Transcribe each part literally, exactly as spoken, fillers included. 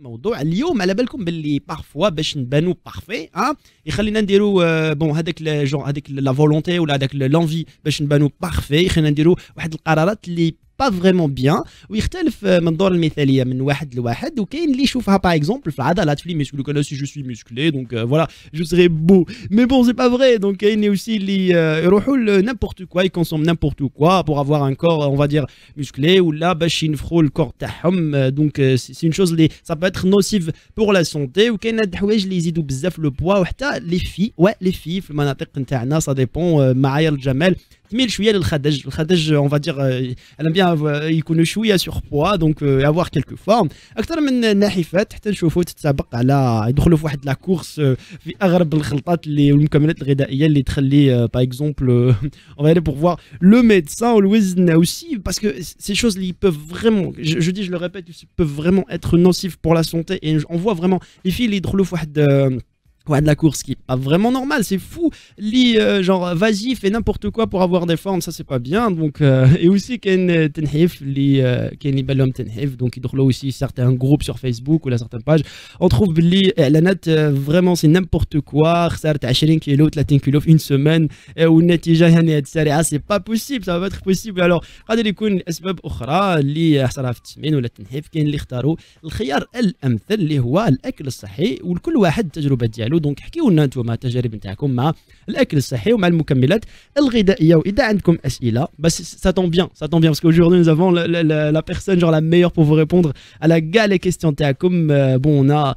موضوع اليوم على بالكم باللي بارفوا باش نبانو بارفي ها يخلينا نديروا بون هذاك جون هذيك لا فولونتي ولا هذاك لونفي باش نبانو بارفي يخلينا نديروا واحد القرارات اللي با فريمون بيان ويختلف من دور المثاليه من واحد لواحد وكاين اللي يشوفها باغ اكزومبل في العضلات في لي مسكل انا سي جو سوي مسكلي دونك فوالا جو سري بو مي بون سي با فري دونك كاين اوسي اللي يروحوا نيمبورت كوا يكونسوم نيمبورت كوا بور افوار ان كور اون فا دير مسكلي ولا باش ينفخوا الكور تاعهم دونك سي اون شوز اللي سا با اتر نوسيف بور لا سونتي وكاين هاد الحوايج اللي يزيدوا بزاف لو بوا وحتى لي في وا لي في في المناطق نتاعنا سا ديبون معايير الجمال تميل شويه للخدج الخدج اون فا دير انا بيان يكونوا شويه سور بوا دونك افوار كيلكو فورم اكثر من الناحفات حتى نشوفوا تتسابق على يدخلوا في واحد لا كورس في اغرب الخلطات اللي والمكملات الغذائيه اللي تخلي باغ اكزومبل اون فا بور فوار لو ميدسان والوزن اوسي باسكو سي شوز اللي peuvent vraiment je, je dis je le répète peuvent vraiment être nocifs pour la santé et on voit vraiment les filles اللي يدخلوا في واحد Ouais, de la course qui est pas vraiment normal, c'est fou. Li, euh, genre, vas-y, fais n'importe quoi pour avoir des formes, ça c'est pas bien. Donc, euh, et aussi, qu'il y a tenhif, li, qu'il y a bellum tenhif, donc il y a aussi certains groupes sur Facebook ou là, certaines pages. On trouve li, la net, vraiment, c'est n'importe quoi. Certes, عشرين kilos, trente kilos une semaine, ou النتيجة يعني هتسارعة, c'est pas possible, ça va pas être possible. Alors, قادر يكون أسباب أخرى اللي حصلها في التسمين ولا التنحيف، كاين اللي اختاروا الخيار الأمثل اللي هو الأكل الصحي، ولكل واحد التجربة ديالو. دونك حكيوا لنا انتم التجارب نتاعكم مع الاكل الصحي ومع المكملات الغذائيه واذا عندكم اسئله بس ça tombe bien ça tombe bien parce qu'aujourd'hui nous avons la, la, la, la personne genre la meilleure pour vous répondre à la كاع les questions تاعكم bon on a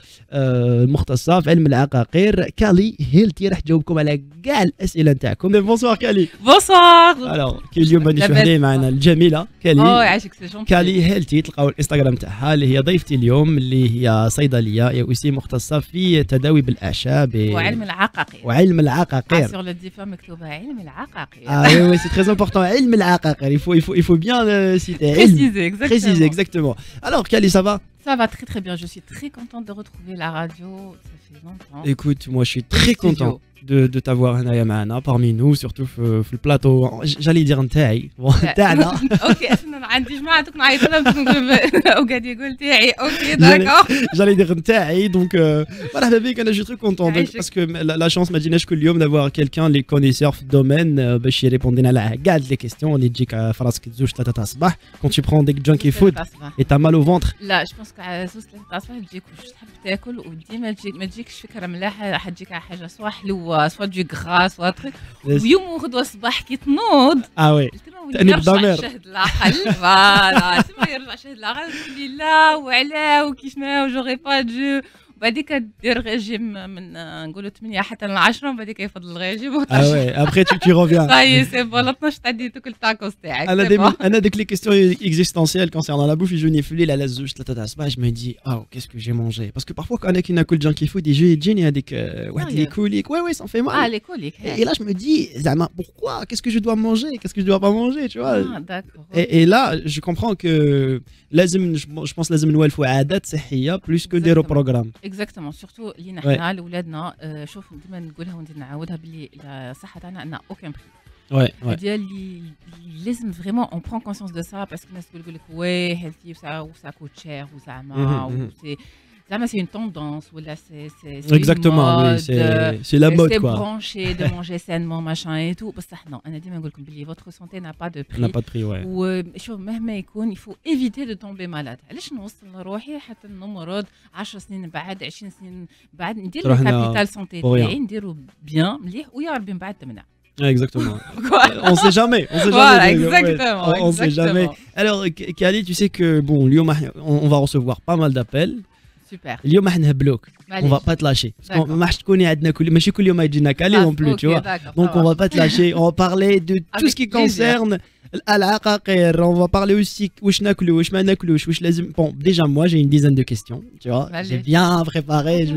المختصه في علم العقاقير كالي هيلتي راح تجاوبكم على كاع الاسئله نتاعكم. بونسوار كالي. بونسوار. الوغ كي اليوم غادي نشوف معنا الجميله كالي. اه يعيشك سي جونتي. كالي هيلتي تلقاو الانستغرام تاعها اللي هي ضيفتي اليوم اللي هي صيدليه هي اوسي مختصه في تداوي بالاعشاب وعلم العقاقير. وعلم العقاقير. sur le diplôme مكتوبه علم العقاقير. Ah oui oui c'est très important علم العقاقير il faut il faut il faut bien euh, citer. Préciser exactement. Préciser exactement. Alors Kali ça va? Ça va très très bien, je suis très contente de retrouver la radio, ça fait longtemps. Écoute, moi je suis très content de, de t'avoir هنايا معنا parmi nous surtout في, في البلاطو. J'allais dire نتاعي تاعنا. اوكي انا عندي جماعه دوك نعيط لهم وقاعد يقول تاعي اوكي داكور. J'allais dire نتاعي donc مرحبا بك انا je suis très content parce que la chance ما تجيناش كل يوم d'avoir quelqu'un les connaisseurs في الدومين باش يريبوندينا على كاع لي كيستيون اللي تجيك في راسك زوج ثلاثه تاع الصباح quand tu prends des junkie food et t'as mal au ventre. لا جو بونس على زوج ثلاثه تاع الصباح تجيك واش تحب تاكل وديما تجيك ما تجيكش فكره ملاحه حتجيك على حاجه سوا حلوه سوا دو غرا سوا تروك ويوم وغدوه الصباح كي تنوض اه وي تانيب ضمير شهد العقل فوالا تما يرجع شهد العقل تقول لي لا وعلاه وكيشنا وجوغي با دو بعديك دير ريجيم من نقولوا ثمانية حتى ل عشرة وبعديك يفضل الريجيم اه وي ابخي تو تي ريفيان اي سي بون اثناش تعدي تاكل التاكوس تاعك. انا ديما انا ديك لي كيستيون اكزيستونسيال كونسيرنون لا بوف يجوني في الليل على زوج ثلاثه تاع الصباح جو مي دي اه كيسكو جي مونجي باسكو بارفوا انا كي ناكل جانكي فود يجي يجيني هذيك واحد لي كوليك وي وي سان في مال. اه لي كوليك اي لا جو مي دي زعما بوركوا كيسكو جو دوا مونجي كيسكو جو دوا با مونجي tu vois. اه داكور. اي لا جو كومبرون كو لازم جو بونس لازم نوالفوا عادات صحيه بلوس كو نديرو بروغرام. اكزاكتومون سورتو لينا حنا لاولادنا شوف ديما نقولها وندير نعاودها باللي الصحه تاعنا عندنا اوكان بري. Ouais, ouais. ديال اللي لازم فريمون اون برون كونسيونس دو سا باسكو الناس تقول لك وي هيلثي وسا وسا كوت شير وزعما سي زعما سي اون توندونس ولا سي سي اكزاكتومون سي سي لا مود كوا. سي برونشي دو مانجي سانمون ماشان اي تو بصح نو انا ديما نقول لكم بلي فوتر سونتي نا با دو بري. نا با دو بري واي. وشوف مهما يكون يفو ايفيتي دو تومبي مالاد. علاش نوصل لروحي حتى نمرض عشر سنين بعد عشرين سنين بعد ندير كابيتال سونتي تاعي نديرو بيان مليح ويا ربي من بعد تمنع. Exactement. On sait jamais. On sait voilà, jamais. Exactement. Ouais, on, on sait jamais. Alors, Kali, tu sais que bon, Lyon, on va recevoir pas mal d'appels. Super. اليوم راح نهبلوك. On va pas te lâcher. ما راح تكوني عندنا كل ماشي كل يوم يجينا كالي non plus, tu vois. Donc on va pas te lâcher. On va parler de tout ce qui concerne العقاقير. On va parler aussi واش ناكلوا واش ما ناكلوش واش لازم. Bon, déjà moi j'ai une dizaine de questions, tu vois. J'ai bien préparé.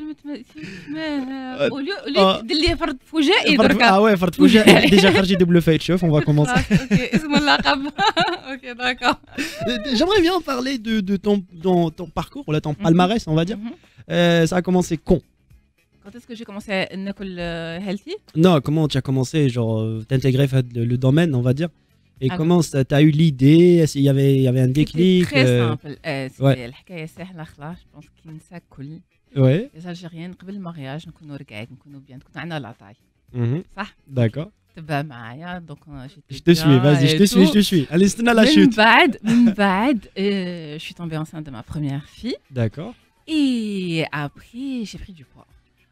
اللي فرد فجائي دركا. اه وي فرد فجائي. Déjà خرجي double fate chef, on va commencer. OK, اسم اللقب. OK, d'accord. J'aimerais bien parler de de ton ton ton parcours ou là ton palmarès, on va dire. Euh, ça a commencé con. Quand est-ce que j'ai commencé à ناكل healthy? Non, comment tu as commencé, genre t'intégrer le, le domaine, on va dire. Et ah comment tu as eu l'idée? S'il y avait, il y avait un déclic? Très euh... simple. Euh, الحكاية سهلة خلاص. Je pense qu'il نسى كل. Ouais. Les Algériens قبل المارياج نكونوا رقاد نكونوا بيان نكون عندنا لاطاي. صح؟ D'accord. تبع معايا دونك je te suis, vas-y, je te suis, je te suis. Allez, c'est la chute. من بعد من بعد je suis tombée enceinte de ma première fille. D'accord. Et après j'ai pris du poids.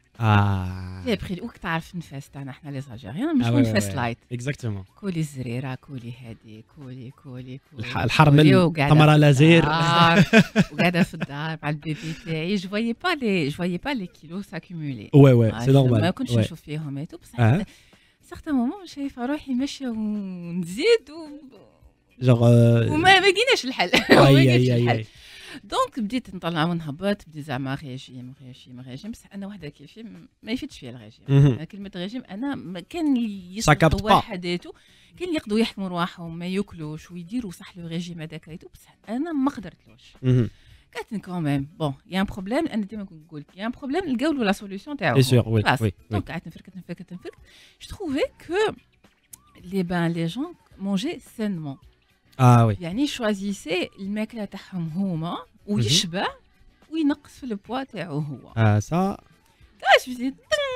Ah. J'ai pris ou que تعرف نفاس تاعنا احنا les Algériens مش نفاس لايت. Exactement. كولي الزريرة كولي هادي كولي كولي كولي. الحرمل تمر لازير. وقاعدة في الدار مع البيبي تاعي je voyais pas les je voyais pas les kilos s'accumuler. Ouais ouais, c'est normal. ما كنتش نشوف فيهم ايتو بصح certains moments شايفة روحي ماشية ونزيد و genre وما ما لقيناش الحل. ما لقيتش الحل. دونك بديت نطلع ونهبط بديت زعما ريجيم ريجيم ريجيم بصح انا وحده كيفي ما يفيدش فيا الريجيم. كلمه ريجيم انا كان يصدقوا وحداتو كان يقدروا يحكموا رواحهم ما ياكلوش ويديروا صح لو ريجيم هذاك بصح انا ما قدرتلوش. قالت كوميم بون يا ان بروبليم انا ديما نقول لك يا ان بروبليم نلقاو له لا سوليوشن تاعو. دونك قعدت نفركت نفركت نفركت جو تروفي كو لي بان لي جون مونجي سينمون. اه وي يعني شوازيسي الماكله تاعهم هما ويشبع وينقص في البوا تاعو هو. اه سا كاش بديت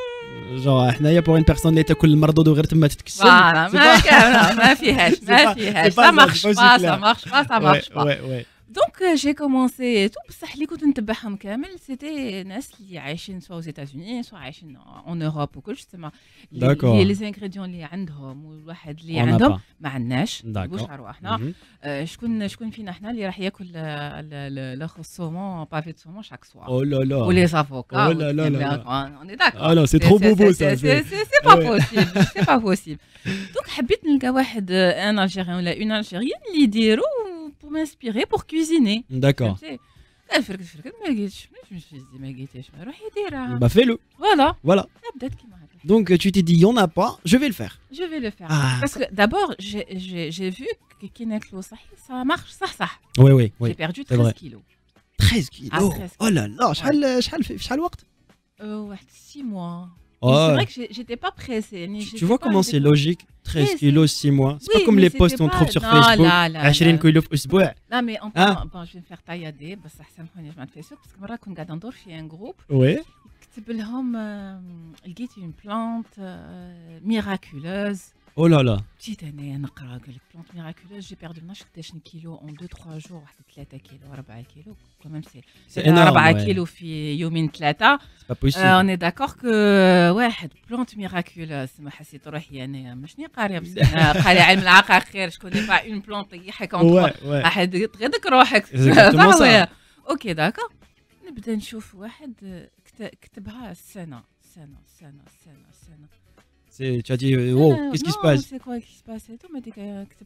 جو حنايا بور اون بيرسون اللي تاكل المردود وغير تما تتكسل. ما كان ما فيهاش ما فيهاش سا مارش با سا مارش با سا مارش با. دونك جي كومونسي تو بصح اللي كنت نتبعهم كامل سيتي ناس اللي عايشين سوا aux États-Unis سوا عايشين اون اوروب وكل تما اللي لي زانغريديون اللي عندهم والواحد اللي عندهم ما عندناش واش رواحنا. شكون شكون فينا حنا اللي راح ياكل الاخ السومون بافي دو سومون شاك سوار او لا لا ولي افوكا او لا لا لا اون اي داكور. اه لا سي ترو بوبو سا سي با بوسيبل سي با بوسيبل. دونك حبيت نلقى واحد ان الجيريان ولا اون الجيريان اللي يديروا pour m'inspirer pour cuisiner. D'accord. فركت فركت ما لقيتش je me suis dit ما لقيتش روحي ديرها. Bah fais-le. Voilà. Voilà. بدات كيما هكا. Donc tu t'es dit il y en a pas, je vais le faire. Je vais le faire. Ah, parce que d'abord j'ai j'ai j'ai vu que كي ناكلو صحي ça marche صح صح. Oui oui oui. J'ai perdu treize kilos. treize kilos. Oh là là, شحال شحال في شحال وقت؟ واحد six mois. Oh. C'est vrai que j'étais pas pressée. Tu vois comment c'est logique, treize kilos six mois. C'est pas comme les posts qu'on trouve sur Facebook. عشرين كيلو في أسبوع. لا mais bon je vais me faire taillader بصح سامحوني جماعة الفيسبوك باسكو مرة كنت قاعدة ندور في ان جروب. Oui. كتب لهم لقيت une plante miraculeuse. Oh là là. جيت انايا نقرا قال لك بلانت ميراكولوز جي بيردو ما شفتش كيلو اون دو ثلاثة جور واحد ثلاثة كيلو أربعة كيلو كوميم سي سي أربعة كيلو في يومين ثلاثة. با بوسيبل. اون اي داكور كو واحد بلانت ميراكولوز ما حسيت روحي انايا ماشني قاريه بس قاريه علم العقاقير شكون دي با اون بلانت يحك اون واحد تغدك روحك صح. اوكي داكور نبدا نشوف واحد كتبها سنه سنه سنه سنه سنه. Tu as dit, wow, qu'est-ce qui se passe? C'est quoi qui se passe? Et tout, m'a dit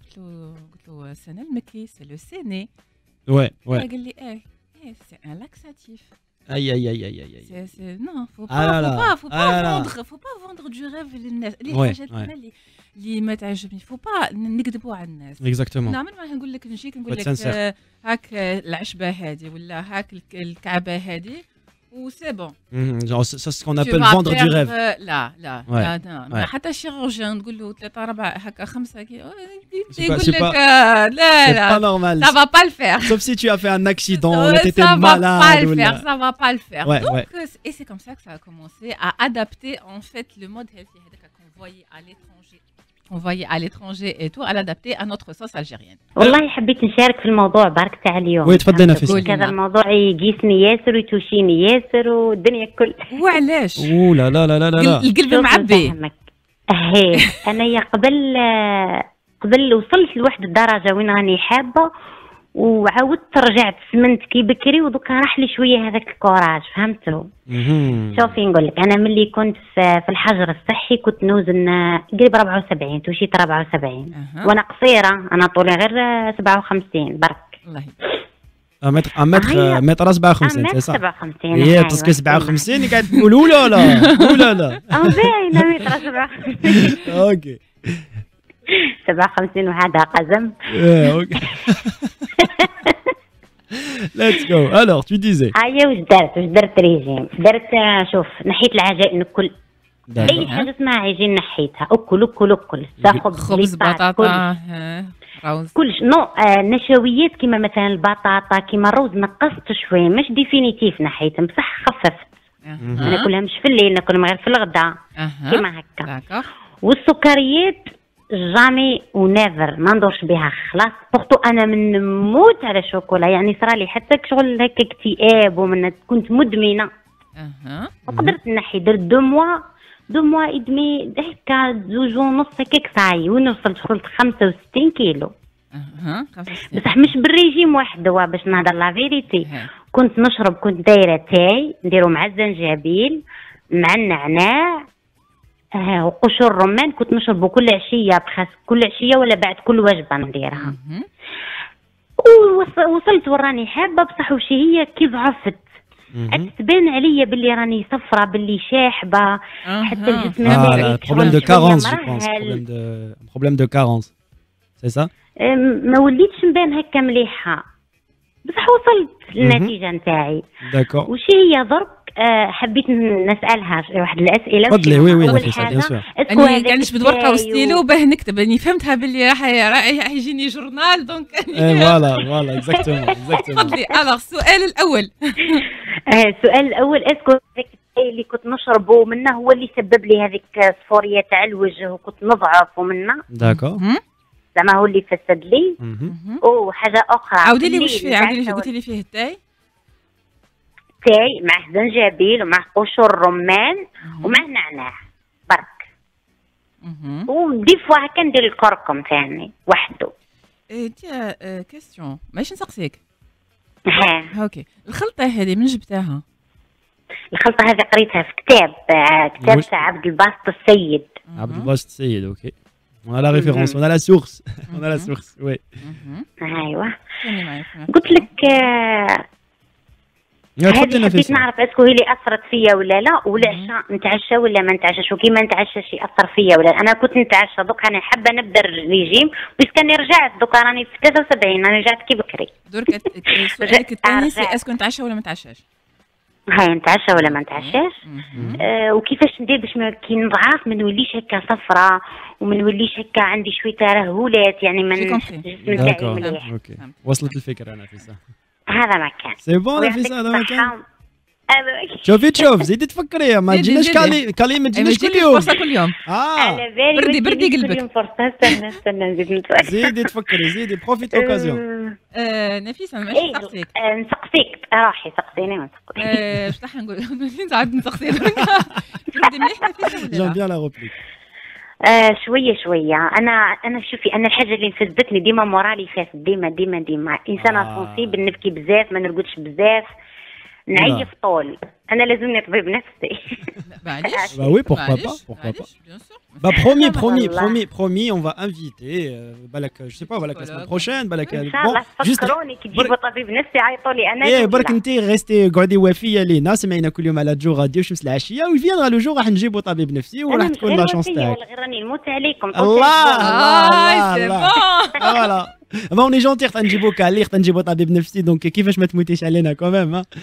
que c'est le Mekki, c'est le séné. Ouais, ouais. Il dit, eh, c'est un laxatif. Aïe, aïe, aïe, aïe, aïe. C'est, c'est, non, faut pas, ah faut là pas, faut pas ah vendre, faut pas vendre du rêve للناس. اللي ouais, حاجات ouais. اللي اللي ما تعجبني، faut pas نكذبوا على الناس. Exactement. نعمل ما نقول لك نجيك نقول لك هاك العشبة هذه ولا هاك الكعبة هذه. Ou c'est bon. Mmh, genre, c'est ce qu'on appelle vendre du rêve. لا لا ouais. لا ouais. حتى chirurgien تقول له ثلاثة أربعة هكا خمسة كي يقول لك لا لا pas normal. Ça va pas le faire. Sauf si tu as fait un accident, ou tu étais malade. Ça va pas le faire, ça va pas le faire. Ouais, Donc, ouais. et c'est comme ça que ça a commencé à adapter en fait le mode healthy qu'on voyait à l'étranger. On voyait à l'étranger et tout, à l'adapter à notre sauce algérienne. والله حبيت نشارك في الموضوع برك تاع اليوم. وي تفضلي نفيس. هذا الموضوع يقيسني ياسر ويتوشيني ياسر والدنيا كل. وعلاش؟ اوه لا لا لا لا لا. القلب معبي. اهي انايا قبل قبل وصلت لواحد الدرجه وين راني حابه وعاودت رجعت سمنت كي بكري ودوكا راح لي شويه هذاك الكوراج فهمتوا. شوفي نقول لك انا ملي كنت في الحجر الصحي كنت نوزن قريب أربعة وسبعين توشيت أربعة وسبعين أه. وانا قصيره انا طولي غير سبعة وخمسين برك. الله متر متر متر سبعة وخمسين صح؟ سبعة وخمسين هي باسكو سبعة وخمسين قاعد تقول ولا لا ولا لا. اه باينه متر سبعة وخمسين. اوكي. سبعة وخمسين وهذا قزم. اوكي. Let's go. Alors, tu disais. هيا واش درت واش درت ريجيم درت شوف نحيت العجائن الكل اي حاجه اسمها عجين نحيتها، اكل اكل اكل خبز خبز بطاطا روز كلش نو آه نشويات كيما مثلا البطاطا كيما الروز نقصت شويه مش ديفينيتيف نحيتهم بصح خففت. أه. ناكلهمش في الليل ناكلهم غير في الغداء أه. كيما هكا. والسكريات جامي ونيفر ما ندورش بها خلاص. بورتو انا من نموت على الشوكولا يعني صرالي حتى شغل هكا اكتئاب ومن كنت مدمنه. اها قدرت نحي درت دو موا دو موا ادمي هكا زوج ونص هكاك صاي وين وصلت دخلت خمسة وستين كيلو. اها خمسة وستين بصح مش بالريجيم وحده باش نهضر لا فيريتي. كنت نشرب كنت دايره تاي نديرو مع الزنجبيل مع النعناع آه وقشور الرمان كنت نشربه كل عشيه بخاص كل عشيه ولا بعد كل وجبه نديرها. ووصلت وراني حابه بصح وشي هي كي ضعفت تبان عليا باللي راني صفرة باللي شاحبه حتى الجسم تاعي بروبليم دو كارونس جو بونس بروبليم دو بروبليم دو كارونس سي سا. ما وليتش نبان هكا مليحه بصح وصلت للنتيجه نتاعي. داكور وش هي درك آه حبيت نسالها واحد الاسئله. تفضلي. وي وي اول حاجه انا كانش بالورقه وستيلو باه نكتب راني فهمتها باللي راح راح يجيني جورنال دونك فوالا فوالا اكزاكتومون اكزاكتومون. تفضلي. الوغ السؤال الاول السؤال الاول اسكو هذاك الشاي اللي كنت نشربه منه هو اللي سبب لي هذيك الصفوريه تاع الوجه وكنت نضعف ومنه. داكور زعما هو اللي فسد لي. وحاجه اخرى عاودي لي واش فيه عاودي لي قلتي لي فيه التاي تاي مع زنجبيل ومع قشور الرمان ومع نعناع برك. ودي فوا هكا ندير الكركم ثاني وحده. تي كيستيون ماشي نسقسيك. ها اوكي الخلطه هذه من جبتها؟ الخلطه هذه قريتها في كتاب كتاب تاع عبد الباسط السيد. عبد الباسط السيد اوكي. On a la référence, on a la source. On a la source, oui. ايوه قلت لك هذه حبيت نعرف اسكو هي اللي اثرت فيا ولا لا والعشاء نتعشى ولا ما نتعشاش وكيما نتعشاش ياثر فيا ولا. انا كنت نتعشى دوك انا حابه نبدا الريجيم بس كاني رجعت دوك راني في ثلاثة وسبعين انا رجعت كي بكري. درك سؤالك الثاني سي اسكو نتعشى ولا ما نتعشاش؟ هاي نتعشى ولا ما نتعشاش آه وكيفاش ندير باش كي نضعف ما نوليش هكا صفرة وما نوليش هكا عندي شويه ترهلات يعني من الجسم تاعي مليح. اوكي وصلت الفكره انا نفيسه. هذا ما كان سي بون نفيسه هذا ما كان. شوفي تشوف زيدي تفكري ما تجيناش كالي كالي ما تجيناش كل يوم فرصه كل يوم. اه بردي بردي قلبك. استنى استنى نزيد نتفكر. زيدي تفكري زيدي بروفيت اوكازيون. نفيسه ماشي نسقسيك. نسقسيك روحي سقسيني ونسقسيك. اش راح نقول نزعد نسقسيك. بردي مليح نفيسه. جون بيان لا روبليك. آه شويه شويه انا انا شوفي انا الحاجه اللي فزتني ديما مورالي فاسد ديما ديما ديما انسانه آه. سونسيبل نبكي بزاف ما نرقدش بزاف نعيف طول. انا لازمني طبيب نفسي. معليش. Bah oui, pourquoi pas, pourquoi pas. Bah promis, promis, promis, promis, on va inviter بالك je sais pas بالك la semaine prochaine بالك bon juste فكروني كي تجيبوا طبيب نفسي عيطوا لي انا. ايه برك انت ريستي قعدي وفيه لينا سمعينا كل يوم على جو راديو شمس العشيه ويفيندرا لو جو راح نجيبوا طبيب نفسي وراح تكون لا شونس تاعك. غير راني نموت عليكم. الله الله سي الله فوالا ما اوني جونتي خت نجيبو كالي خت نجيبو طبيب نفسي دونك كيفاش ما تموتيش علينا كوميم ها.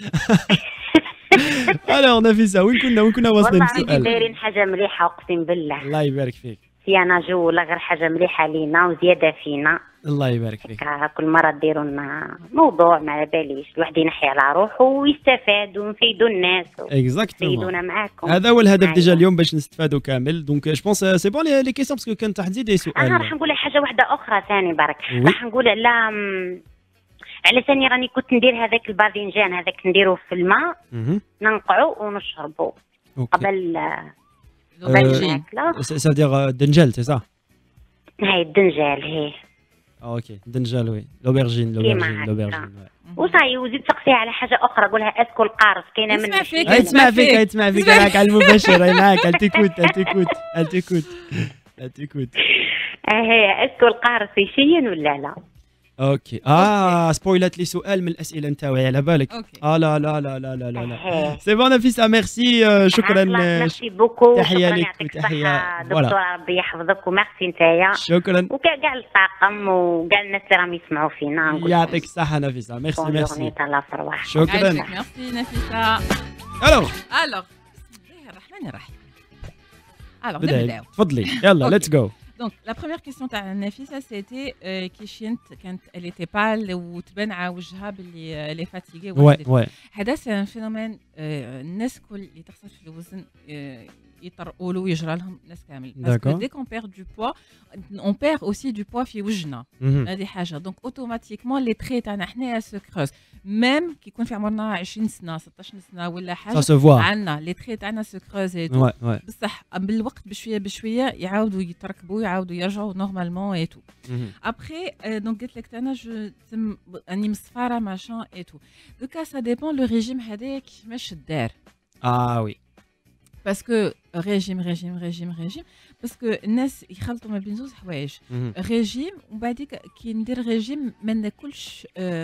الوغ نفيسه وين كنا وين كنا واصلين السؤال؟ والله دايرين حاجه مليحه اقسم بالله. الله يبارك فيك. سيانا جو ولا غير حاجه مليحه لينا وزياده فينا. الله يبارك فيك. كل مره ديروا لنا موضوع ما على باليش الواحد ينحي على روحه ويستفاد ونفيدوا الناس اكزاكتومون نفيدونا معاكم. هذا هو الهدف ديجا اليوم باش نستفادوا كامل دونك جو بونس سي بون لي كيسيون باسكو كان تحت زيد سؤال. انا راح نقول حاجه واحده اخرى ثاني برك راح نقول على على ثاني راني كنت ندير هذاك الباذنجان هذاك نديروه في الماء ننقعو ونشربو قبل قبل ناكلو. سا دير دنجال سي سا. هاي الدنجال هي اوكي دنجال وي لوبرجين لوبرجين لوبرجين وصاي وزيد تقصيها على حاجه اخرى قولها اسكو القارص كاينه من اسمع فيك اسمع فيك اسمع فيك معاك على المباشر هاي معاك التيكوت التيكوت التيكوت التيكوت هي اسكو القارص يشين ولا لا؟ اوكي اه سبويلات لي سؤال من الاسئله نتاعي على بالك. اه لا لا لا لا لا لا سي بون نفيسه ميرسي شكرا. ميرسي بوكو تحيه لك وتحيه دكتوره ربي يحفظك وميرسي نتايا شكرا وكاع الطاقم وكاع الناس اللي راهم يسمعوا فينا نقول يعطيك الصحه نفيسه. ميرسي ميرسي شكرا. ميرسي نفيسه. الوغ الوغ بسم الله الرحمن الرحيم Alors, نبداو. تفضلي يلا let's go. Donc la première question تاع نفيسة c'était كي شينت كانت elle était pâle وتبان على وجهها باللي elle est fatiguée. Ouais ouais. هذا c'est un phénomène الناس الكل اللي تخسر في الوزن يطرقوا له ويجرى لهم ناس كامل. Parce que dès qu'on perd du poids, on perd aussi du poids في وجهنا. هذه حاجة. Donc automatiquement les traits تاعنا حنايا se creusent. Même كي يكون في عمرنا عشرين سنة ستطاش سنة ولا حاجة. Ça se voit. عندنا les traits تاعنا se creusent et tout. Ouais ouais. بصح بالوقت بشوية بشوية يعاودوا يتركبوا يعاودوا يرجعوا نورمالمون et tout. Après donc قلت لك أنا جو أني مصفارة machin et tout. Donc ça dépend le régime هذا كيفاش دار. Ah oui. Parce que régime, régime, régime, régime. Parce que الناس يخلطوا ما بين زوج حوايج. ريجيم ومن بعد كي ندير ريجيم ما ناكلش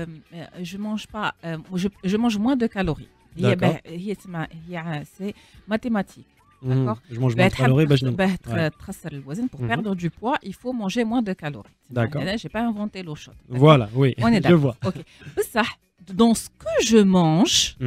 je mange pas je, je mange moins de calories. هي هي تسمى هي سي mathématique. D'accord. Je mange moins de calories باش باش تخسر الوزن pour perdre du poids, il faut manger moins de calories. D'accord. Là, j'ai pas inventé l'eau chaude. Voilà, oui. On est d'accord. Je vois. OK. بصح dans ce que je mange,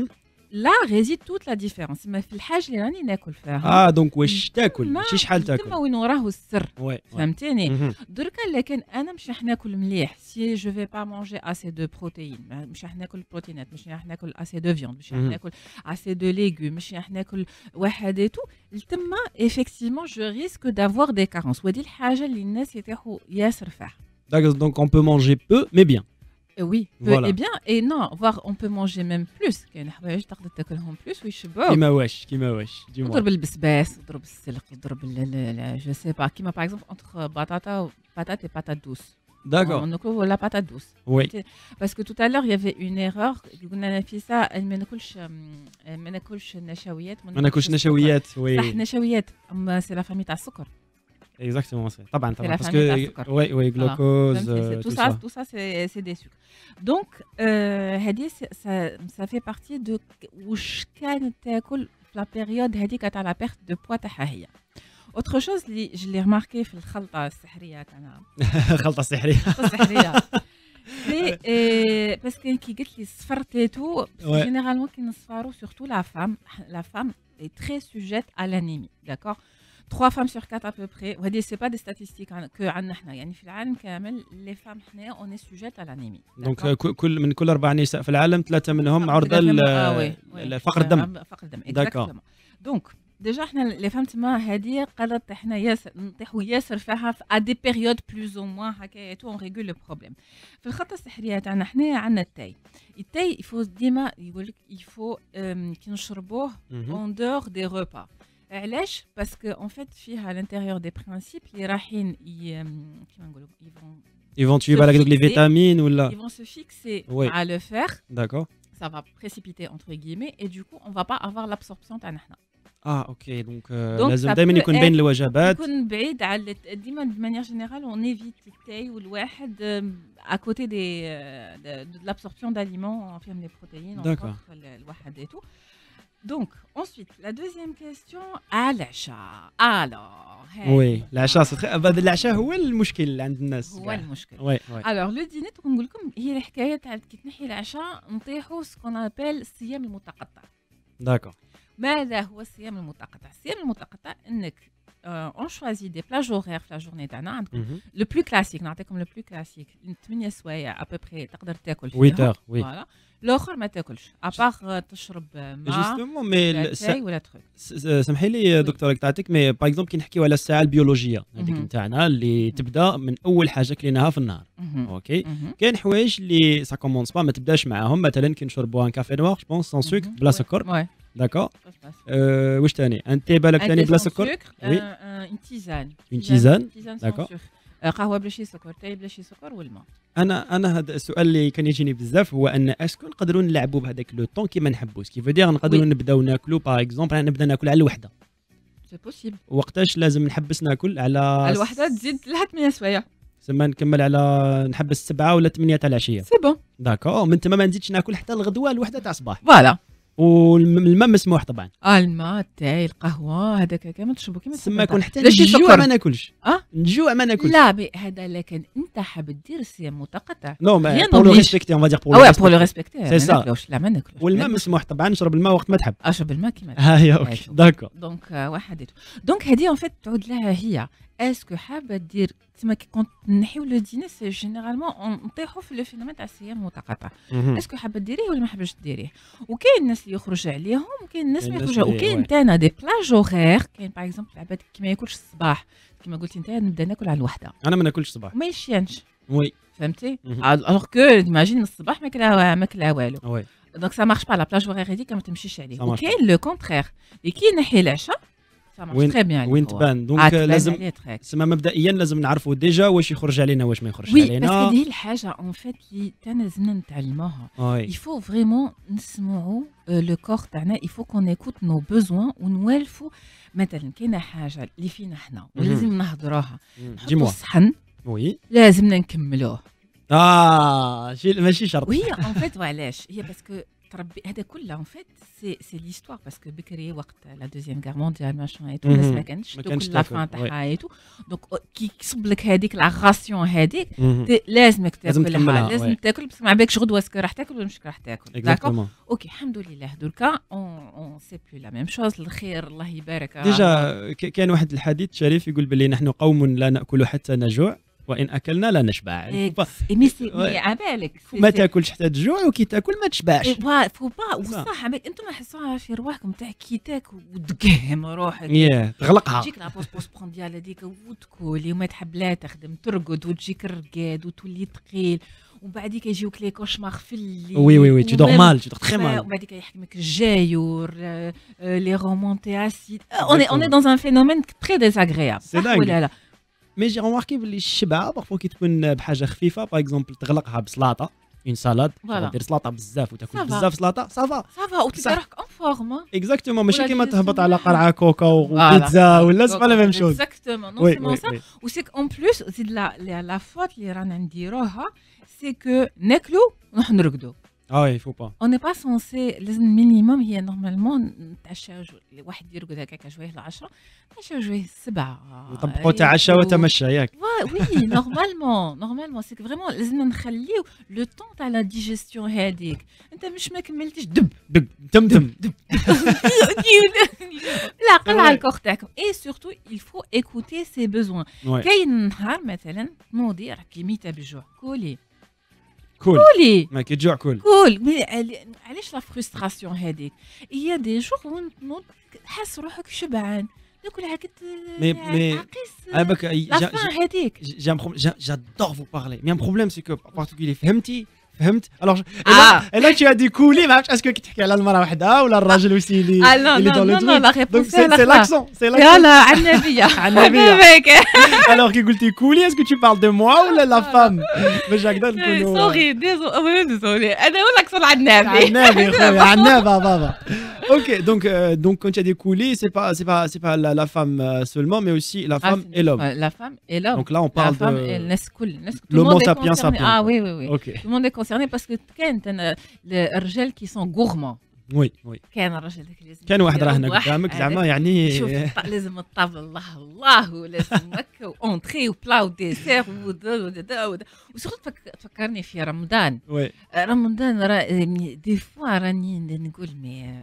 là réside toute la différence. ما في الحاجه اللي راني ناكل فيها. اه دونك واش تاكل ماشي شحال تاكل. تما وين راهو السر. فهمتيني. -hmm. دركا لكن انا مش راح ناكل مليح سي جو في با مانجي اسي دو بروتيين، مش راح ناكل بروتينات، مش راح ناكل اسي دو فيوند، مش راح ناكل اسي دو ليغوم، مش راح ناكل واحد اي تو. تما effectivement je risque d'avoir des carences. ودي الحاجه اللي الناس يتيحوا ياسر فيها. Donc on peut manger peu mais bien. Oui, peu voilà. Et bien, et non, voire on peut manger même plus. كاين حوايج تقدر تاكلهم plus ويشبعوك. كيما واش كيما واش ديما. تضرب البسباس، تضرب السلق، تضرب جو سي با كيما باغ اكزومبل انتر باتاتا باتات et patate douce. D'accord. On ناكلوا la patate douce. Oui. Parce que tout à l'heure il y avait une erreur. قلنا نفيسة ما ناكلش ما ناكلش نشويات. ما ناكلش نشويات. Oui. صح نشويات. أما سي لا فامي تاع السكر. Exactement, c'est طبعا طبعا parce que oui oui glucose euh, tout ça tout ça c'est c'est des sucres. Donc هذه ça ça fait partie de واش كانت تاكل في لا بيريود هذيك تاع لا بيرت دو بوا تاعها هي. Autre chose اللي je l'ai remarqué في الخلطة السحرية تاعنا. خلطة سحرية. خلطة سحرية. C'est parce que كي قلت لي صفرت et tout, généralement كي نصفروا surtout la femme, la femme est très sujette à l'anémie, d'accord? trois femmes sur quatre à peu près. وهذه c'est pas des statistiques que عندنا حنا يعني في العالم كامل les femmes حنا on est sujette à l'anémie. Donc كل من كل أربع نساء في العالم ثلاثة منهم عرضة لفقر الدم. فقر الدم. Exactement. Donc déjà حنا les femmes تما هذه قالت حنا ياسر نطيحوا ياسر فيها à des périodes plus ou moins هكا on régule le problème. في الخطة السحرية تاعنا حنا عندنا التاي. التاي il faut ديما يقول لك il faut كي نشربوه en dehors des repas. علاش باسكو ان فيت فيها à l'intérieur des principes اللي رايحين كيما نقولوا ils vont ils vont tuer بالك دوك لي فيتامين ولا ils vont se fixer oui. à le faire. D'accord. Ça va précipiter entre guillemets et du coup on va pas avoir l'absorption تاعنا حنا. اه اوكي دونك لازم دائما يكون بين الوجبات يكون بعيد على ديما de manière générale on évite التاي والواحد à côté des de, de l'absorption d'aliments فيهم les protéines الواحد et tout. Donc, ensuite, la deuxième question, à العشاء. Alors, oui, العشاء بعد العشاء هو المشكل اللي عند الناس. هو المشكل. Oui, oui. Alors, le dîner, نقول لكم هي الحكاية تاع كي تنحي العشاء نطيحوا ce qu'on appelle الصيام المتقطع. D'accord. ماذا هو الصيام المتقطع؟ الصيام المتقطع انك on choisit des plages horaires في la journée تاعنا عندكم le plus classique نعطيكم le plus classique ثمانية سوايع à peu près تقدر تاكل فيها. huit heures, oui. Voilà. الاخر ما تاكلش ابار تشرب ماء جوستومون مي شاي ولا تروك. سمحي لي دكتور قطعتك مي باغ اكزومبل كي نحكيو على الساعه البيولوجيه هذيك نتاعنا اللي تبدا من اول حاجه كليناها في النهار. اوكي كاين حوايج اللي سا كومونس با ما تبداش معاهم مثلا كي نشربوا ان كافي نوار جو بونس سون سوكر بلا سكر. داكور. واش ثاني ان تي بالك ثاني بلا سكر. وي ان تيزان. ان تيزان داكور. قهوه بلا شي سكر تاي بلا شي سكر والماء. انا انا هذا السؤال اللي كان يجيني بزاف هو ان اسكو نقدروا نلعبوا بهذاك لو طون كيما نحبوا سكي فو دير نقدروا نبداو ناكلوا باغ اكزومبل نبدا ناكل على الوحده. سي بوسيبل. وقتاش لازم نحبس ناكل على على الوحده تزيد لها ثمانية سوايع. سما نكمل على نحبس سبعة ولا ثمانية تاع العشيه. سي بون. داكور من تما ما نزيدش ناكل حتى الغدوه الوحده تاع الصباح. فوالا. والماء مسموح طبعا. اه الماء التاي القهوه هذاك كامل تشربوا كيما تسمى كون حتى نجوع ما ناكلش. اه نجوع ما ناكلش. لا هذا لكن انت حاب دير صيام متقطع. نو مي بور لو ريسبكتي اون فادير بور لو بور لو ريسبكتي. سي سا. لا ما ناكلوش. والماء مسموح طبعا نشرب الماء وقت ما تحب. اشرب الماء كيما ها هي اوكي داكور. دونك واحد دونك هذه اون فيت تعود لها هي اسكو حابه دير تما كي كنت نحيو لو ديني سي جينيرالمون نطيحوا في لو فينومين تاع الصيام المتقطع. اسكو حابه ديريه ولا ما حابش ديريه. وكاين الناس اللي يخرج عليهم وكاين الناس ما يخرج وكاين تانا دي بلاج اوغير. كاين باغ اكزومبل العباد كي ما ياكلش الصباح كيما قلتي انت نبدا ناكل على الوحده. انا ما ناكلش الصباح ما يشينش. وي فهمتي الوغ كو ايماجين الصباح ما كلا ما كلا والو. وي دونك سا مارش با لا بلاج اوغير هذيك ما تمشيش عليه. وكاين لو كونترير اللي كي نحي العشاء وين وين تبان. دونك لازم سما مبدئيا لازم نعرفوا ديجا واش يخرج علينا واش ما يخرجش علينا. وي باسكو هذه الحاجه اون فيت اللي تانا لازمنا نتعلموها. يفو فريمون نسمعوا لو كور تاعنا يفو كون ايكوت نو بوزوان ونوالفوا. مثلا كاينه حاجه اللي فينا حنا ولازم نهضروها. نحطوا الصحن وي لازمنا نكملوه. اه ماشي شرط. وهي اون فيت وعلاش هي باسكو تربي هذا كله اون فيت سي سي ليستوار باسكو بكري وقت لا دوزيام غير مونديال ماشون ايتو الناس ما كانتش تاكل لا فان تاعها ايتو. دونك كي يصب لك هذيك لا غاسيون هذيك لازمك تاكلها لازم تاكل باسكو ما عبالكش غدوه اسكو راح تاكل ولا مش راح تاكل. داكور اوكي الحمد لله دركا اون اون سي بلو لا ميم شوز. الخير الله يبارك. ديجا كان واحد الحديث شريف يقول بلي نحن قوم لا ناكل حتى نجوع وان اكلنا لا نشبع. مي سي عبالك ما تاكلش حتى تجوع وكي تاكل ما تشبعش. فو با وصح انتم حسوها في رواحكم تاع كي تاكل وتقهم روحك تغلقها تجيك لا بوس بوس برون ديال هذيك وتكولي وما تحب لا تخدم ترقد وتجيك رقاد وتولي ثقيل وبعديك يجيوك لي كوشمار في الليل. وي وي وي tu dors mal tu dors très mal. وبعديك يحكمك الجايور لي رومونتي اسيد. اون اون اي دون ان فينومين تري ديزاغريابل. ولا لا مي جي روماركي بلي الشبعه بارفو كي تكون بحاجه خفيفه باغ اكزومبل تغلقها بسلاطه اون سالاد دير سلاطه بزاف وتاكل بزاف سلاطه صافا صافا وتلقى روحك اون فورم. اكزاكتومون ماشي كيما تهبط على قرعه كوكا وبيتزا ولا سي با لا ميم شوز. اكزاكتومون نو سيمون سا. وسيك اون بلوس زيد لا لا فوت اللي رانا نديروها سي كو ناكلو ونروح نرقدو. اه وي فو با اون ني با سونسي لازم مينيموم هي نورمالمون نتعشى واحد يرقد هكاك شويه العشرة نتعشى شويه السبعة نطبقوا تعشى وتمشى ياك. وي نورمالمون نورمالمون سي كو لازم نخليو لو طون تاع لا ديجيستيون هذيك. انت مش ما كملتش دب دب تمتم لا قلع الكور تاعكم. اي سورتو il faut écouter ses besoins. كاين نهار مثلا نوضي راك ميته بالجوع كولي كول كولي ما كيتجوع كول كول. علاش لا فرستراسيون هذيك هي دي جور وين تنوض تحس روحك شبعان ناكل هكا مي مي عابك هذيك. جادور فو بارلي مي ان بروبليم سي كو بارتيكولي فهمتي فهمت الوغ الا تي ادي كولي ما عرفتش اسكو كتحكي على المراه وحده ولا الراجل وسيلي اللي دون لو لا ريبونس سي لاكسون سي لاكسون يلا على النبيه على النبيه. الوغ كي قلتي كولي اسكو tu parles de moi ولا لا فام باش هكذا نكونوا سوري ديزولي انا ولا اكسون على النبي على النبي خويا على النبي بابا. اوكي دونك دونك quand tu as des coulées c'est pas c'est pas c'est pas la, la femme seulement mais aussi la femme et l'homme. La femme et l'homme. Donc là on parle de الناس كل الناس l'homo sapiens sapiens. Ah oui oui oui. OK. Tout le monde est concerné parce que كاين الرجال qui sont gourmands. وي وي كاين الراجل هذاك لازم كان واحد راه هنا قدامك زعما يعني شوف لازم الطابله الله الله ولازم هكا اونتري وبلا وديسير وسورت تفكرني في رمضان. وي رمضان راه دي فوا راني نقول مي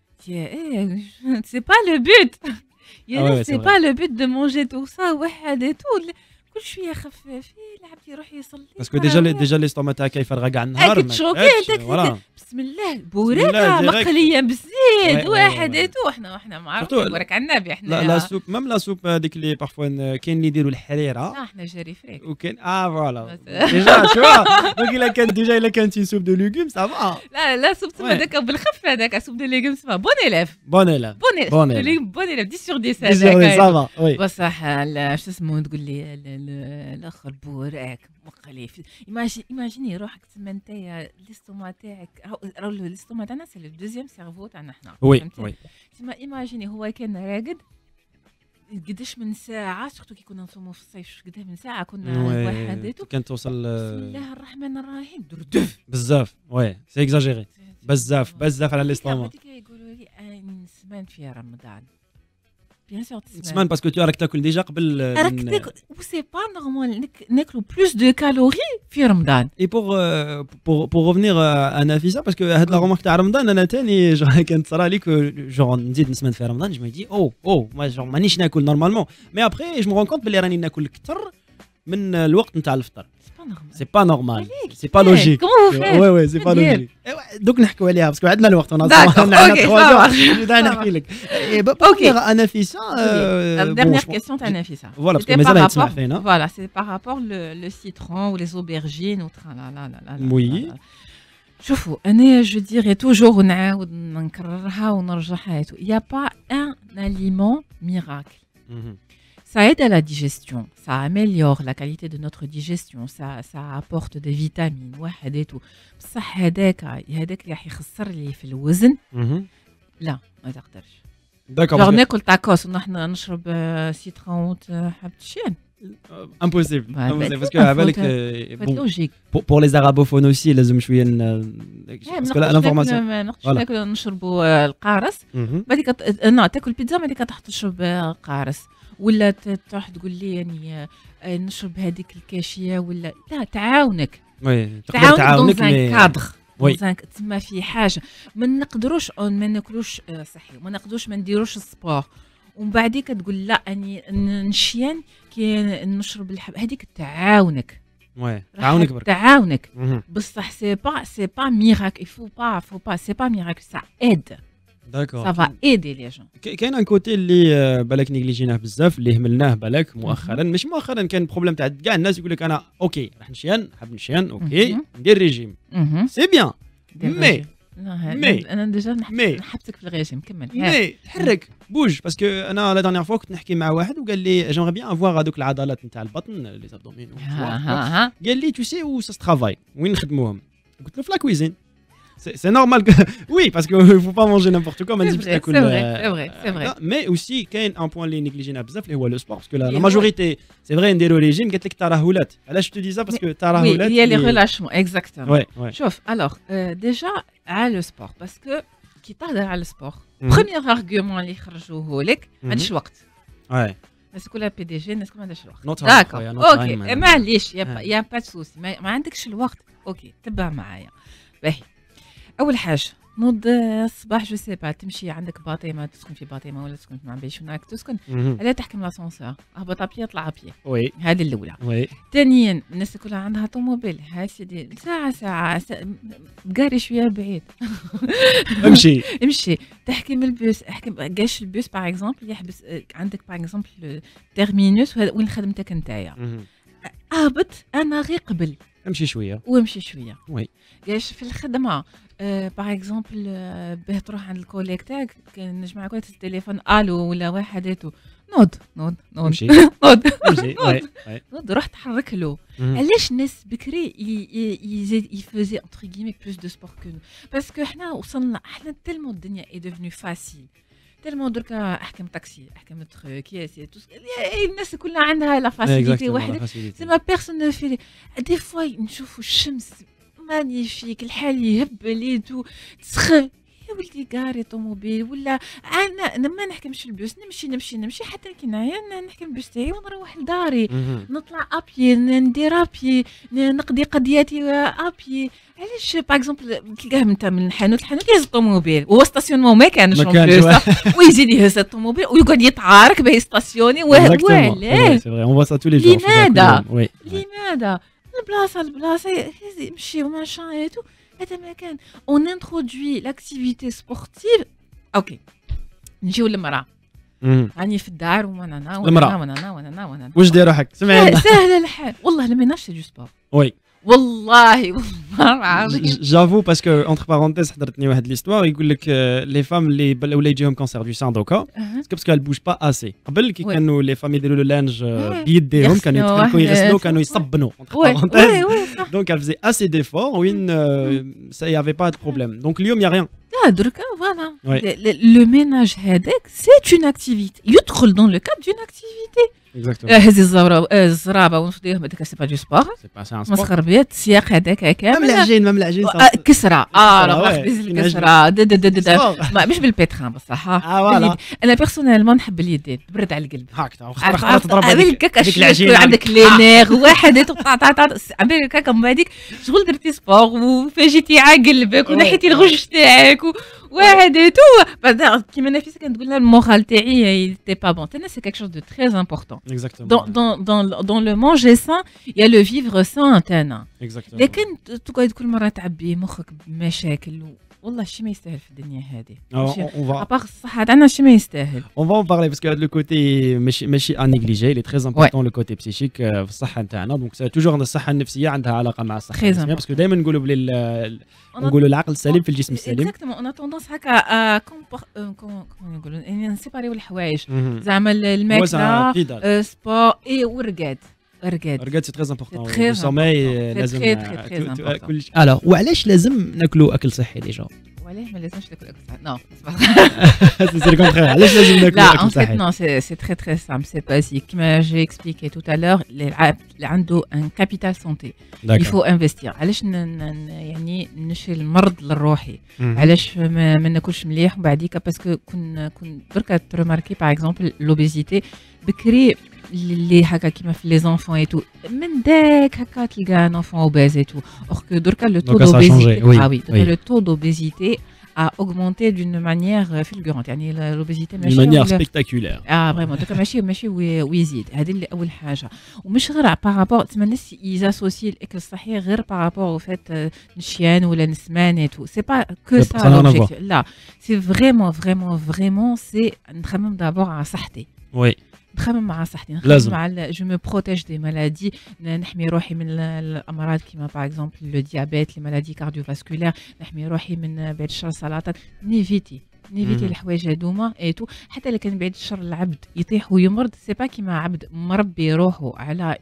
سي با لو بوت يا سي با لو بوت دو مونجي تو سا واحد تو كل شويه خفاف يلعب يروح يصلي باسكو ديجا ديجا لي ستوما تاعك يفرغ كاع النهار بسم الله بوراكه مقليه بزيت واحد تو احنا احنا ما عرفتش بورك على النبي احنا لا لا سوب ميم لا سوب هذيك اللي بارفوا كاين اللي يديروا الحريره احنا جاري فريك وكاين اه فوالا ديجا شو دونك الا كان ديجا الا كانت سوب دو ليغوم سافا. لا لا سوب تما هذاك بالخف هذاك سوب دو ليغوم سما بون ايليف بون ايليف بون ايليف بون ايليف عشرة سور عشرة هذاك سافا وي بصح شو اسمه تقول لي الاخر بوراك مقلي ايماجي ايماجيني روحك تما نتايا ليستوما تاعك راهو ليستوما تاعنا سي لو دوزيام سيرفو تاعنا حنا وي وي تما ايماجيني هو كان راقد قداش من ساعه سورتو كي كنا نصوموا في الصيف قداش من ساعه كنا واحد كانت توصل بسم الله الرحمن الرحيم دردف بزاف وي سي اكزاجيري بزاف بزاف على الاستوما يقولوا لي نسمان في رمضان بيان سور تسمان باسكو تو راك تاكل ديجا قبل راك تاكل سي با نورمال ناكلو بلوس دو كالوري في رمضان اي بور بور بور ريفونير ا نافيسا باسكو هاد لا رومارك تاع رمضان انا ثاني كانت صرا لي كو جون نزيد نسمان في رمضان جو مي دي او او ما جون مانيش ناكل نورمالمون مي ابري جو مو رون كونت بلي راني ناكل اكثر من الوقت نتاع الفطر سي با نورمال سي با لوجيك وي وي سي با لوجيك دوك نحكوا عليها باسكو عندنا الوقت ونعطيو عندنا ثلاثة جور دا نحكي لك اوكي انا نفيسه dernière question تاع نفيسه فوالا باسكو مازال تسمع فينا فوالا سي par rapport le citron ou les aubergines ou لا لا لا وي شوفوا انا جو ديري توجور نعاود نكررها ونرجعها il y a pas un aliment miracle. Ça aide à la digestion, ça améliore la qualité de notre digestion, ça, ça apporte des vitamines, واحد et tout. بصح هذاك هذاك اللي راح يخسر لي في الوزن لا ما تقدرش. داكور. genre ناكل تاكوس ونحن نشرب سيترون حبة الشين. impossible impossible parce que à بالك pour pour les arabophones aussi لازم شويه parce que l'information نقدرش ناكل نشربوا القارص بعديك لا تاكل بيتزا بعديك تحط تشرب قارص ولا تروح تقول لي يعني نشرب هذيك الكاشيه ولا لا تعاونك وي تقدر تعاونك مي كادر وي تسمى في حاجه ما نقدروش ما ناكلوش صحي وما نقدروش ما نديروش السبور ومن بعديك تقول لا اني نشيان كي نشرب الحب هذيك تعاونك وي تعاونك برك تعاونك بصح سي با سي با ميراكل يفو با فو با سي با ميراكل سا ايد داكور سافا ايدي لي جون كاين ان كوتي اللي بالك نيجليجيناه بزاف اللي هملناه بالك مؤخرا مش مؤخرا كان بروبليم تاع كاع الناس يقول لك انا اوكي راح نشيان حاب نشيان اوكي ندير ريجيم سي بيان مي مي انا ديجا نحبسك في الريجيم كمل مي تحرك بوج باسكو انا لا دانيير فوا كنت نحكي مع واحد وقال لي جونغ بيان افوار هذوك العضلات نتاع البطن لي زابدومين قال لي تو سي و سا سترافاي وين نخدموهم قلت له في لا كويزين C'est, c'est normal que... Oui, parce qu'il ne faut pas manger n'importe quoi. C'est vrai, c'est vrai, c'est vrai, c'est vrai. Mais aussi, il y a un point qui est négligé, c'est le sport. Parce que la, la majorité, c'est vrai, il y a des régimes qui ont des Là, je te dis ça parce que tu as Oui, il y a les relâchements, exactement. Ouais, ouais. Chauffe, alors, euh, déjà, à le sport. Parce que, qui t'adhère à le sport, mm-hmm. premier argument, les kharjouhou lek, ما عندش وقت. Ouais. الناس كلها بي دي جي الناس كلها ما عندهاش الوقت. داكور. اوكي معليش يا با سوسي ما عندكش الوقت. اوكي تبع معايا. باهي. اول حاجه نوض الصباح جو سي با تمشي عندك باطيمه تسكن في باطيمه ولا تسكن مع بيش هناك تسكن لا تحكم لاسونسور اهبط ابيا طلع ابيا وي هذه الاولى وي ثانيا الناس كلها عندها طوموبيل ها سيدي ساعه ساعه قاري شويه بعيد امشي امشي تحكم البوس احكم كاش البوس باغ اكزومبل يحبس عندك باغ اكزومبل تيرمينوس وين خدمتك نتايا اهبط انا غير قبل امشي شويه وامشي شويه وي كاش في الخدمه باغ اكزومبل باه تروح عند الكوليك تاعك كان نجمع كل التليفون الو ولا واحداتو نوض نوض نوض امشي نوض امشي نوض روح تحرك له علاش الناس بكري يزيد يفوزي انتر كيمي بلوس دو سبور كو باسكو حنا وصلنا حنا تلمو الدنيا اي ديفنو فاسيل تلمو دركا احكم طاكسي احكم تروك ياسي الناس كلها عندها لا فاسيليتي وحده سما بيرسون في دي فوا نشوفوا الشمس مانيفيك الحال يهبل يدو تسخن يا ولدي كاري طوموبيل ولا انا ما نحكمش البوس نمشي نمشي نمشي حتى كي نعيا نحكم البوس تاعي ونروح لداري نطلع ابي ندير ابي نقضي قضياتي ابي علاش باغ اكزومبل تلقاه انت من حانوت لحانوت يهز الطوموبيل وهو ستاسيونمون ما كانش ويزيد يهز الطوموبيل ويقعد يتعارك باه يستاسيوني وعلاه لماذا لماذا البلاصه البلاصه يمشي وماشان ايتو هذا ما كان اون انترودوي لاكتيفيتي سبورتيف اوكي نجيو للمراه راني في الدار وانا وانا وانا وانا وانا واش داير روحك سمعنا سهل الحال والله لما ناش دو سبور وي والله والله العظيم جافو باسكو اونتر بارونتيز حضرتني واحد ليستوار يقول لك لي فام اللي ولا يجيهم كونسير دو سان دوكا باسكو ال بوج با اسي قبل كي كانوا لي فام يديروا له لانج بيديهم كانوا يتحركوا يغسلوا كانوا يصبنوا اونتر بارونتيز دونك elle faisait assez d'efforts وين ça y avait pas de problème donc اليوم يا rien لا دركا فوالا لو ميناج هذاك سي اون اكتيفيتي يدخل دون لو كاب دون اكتيفيتي هزي الزرابه الزرابه ونفضيهم هذاك سي با دو سبور مسخر بيت السياق هذاك كامل مام العجين مام العجين كسره اه راه الكسره مش بالبيتخان بصح انا بيرسونيلمون نحب اليدين تبرد على القلب هكذا واخا تضرب هذيك العجين عندك لي نيغ واحد طع طع طع عندك هكا من بعديك شغل درتي سبور وفاجيتي على قلبك ونحيتي الغش تاعك واحد تو بعد كيما نفيسه كنقول لها المورال تاعي تي با بون تانا سي كيك شوز دو تري امبورطون دون دون دون دون لو مونجي سان يا لو فيفر سان تانا لكن تقعد كل مره تعبي مخك بمشاكل والله شي ما يستاهل في الدنيا هذه ابار الصحه تاعنا شي ما يستاهل اون فا بارلي باسكو هذا لو كوتي ماشي ماشي ان نيجليجي لي تري امبورطون لو كوتي بسيشيك في الصحه نتاعنا دونك توجور الصحه النفسيه عندها علاقه مع الصحه الجسميه باسكو دائما نقولوا بلي نقولوا العقل السليم في الجسم السليم اكزاكتومون اون توندونس هكا كوم نقولوا يعني نسيباريو الحوايج زعما الماكله سبور اي ورقاد رقاد رقاد سي تري امبورطون السوماي لازم كلشي الوغ وعلاش لازم ناكلوا اكل صحي ديجا وعلاه ما لازمش ناكل اكل صحي نو سي سي كونترير علاش لازم ناكلوا اكل صحي لا ان فيت نو سي تري تري سامبل سي باسيك كيما جي اكسبليكي تو تالور اللي عنده ان كابيتال سونتي يفو انفستير علاش يعني نشري المرض الروحي علاش ما ناكلش مليح وبعديك باسكو كون كون بركا ترماركي باغ اكزومبل لوبيزيتي بكري اللي هكا كيما في لي زونفون اي تو من داك هكا تلقى ان انفون اوبيز اي تو اور كو دركا لو تو دوبيزيتي اه وي لو تو دوبيزيتي a augmenté d'une manière fulgurante يعني لوبيزيتي ماشي d'une manière spectaculaire اه فريمون دوكا ماشي ماشي ويزيد هذه اللي اول حاجه ومش غير بارابور تما الناس يزاسوسي الاكل الصحي غير بارابور او فات نشيان ولا نسمان اي تو سي با كو سا لوبجيكتيف لا سي فريمون فريمون فريمون سي نخمم دابور على صحتي وي نخمم مع صحتي نخمم مع جو مو بروتيج دي مالادي نحمي روحي من الامراض كيما باغ اكزومبل لو ديابيت لي مالادي كارديوفاسكولير نحمي روحي من بعد الشر سلطات نيفيتي نيفيتي الحوايج هذوما اي تو حتى الا كان بعد الشر العبد يطيح ويمرض سي با كيما عبد مربي روحه على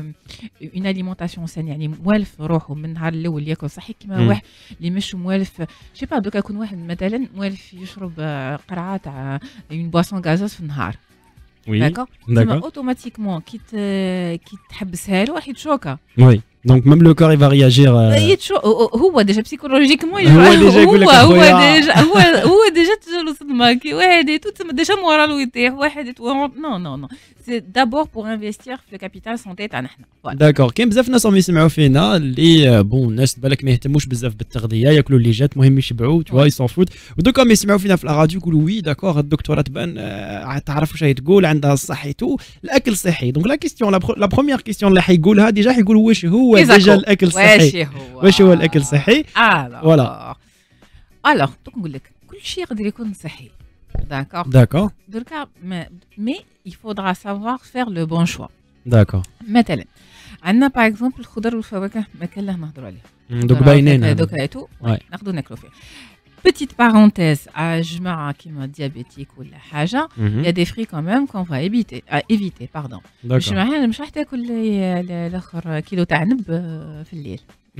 اون اليمونطاسيون سان يعني موالف روحه من النهار الاول ياكل صحي كيما واحد اللي مش موالف شي با دوكا يكون واحد مثلا موالف يشرب قرعه تاع اون بواسون غازوز في النهار وي داكور تما اوتوماتيكمون كي كي تحبسها له راح يتشوكا وي دونك ميم لو كور يفا رياجير يتشو هو ديجا بسيكولوجيكمون هو ديجا هو هو ديجا هو هو ديجا تجلو صدمه كي واحد تو ديجا مورالو يطيح واحد نو نو نو سي دابور بور انفستير في الكابيتال سونتي تاعنا حنا داكور كاين بزاف ناس راهم يسمعوا فينا اللي بون الناس بالك ما يهتموش بزاف بالتغذيه ياكلوا اللي جات مهم يشبعوا تو يسون فوت ودوك راهم يسمعوا فينا في الراديو يقولوا وي داكور الدكتوره تبان تعرف واش هي تقول عندها الصحي تو الاكل الصحي دونك لا كيستيون لا بروميير كيستيون اللي حيقولها ديجا حيقول واش هو ديجا الاكل الصحي واش هو الاكل الصحي فوالا الوغ دوك نقول لك كل شيء يقدر يكون صحي داكور داكور دركا مي il faudra savoir faire le bon choix داكور مثلا عندنا باغ اكزومبل الخضر والفواكه ما كان له نهضروا عليه دوك باينين دوك ايتو ناخذوا ناكلوا فيه petite parenthèse à جماعه كيما ديابيتيك ولا حاجه il y a des fruits quand même qu'on va éviter à éviter pardon مش معانا مش راح تاكل الاخر كيلو تاع نب في الليل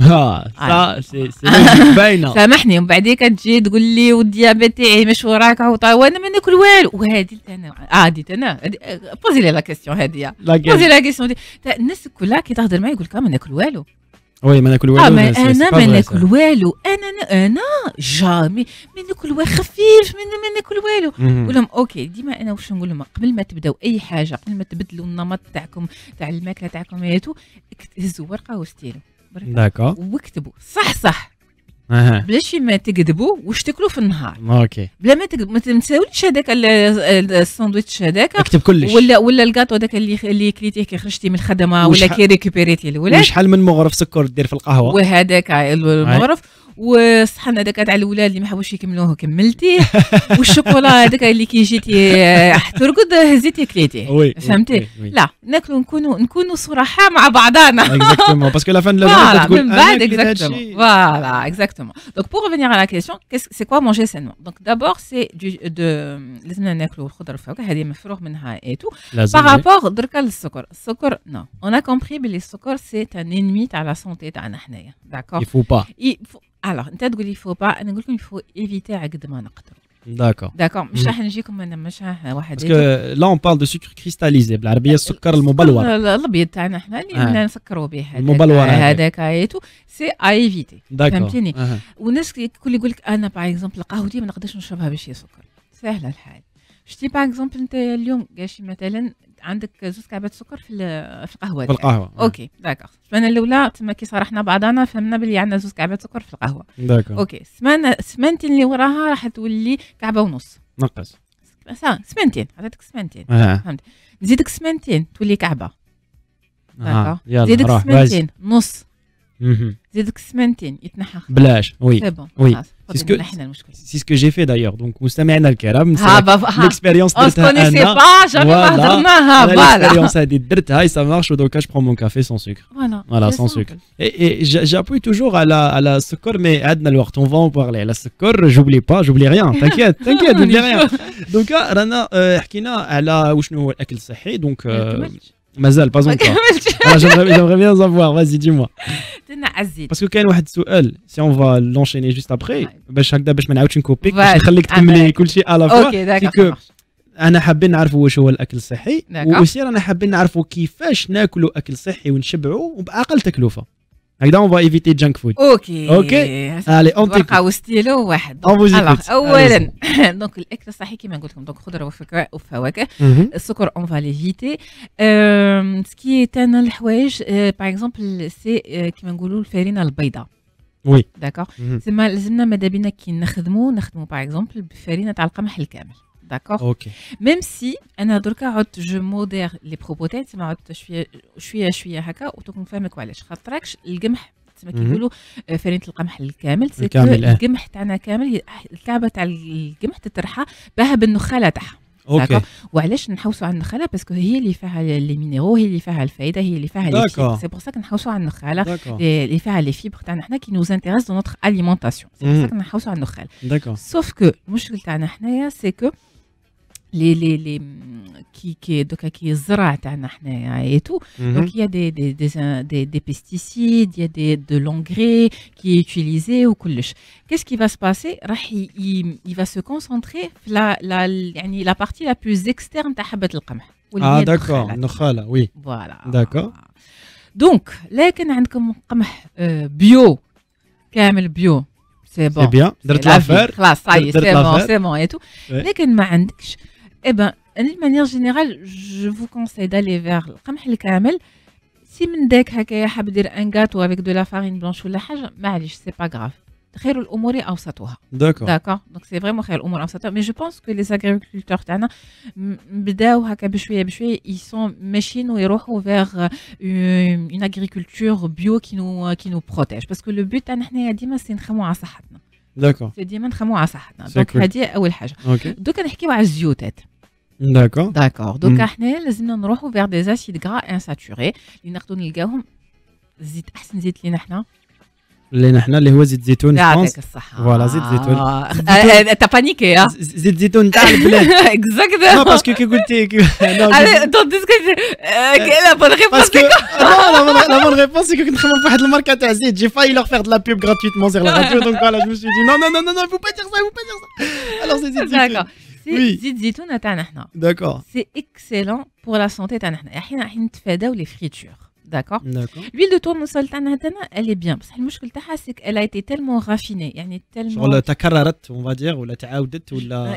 ها سي سي باينه سامحني ومن بعديك تجي تقول لي والديابيت تاعي مش وراك وانا ما ناكل والو وهذه انا عادي انا بوزي لي لا كيسيون هذه بوزي لا كيسيون الناس كلها كي تهضر معايا يقول لك ما ناكل والو وي ما ناكل والو انا ما ناكل والو انا انا جامي ما ناكل والو خفيف ما ناكل والو نقول لهم اوكي ديما انا واش نقول لهم قبل ما تبداو اي حاجه قبل ما تبدلوا النمط تاعكم تاع الماكله تاعكم هاتو هزوا ورقه وستيلو داكور واكتبوا صح صح اها بلاش ما تكذبوا واش تاكلوا في النهار اوكي بلا ما تكذب ما تنساوليش هذاك الساندويتش هذاك اكتب كلش ولا ولا الكاطو هذاك اللي اللي كليتيه كي خرجتي من الخدمه ولا كي ريكوبيريتي الولاد وشحال من مغرف سكر دير في القهوه وهذاك المغرف والصحن هذاك تاع الاولاد اللي ما حبوش يكملوه كملتيه والشوكولا هذاك اللي كي جيتي ترقد هزيتي كليتيه فهمتي لا ناكلوا نكونوا نكونوا صراحه مع بعضنا اكزاكتومون باسكو لا فان لا تقول من بعد اكزاكتومون فوالا اكزاكتومون دونك بور ريفينير على لا كيسيون سي كوا مونجي سانمون دونك دابور سي دو لازمنا ناكلوا الخضر والفواكه هذه مفروغ منها اي تو بارابور دركا للسكر السكر نو اون ا كومبري بلي السكر سي ان انمي تاع لا سونتي تاعنا حنايا داكور يفو با الوغ انت تقول لي فو با انا نقول لكم يفو ايفيتي على قد ما نقدروا D'accord. D'accord. مش راح نجيكم انا مش واحد. Parce que là on parle de sucre cristallisé بالعربيه السكر المبلور. الابيض تاعنا احنا اللي نسكروا به هذاك. المبلور هذاك ايتو سي ايفيتي. فهمتيني؟ أه. والناس الكل يقول لك انا باغ اكزومبل قهوتي ما نقدرش نشربها بشي سكر. سهله الحال. شتي باغ اكزومبل انت اليوم قاشي مثلا عندك زوج كعبات سكر في في القهوه. في القهوه. اوكي داكور. السمانه الاولى تما كي صارحنا بعضنا فهمنا بلي عندنا زوج كعبات سكر في القهوه. داكور. اوكي السمانه السمانتين اللي وراها راح تولي كعبه ونص. نقص. سمانتين عطيتك سمانتين. آه. فهمت. نزيدك سمانتين تولي كعبه. داكور. نزيدك سمانتين نص. زيدك سمانتين يتنحى. بلاش. وي. سي بون. وي. C'est ce que, c'est ce que j'ai fait d'ailleurs. Donc, مستمعنا الكرام, l'expérience درتها أنا. Voilà. L'expérience هذه درتها et ça marche. Donc, je prends mon café sans sucre. Voilà. Voilà, sans sucre. Et, et j'appuie toujours à la, à la sucre, mais عندنا الوقت. On va en parler. La sucre, j'oublie pas, j'oublie rien. T'inquiète, t'inquiète, j'oublie rien. Donc, رانا حكينا على وشنو هو الأكل الصحي. Donc, مازال pas encore. J'aimerais bien savoir. Vas-y, dis-moi. Parce que كاين واحد السؤال si on va l'enchaîner juste après باش هكذا باش ما نعاودش نكوبيك باش نخليك تكملي كل شيء على فوا كو انا حابين نعرفوا واش هو الاكل الصحي وسي رانا حابين نعرفوا كيفاش ناكلوا اكل صحي ونشبعوا وباقل تكلفه هكذا on va éviter junk food. اوكي اوكي allez on t'écoute. بقاو ستيلو واحد. اولا دونك الاكل الصحي كما قلت لكم دونك خضره وفواكه. السكر on va l'éviter. سكي تاعنا الحوايج باغ اكزومبل سي كما نقولوا الفرينه البيضاء. وي داكور. تسمى لازمنا ماذا بينا كي نخدموا نخدموا باغ اكزومبل بالفرينه تاع القمح الكامل. D'accord. Ok. Même si أنا دركا عدت je modère les propos تاعي تسمى عدت شوية شوية شوية هكا وتوك نفهمك علاش خاطركش القمح تسمى كي يقولوا فرينة القمح الكامل الكامل القمح تاعنا كامل الكعبة تاع القمح تترحى بها بالنخالة تاعها. اوكي. وعلاش نحوسوا على النخاله باسكو هي اللي فيها لي مينيرو هي اللي فيها الفايده هي اللي فيها لي فيبر سي بور سا نحوسوا على النخاله اللي فيها لي فيبر تاعنا حنا كي نوز انتريس دو نوتر اليمونطاسيون سي بور سا نحوسوا على النخاله. داكور. سوف كو المشكل تاعنا حنايا سي كو les les les qui qui donc qui الزرع تاعنا حنايا et tout donc il y a des des des des, des pesticides il y a des de l'engrais qui est utilisé وكلش. Qu'est-ce qui va se passer راح il, il va se concentrer la la يعني la partie la plus externe تاع حبة القمح. ah d'accord النخالة oui voilà d'accord. donc لكن عندكم قمح بيو كامل بيو سي بون سي بيان درت لافير خلاص صاي سي بون سي بون et tout لكن ما عندكش Eh ben, de manière générale, je vous conseille d'aller vers القمح الكامل. Si من داك هكايا حاب دير un gâteau avec de la farine blanche ولا حاجة معليش c'est pas grave. خير الأمور أوسطها. D'accord. D'accord. Donc c'est vraiment خير الأمور أوسطها. Mais je pense que les agriculteurs تاعنا بداو هكا بشوية بشوية ils sont ماشيين ويروحوا vers une, une agriculture bio qui nous qui nous protège. Parce que le but تاعنا حنايا ديما سي نخدموا على صحتنا. D'accord. سي ديما نخدموا على صحتنا. دونك هذه أول حاجة. Okay. دوكا نحكيو على الزيوتات. D'accord. D'accord. Donc احنا لازمنا نروحوا vers des acides gras insaturés اللي ناخذوا نلقاهم الزيت احسن زيت اللي نحنا اللي نحنا اللي هو زيت زيتون يعطيك الصحة. فوالا زيت زيتون. انت بانيكي ها زيت زيتون تاع البلاد. اكزاكتومون. نو باسكو كي قلتي انا دون ديسكوت لا بون ريبونس. لا بون ريبونس كي كنت نخمم في واحد الماركه تاع زيت جي فاي لور فير دو لا بوب غراتويتمون سير لا راديو دونك فوالا جو مي سوي دي نو نو نو نو فو با دير سا فو با دير سا الوغ سي زيت زيتون. سي زيت زيتون تاعنا حنا. داكور. سي اكسيلون بور لا سونتي تاعنا حنا. حنا راح نتفاداو لي فريتور. D'accord. D'accord. L'huile de tournesol تاعنا elle est bien. بصح المشكل تاعها c'est qu'elle a été tellement raffinée يعني tellement ولا تكررت on va dire ولا تعاودت ولا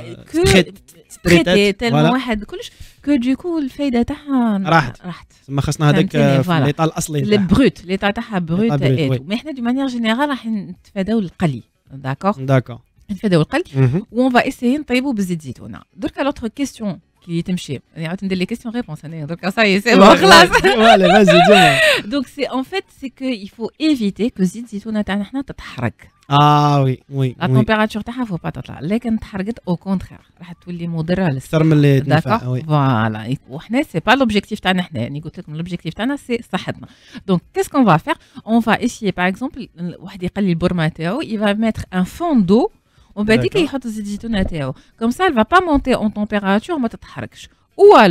تريتي tellement واحد كلش que du coup الفايدة تاعها راحت. راحت. ما خصنا هذاك في ليطا الاصلي البروت ليطا تاعها بروت ايتو. مي حنا دو مانيير جينيرال راح نتفاداو القلي. داكور. داكور. نتفاداو القلي و on va essayer نطيبو بالزيت زيتونه. دركا لوتر كيستيون qui تمشي يعني عاود ندير لي كيستيون ريبونس انا درك صاي سي بون خلاص. فوالا فازي ديما. دونك سي ان فيت سي كو il faut éviter que زيت الزيتونه تاعنا حنا تتحرق. اه وي وي. لا تمبيراتور تاعها فو با تطلع لكن تحرقت او كونترير راح تولي مضره للصحه اكثر من اللي تنفع. وي فوالا وحنا سي با لوبجيكتيف تاعنا حنا يعني قلت لكم لوبجيكتيف تاعنا سي صحتنا. دونك كيس كون فا فير اون فا اسيي باغ اكزومبل واحد يقلي البرمه تاعو il va mettre un fond d'eau ومن بعد يحط زيت الزيتونه تاعو كوم سا elle va pas monter en température ما تتحرقش. Ou alors,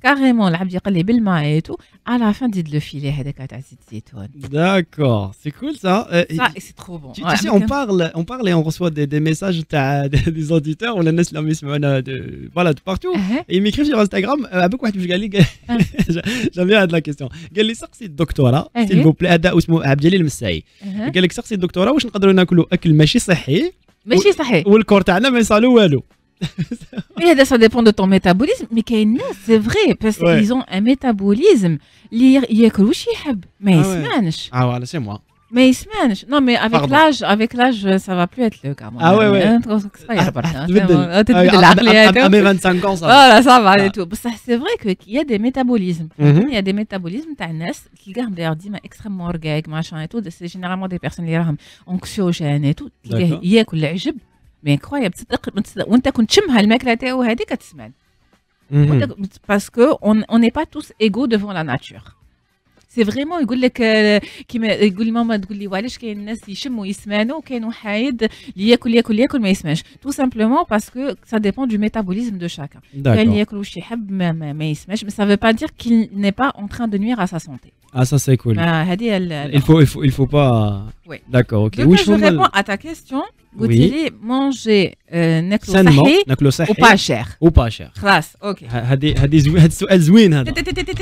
كاريمون العبد يقلي بالماء ايتو على فان ديد لو فيلي هذاك تاع زيت الزيتون. D'accord, c'est cool ça. Ça c'est trop bon. Tu, tu sais, on parle, on parle et on reçoit des, des messages des, des auditeurs ou la ناس اللي يسمعونا de voilà de partout. Uh-huh. Et ils m'écrivent sur Instagram avec واحد باش قال لي j'aime bien هاد la question. قال لي سقسي الدكتوره s'il vous plaît هذا اسمه عبد الجليل المساعي. قال لك سقسي الدكتوره واش نقدروا ناكلوا اكل ماشي صحي ماشي صحيح والكور تاعنا ما يصالو والو. Mais ça dépend de ton métabolisme. Mais c'est vrai, parce Ouais. qu'ils ont un métabolisme. Ils ياكلوش يحب ما يسمعنش. Ah voilà, c'est moi. ما يسمعنش. Non mais avec Pardon. l'âge, avec l'âge, ça va plus être le cas. Ah ouais ouais. تبدل العقلية. À mes vingt-cinq ans ça. Voilà, ça va et tout. بس c'est vrai que il y a des métabolismes. Il y a des métabolismes تاع الناس تلقاهم داير ديما extrêmement orgueil machin et tout. C'est généralement des personnes اللي راهم anxiogènes et tout. تلقاه ياكل العجب. Mais incroyable, وانت كنت تشمها الماكله تاعو هذيك تسمع. Parce que on on n'est pas tous égaux devant la nature. C'est vraiment يقول لك كيما يقول لي ماما تقول لي وعلاش كاين الناس يشموا يسمانوا وكاين واحد اللي ياكل ياكل ياكل ما يسمعش. Tout simplement parce que ça dépend du métabolisme de chacun. كاين اللي ياكل واش يحب ما, ما, ما يسمعش, mais ça veut pas dire qu'il n'est pas en train de nuire à sa santé. Ah ça c'est cool. Ah, il faut il faut il faut pas. Oui. D'accord, OK. Donc oui, je réponds à ta question. قلتي manger ناكلو صحي ناكلو صحي وبا شير وبا شير. خلاص اوكي. هذه هذه زوين, هذا السؤال زوين هذا.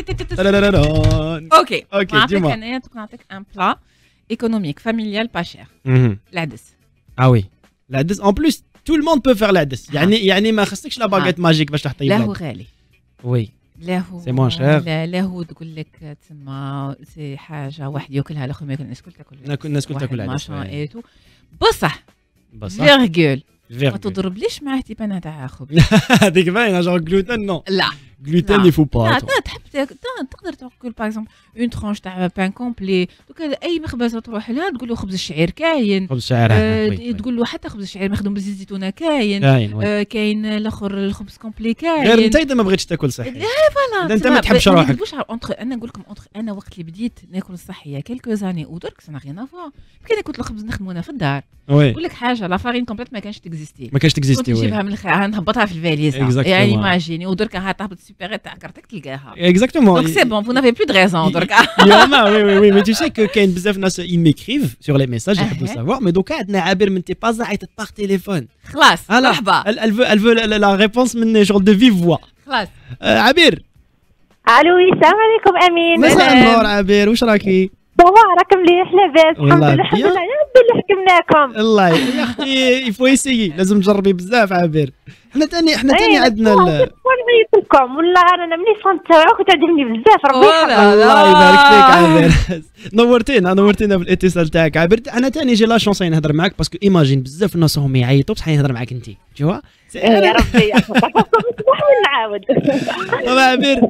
اوكي اوكي ديما انا نعطيك ان بلا ايكونوميك فاميليال با شير. العدس. اه وي العدس ان بلوس تو الموند بو فير العدس. يعني يعني ما خصكش لا باغيت ماجيك باش تحطي. لا هو غالي. وي لا هو سي موان شير. لا لا هو تقول لك تما سي حاجه واحد ياكلها الاخر ما ياكل. الناس الكل تاكل الناس الكل تاكل العدس ايتو بصح بصح فيرغول ما تضربليش معاه تيبانه تاع خبز. هذيك باينه جون gluten نو. لا gluten il faut pas. لا تحب تقدر تاكل باغ اكزومبل اون ترونش تاع بان كومبلي. دوك اي مخبزه تروح لها تقول له خبز الشعير كاين. خبز الشعير آه تقول له حتى خبز الشعير مخدوم بزيت الزيتونه كاين. آه كاين الاخر الخبز كومبلي كاين. غير انت اذا ما بغيتش تاكل صحي. لا فوالا انت ما تحبش روحك. انا نقول لكم انا وقت اللي بديت ناكل الصحيه كيلكو زاني ودرك سنا غير نافوا كان كنت الخبز نخدمو انا في الدار. نقول لك حاجه لا فارين كومبليت ما كانش تكزيستي. ما كانش تكزيستي. كنت نجيبها من الخير نهبطها في الفاليزه. يعني ايماجيني ودرك ها تهبط السوبر تاع كارتك تلقاها. Exactement. Donc c'est bon, vous n'avez plus de raison. Donc. Il y en a, oui, oui, oui. Mais tu sais que quand ils m'écrivent sur les messages, ils peuvent savoir. Mais donc, Abir, mais t'es pas arrêté par téléphone. خلاص. مرحبا. Elle, elle veut, elle veut la, la réponse من genre de vive voix. خلاص. عبير. الو السلام عليكم امين. مساء النور عبير, واش راكي؟ بابا راك مليح لاباس الحمد لله. الحمد لله يا ربي اللي حكمناكم. الله يا اختي يفو يسيي لازم تجربي بزاف عبير. حنا تاني حنا تاني عندنا نعيط لكم والله انا ملي صنت تاعك تعجبني بزاف ربي يحفظك. الله يبارك فيك عبير. نورتينا نورتينا بالاتصال تاعك عبير. انا تاني جي لا شونس نهضر معاك باسكو ايماجين بزاف الناس هم يعيطوا بصح نهضر معاك انت تشوف. يا ربي يحفظك نعاود. بابا عبير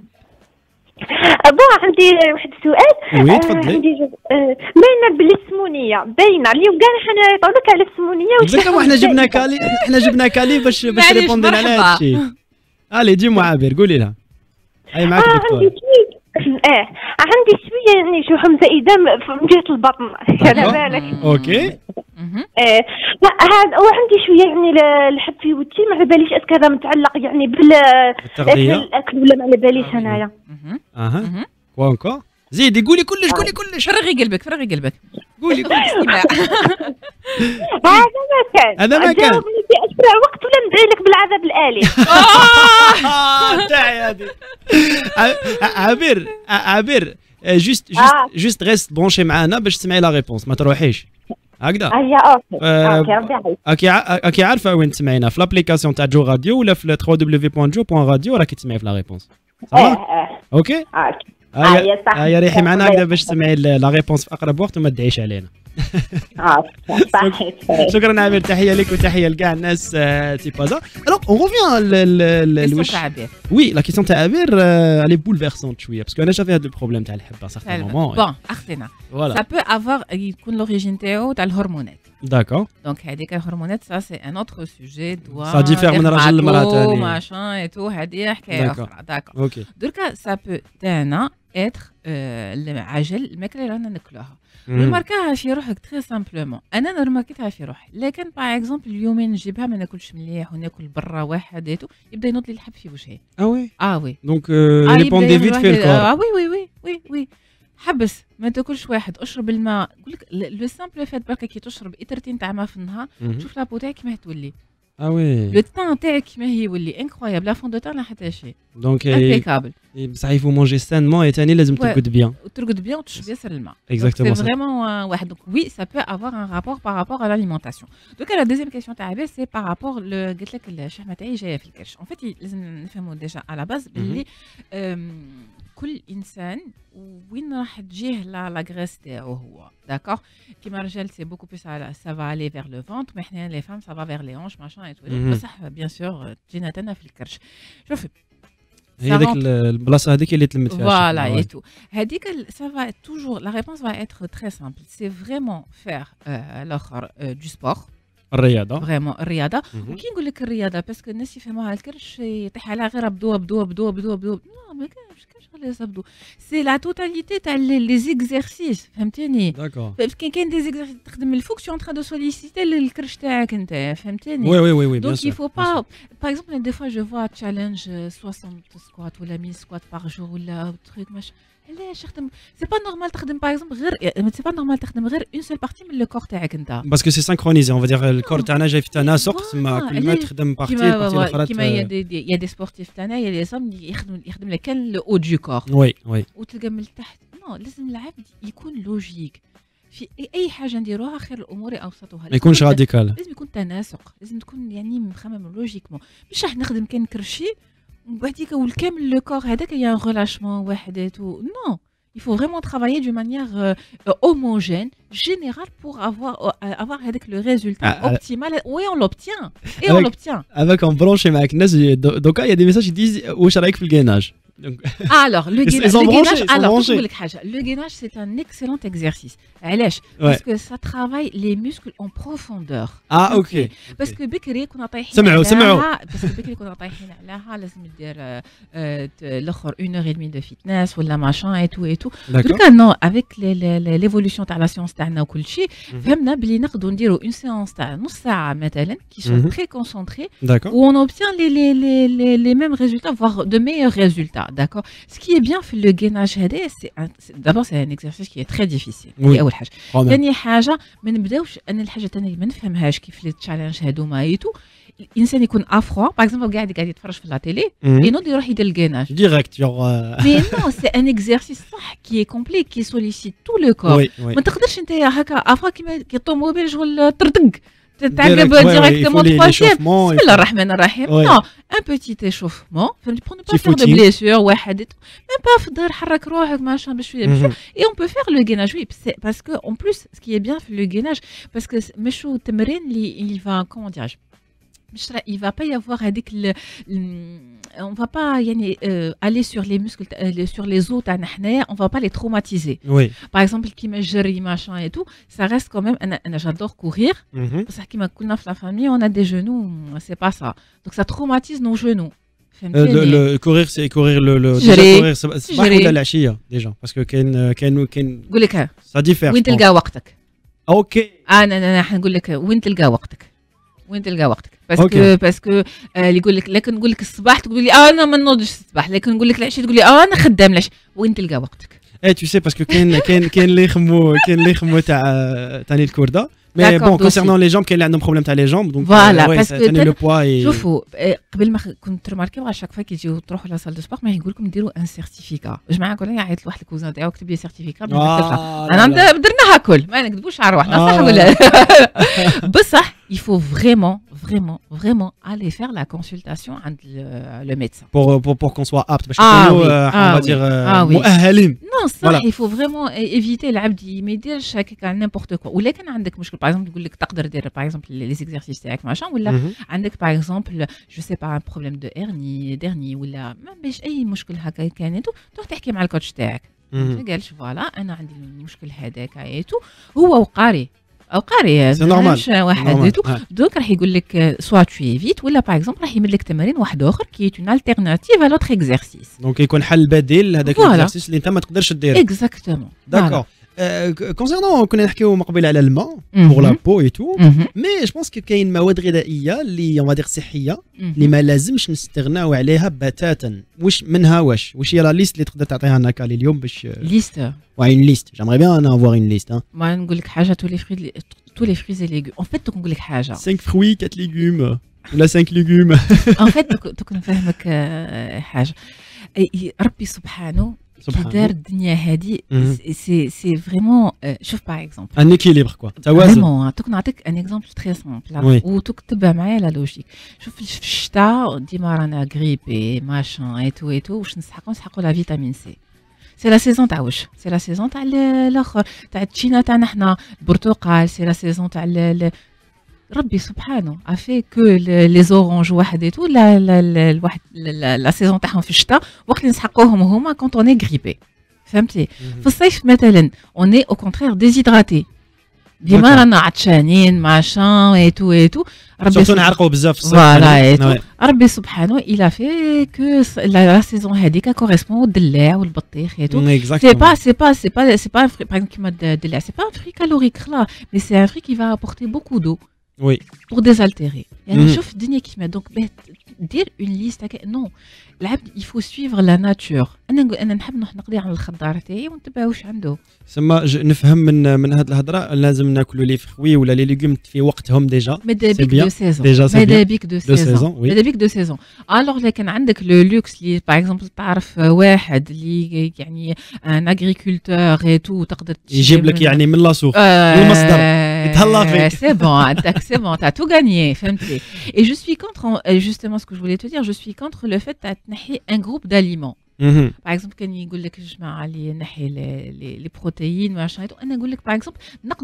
ابا عندي واحد السؤال. وي تفضلي. عندي باينه بلي السمونيه باينه اليوم كاع حنا نعيطوا لك على السمونيه. اكزاكتومون حنا جبنا كالي حنا جبنا كالي باش باش ريبوندينا على هذا الشيء. الي ديما عابر قولي لها. هاي معاك دكتور. اه عندي شويه يعني شحوم زائده من جهه البطن على بالك. اوكي. اه هذا وعندي شويه يعني الحب في ودي ما على باليش اسك هذا متعلق يعني بالاكل ولا ما على باليش انايا. اها كوانكو زيدي قولي كلش قولي كلش. فرغي قلبك فرغي قلبك. قولي قولي استماع. هذا ما كان هذا ما كان. جاوبني في اسرع وقت ولا ندعي لك بالعذاب الالي. اه تاعي هذه. عبير عبير جوست جوست جوست ريست برونشي معانا باش تسمعي لا ريبونس ما تروحيش هكذا. هيا اوكي اوكي ربي يعيط. راكي عارفه وين تسمعينا في لابليكاسيون تاع جو راديو ولا في دبليو دبليو دبليو بوان جو بوان راديو راكي تسمعي في لا ريبونس. اه اوكي اوكي. هيا هيا ريحي معنا هكذا باش تسمعي لا ريبونس في اقرب وقت وما تدعيش علينا. شكرا عبير تحيه لك وتحيه لكاع الناس تي بازا. الوغ اون روفيان لواش وي لا كيسيون تاع عبير الي بولفيرسونت شويه باسكو انا شافي هذا البروبليم تاع الحبه سارتان مومون. بون اختنا سا بو افوار يكون لوريجين تاعو تاع الهرمونات. داكور. دونك هذيك الهرمونات سا سي ان اوتر سوجي دوا سا ديفير من راجل لمراه ثاني ماشان اي تو هذه حكايه اخرى. داكور. اوكي. دركا سا بو تاعنا اتر العجل الماكله اللي رانا ناكلوها رماركاها في روحك تري سامبلومون. انا رماركيتها في روحي، لكن باغ اكزومبل اليومين نجيبها ما ناكلش مليح وناكل برا وحداتو يبدا ينوض لي الحب في وجهي. اه وي اه وي دونك ريبون دي فيت في الكور. اه وي وي وي وي وي حبس ما تاكلش واحد، اشرب الماء. نقول لك لو سامبل فات بركه كي تشرب اثرتين تاع ماء في النهار تشوف لابو تاعك كيما تولي. اه وي لو تان تاعك كيما هي يولي انكرويابل، لا فون دو تان لا حتى شيء. دونك امبيكابل. بصح يفو مونجي سانمون اي ثاني لازم ترقد بيان. ترقد بيان وتشرب ياسر الماء. اكزاكتومون سي فريمون واحد. دونك وي سا بو افوار ان رابور بار رابور ا لاليمونطاسيون. دونك لا دوزيام كيسيون تاع عباس سي بار رابور قلت لك الشحمه تاعي جايه في الكرش. اون فيت لازم نفهموا ديجا على باز باللي كل انسان وين راح تجيه لا لا غريس تاعو هو داكور. كيما الرجال سي بوكو بلوس سافا الي فيغ لو فونت، مي حنا لي فام سافا فيغ لي هونش ماشان اي تو. بصح بيان سور تجينا تنا في الكرش. شوف هي ديك البلاصه هذيك اللي تلمت فيها فوالا اي تو. هذيك سافا توجور لا ريبونس فا اتر تري سامبل. سي فريمون فير الاخر دو سبور، الرياضه فريمون الرياضه. وكي نقول لك الرياضه باسكو الناس يفهموها الكرش يطيح عليها غير بدو بدو بدو بدو بدو. نو ما كاينش كاينش غير يبدو. سي لا توتاليتي تاع لي زيكزارسيس فهمتني. داكور. كاين كاين دي زيكزارسيس تخدم الفوق شو انترا دو سوليسيتي الكرش تاعك انت فهمتني. وي وي وي وي دونك يفو با باغ اكزومبل دي فوا جو فوا تشالنج ستين سكوات ولا مية سكوات باغ جور ولا تروك ماش. علاش تخدم سي با نورمال تخدم باغ اكزومبل غير سي با نورمال تخدم غير اون سول بارتي من لو كور تاعك انت باسكو سي سانكرونيزي اون فادير الكور تاعنا جاي في تناسق تسمى كل ما تخدم بارتي بارتي الاخرى. كيما يا دي يا دي سبورتيف تاعنا يا لي زام يخدم يخدم لك كان لو او دو كور. وي وي وتلقى من التحت. نو لازم العبد يكون لوجيك في اي حاجه نديروها. خير الامور اوسطها. ما يكونش راديكال، لازم يكون تناسق، لازم تكون يعني مخمم لوجيكمون. مش راح نخدم كان كرشي وبعديك والكامل لو كور هذاك يا ريلاشمون وحداتو. نو il faut vraiment travailler d'une manière euh, homogène, générale pour avoir, euh, avoir avec le résultat ah, optimal. Oui, on l'obtient. Et avec, on l'obtient. Avec un branche avec Nas, donc il y a des messages qui disent où je avec le gainage. Donc... Alors, le, gaina le gainage, alors, le gainage, c'est un excellent exercice. Allez, parce que ça travaille les muscles en profondeur. Ah, ok. okay. Parce que بكري كنا طايحين سمعوا سمعوا. parce que بكري كنا طايحين عليها لازم ندير الاخر une heure et demie de fitness ولا machin et tout et tout. Donc non, avec l'évolution تاع la science تاعنا وكل شيء فهمنا بلي نقدروا نديروا une séance تاع نص ساعة مثلا qui sont très concentrés où on obtient les les les les mêmes résultats voire de meilleurs résultats. D'accord. Ce qui est bien في le gainage هذا c'est d'abord c'est un exercice qui est très difficile. هي أول حاجة. ثاني حاجة ما نبداوش أن الحاجة الثانية ما نفهمهاش كيف لي تشالنج هذوما ايتو. الانسان يكون افروا باغ اكزومبل قاعد قاعد يتفرج في لا تيلي ينوض يروح يدير الكيناج ديريكت يور مي نو سي ان اكزرسيس صح كي كومبلي كي سوليسيت تو لو كور. ما تقدرش انت هكا افرا كيما كي الطوموبيل شغل تردق تعقب ديريكتومون تخواسيام. بسم الله الرحمن الرحيم. نو ان بوتيت ايشوفمون فهمتي بور نو با فير دو بليسور واحد ميم با في الدار حرك روحك ماشان بشويه بشويه اي اون بو فير لو غيناج وي باسكو اون بلوس سكي بيان في لو غيناج باسكو ماشو تمرين اللي il va comment dirais-je il va pas y avoir هذيك on va pas يعني euh, aller sur les muscles euh, sur les os تاعنا حنايا on va pas les traumatiser. Oui. Par exemple كيما الجري machin et tout ça reste quand même انا انا j'adore courir بصح كيما كنا في la famille on a des genoux c'est pas ça donc ça traumatise nos genoux. le, le courir c'est courir le, le déjà courir صباح ولا العشيه déjà parce que كاين كاين كاين نقول لك ça diffère. وين تلقى وقتك؟ اوكي انا انا حنقول لك وين تلقى وقتك وين تلقى وقتك باسكو باسكو اللي يقول لك لكن نقول لك الصباح تقول لي انا ما نوضش الصباح لكن نقول لك العشيه تقول لي انا خدام العشيه وين تلقى وقتك؟ اي tu sais parce que كاين كاين كاين اللي يخمو كاين اللي يخمو تاع ثاني الكورده مي بون كونسيرنون لي جامب كاين اللي عندهم بروبليم تاع لي جامب دونك فوالا باسكو ثاني لو بوا. شوفوا قبل ما كنت رماركيو على شاك فوا كي تجيو تروحوا لا سال دو سبور ما يقول لكم ديروا ان سيرتيفيكا. جماعه كل عيط لواحد الكوزان تاعو كتب لي سيرتيفيكا انا درناها كل ما نكذبوش على روحنا صح ولا بصح il faut vraiment vraiment vraiment aller faire la consultation عند le médecin pour pour pour qu'on soit apte باش نكونوا on va dire مؤهلين. non صح il faut vraiment éviter العبد ما يديرش هكاك n'importe quoi. ولا كان عندك مشكل باغ اكزومبل يقول لك تقدر دير باغ اكزومبل لي زيكزارسيس تاعك ماشان ولا عندك باغ اكزومبل جو سي با ان بروبليم دو هيرني ديرني ولا ما باش اي مشكل هكا كانت تروح تحكي مع الكوتش تاعك ما قالش فوالا انا عندي المشكل هذاك ايتو هو وقاري او قاري سي نورمال واحد دوك راح يقول لك سوا تو ايفيت ولا باغ اكزومبل راح يمد لك تمارين واحد اخر كي اون التيرناتيف ا لوتر اكزرسيس دونك يكون حل بديل لهذاك الاكزرسيس اللي انت ما تقدرش ديره. اكزاكتومون داكور. كونسيرنون كنا نحكيو من قبل على الماء بور لا بو اي تو مي جو بونس كاين مواد غذائيه اللي اون دير صحيه اللي ما لازمش نستغناو عليها بتاتا. واش منها واش واش هي لا ليست اللي تقدر تعطيها لنا كالي اليوم باش ليست واي اون ليست جامري بيان انا افوار اون ليست. ما نقول لك حاجه تو لي فري تو لي فريز اي ليغوم ان فيت نقول لك حاجه خمسة فروي أربعة ليغوم ولا خمسة ليغوم ان فيت دوك نفهمك حاجه ربي سبحانه qui دار الدنيا هذه سي سي فريمون شوف باغ اكزومبل ان اكيليبر كوا توازن فريمون توك نعطيك ان اكزومبل تري سامبل وتكتبها معايا لا لوجيك. شوف في الشتاء ديما رانا غريبي ماشان اي تو اي تو واش نسحقوا نسحقوا لا فيتامين سي سي لا سيزون تاع واش سي لا سيزون تاع الاخر تاع التشينا تاعنا حنا البرتقال سي لا سيزون تاع ربي سبحانه افي كو لي زورانج واحد ايتو لا لا الواحد لا سيزون تاعهم في الشتاء وقت اللي نسحقوهم هما كونت اوني غريبي فهمتي. في الصيف مثلا اوني او كونترير ديزيدراتي ديما رانا عطشانين ماشان ايتو ايتو ربي سبحانه نعرقوا بزاف في الصيف فوالا ربي سبحانه الا في كو لا سيزون هذيك كوريسبون الدلاع والبطيخ ايتو سي با سي با سي با سي با باغ كيما الدلاع سي با فري كالوريك خلاص مي سي ان فري كي فا ابورتي بوكو دو Oui. Pour désaltérer. يعني شوف الدنيا كيفما دونك دير اون ليست هكا نو العبد يفو سويفغ لا ناتور. انا نقول انا نحب نروح نقضي على الخضار تاعي ونتبع واش عنده. سما نفهم من من هذه الهضره لازم ناكلوا لي فروي ولا لي ليغوم في وقتهم ديجا. ماذا بيك دو سيزون. ماذا بيك دو سيزون. ماذا بيك دو سيزون. الوغ لكن عندك لو لوكس اللي باغ اكزومبل تعرف واحد اللي يعني ان اغريكولتور اي تو تقدر يجيب لك يعني من لاصوغ من المصدر يتهلا فيك. سي بون عندك سي بون تاع تو غانيي فهمتي. Et je suis contre, justement ce que je voulais te dire, je suis contre le fait de nahi un groupe d'aliments. Mm-hmm. Par exemple, quand il dit que je mets les, les protéines, machin et tout, on dit que par exemple,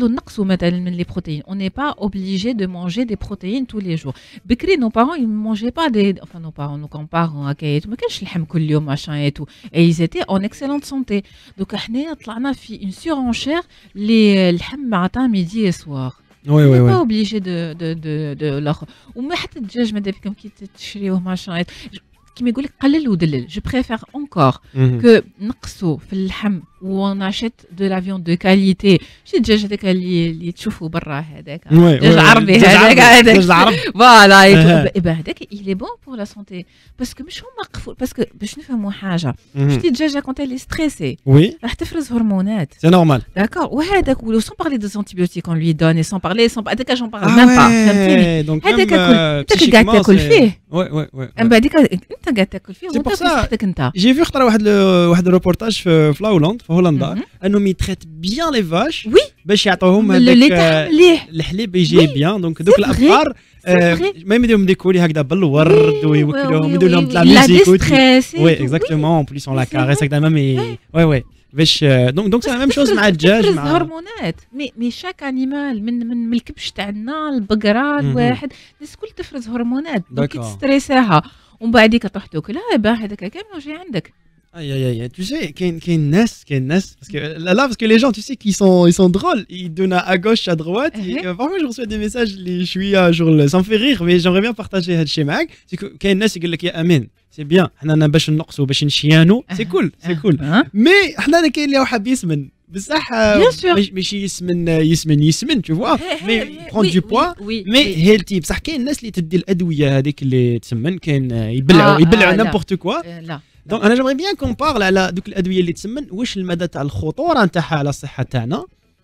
les protéines. On n'est pas obligé de manger des protéines tous les jours. Bekri, nos parents, ils ne mangeaient pas des. Enfin, nos parents, nos grands-parents, et tout, mais qu'est-ce que je machin et tout. Et ils étaient en excellente santé. Donc, on a fait une surenchère les matin, midi et soir. Oui, oui, oui. Pas obligé de de de de leur ou même حتى الدجاج ماذا بكم كي تشريوه ماشين كيما يقول لك قلل ودلل. جو بريفير انكور كو نقصوا في اللحم وناشيت دو لا فيون دو كاليتي. شي الدجاج هذاك اللي اللي تشوفوا برا هذاك دجاج عربي هذاك هذاك دجاج عربي فوالا ايبا هذاك il est bon pour la santé باسكو مش هما قفول باسكو باش نفهموا حاجه شتي الدجاجه كونت اللي ستريسي وي راح تفرز هرمونات سي نورمال داكور وهذاك ولو سون بارلي دو انتيبيوتيك اون لوي دون سون بارلي سون هذاك جون بارل ميم با فهمتيني هذاك انت قاعد تاكل فيه وي وي وي من بعديك انت قاعد تاكل فيه وانت صحتك انت جي في خطره واحد واحد الروبورتاج في هولندا في هولندا انهم يتريت بيان لي فاش وي باش يعطوهم هذاك الحليب يجي بيان دونك دوك الافكار ما يمديهم ديكولي هكذا بالورد ويوكلوهم يديروا لهم لا ميوزيك وي اكزاكتومون بليس اون لا كاريس هكذا ميم وي وي باش دونك دونك سي ميم شوز مع الدجاج مع هرمونات مي مي شاك انيمال من من الكبش تاعنا البقره الواحد الناس الكل تفرز هرمونات دونك تستريساها ومن بعديك تروح تاكلها با هذاك كامل واش عندك. Aïe aïe aïe, tu sais, qu'il y a une N E S, qu'il y a une N E S, parce que là, là, parce que les gens, tu sais, qui sont, ils sont drôles, ils donnent à gauche, à droite, et euh, parfois je reçois des messages, les, je suis à jour, ça me fait rire, mais j'aimerais bien partager ce schéma, c'est qu'il y a une N E S, il dit qu'il y a Amen, c'est bien, on a باش نقصوا باش نشيانوا, c'est cool, c'est cool, mais احنا كاين اللي حاب يسمن بصح ماشي يسمن يسمن يسمن tu vois mais prendre du poids mais healthy بصح كاين الناس اللي تدي الادويه هذيك اللي تسمن كاين يبلعوا يبلعوا نيمبورت كوا. دونك انا جامري بيان كون بارل على دوك الادويه اللي تسمن واش المدى تاع الخطوره نتاعها على الصحه تاعنا.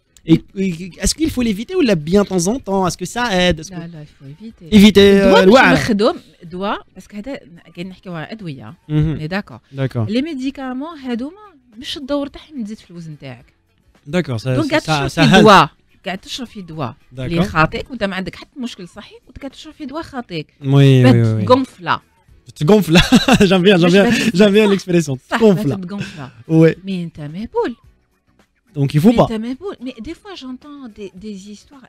Est-ce qu'il faut l'éviter ou la bien de temps en temps? Est-ce que ça aide? لا لا il faut éviter. Éviter الوعي. نخدم دواء باسكو هذا كاين نحكيو على ادويه. مي داكور. داكور. لي ميديكامون هذوما باش الدور تاعهم تزيد في الوزن تاعك. داكور سا دونك قاعد تشرب في دواء قاعد تشرب في دواء اللي خاطيك وانت ما عندك حتى مشكل صحي وانت قاعد تشرب في دواء خاطيك. وي وي وي. تقنفلا. تقنفلا. j'aime bien j'aime bien j'aime bien l'expression. تقنفلا. تقنفلا. وي. مي انت مهبول. Donc il faut pas. Mais des fois j'entends des, des histoires,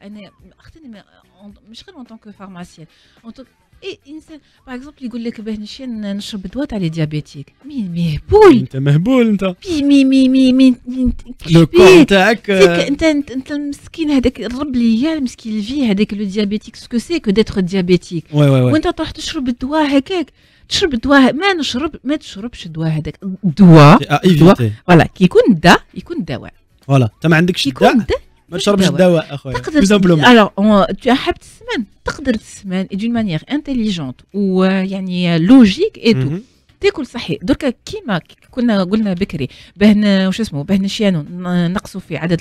مش غير en tant que pharmacienne. En tant et par exemple يقول لك باه نمشي نشرب دواء تاع لي ديابيتيك. مي مهبول. انت مهبول انت. مي مي مي مي لو كون تاعك. انت انت المسكين هذاك الرب ليا المسكين الفي هذاك لو ديابيتيك سكو سي كو ديتر ديابيتيك. وانت تروح تشرب الدواء هكاك. تشرب الدواء ما نشرب ما تشربش الدواء هذاك. الدواء. فوالا كي يكون دا يكون دواء. فوالا انت ما عندكش الداء ما تشربش الدواء اخويا تو سامبلومون. الوغ تو حاب تسمن تقدر تسمن دون مانيير انتيليجونت ويعني لوجيك اي تو تاكل صحي. دركا كيما كنا قلنا بكري باه واش اسمه باه نشيانو نقصوا في عدد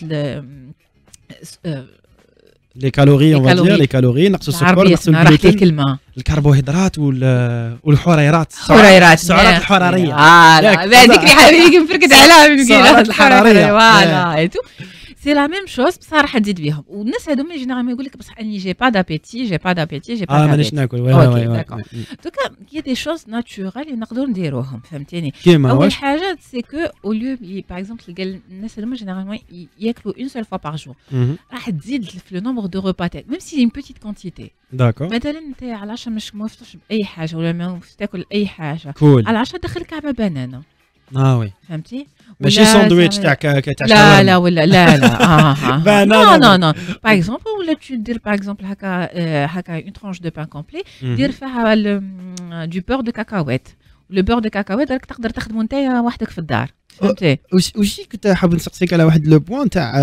لي كالوري اون فادير لي كالوري نقصوا السكر نقصوا الجلوتين الكربوهيدرات والحريرات الحريرات السعرات الحراريه. اه هذيك اللي حبيبي نفركد عليها السعرات الحراريه فوالا اي تو سي لا ميم شوز بصراحه تزيد بهم. والناس هذوما جينيرالمون يقول لك بصح اني جي با دابيتي جي با دابيتي جي با اه مانيش ناكل وي وي وي دوكا كي دي شوز ناتورال نقدروا نديروهم فهمتيني. اول حاجه سي كو او ليو باغ اكزومبل تلقى الناس هذوما جينيرالمون ياكلوا اون سول فوا باغ جور راح تزيد في لو نومبر دو ريبا تاعك ميم سي اون بيتيت كونتيتي. داكور مثلا انت على العشاء مش موفطش باي حاجه ولا ما تاكل اي حاجه كول. على العشاء دخل كعبه بنانه اه وي فهمتي ماشي ساندويتش تاع تاع لا لا ولا لا لا اه نو نو نو باغ اكزومبل ولا تو دير باغ اكزومبل هكا هكا اون ترونش دو بان كومبلي دير فيها دو بور دو كاكاوات. لو بور دو كاكاوات راك تقدر تخدمو نتايا وحدك في الدار فهمتي. وشي كنت حاب نسقسيك على واحد لو بوان تاع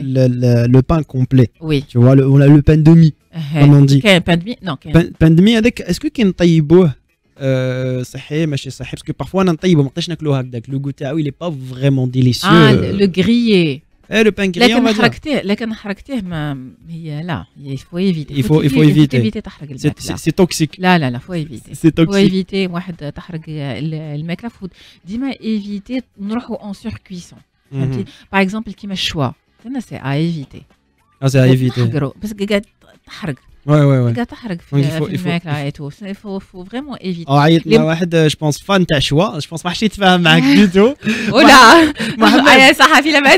لو بان كومبلي وي تو فوا ولا لو بان دومي كومون دي كاين بان دومي نو كاين بان دومي هذاك اسكو كي نطيبوه أه صحي ماشي صحي باسكو بارفوا انا نطيبو ما نقدرش ناكلوه هكذاك لو غو تاعو لي با فريمون ديليسيو. اه لو غريي ايه لو بان غريي لكن حركتيه لكن حركتيه ما هي لا يفو ايفيتي يفو يفو ايفيتي تحرق الماكله سي توكسيك. لا لا لا فو ايفيتي سي توكسيك فو ايفيتي واحد تحرق الماكله فود ديما ايفيتي نروحوا اون سور كويسون فهمتي. باغ اكزومبل كيما الشوا انا سي ايفيتي اه سي ايفيتي بس قاعد تحرق وي وي وي قاعد تحرق في الماكله اي تو فو فو فريمون ايفيتي. اه عيطنا واحد جو بونس فان تاع شوا جو بونس ما حش يتفاهم معاك دي تو ولا محمد يا صحفي لبن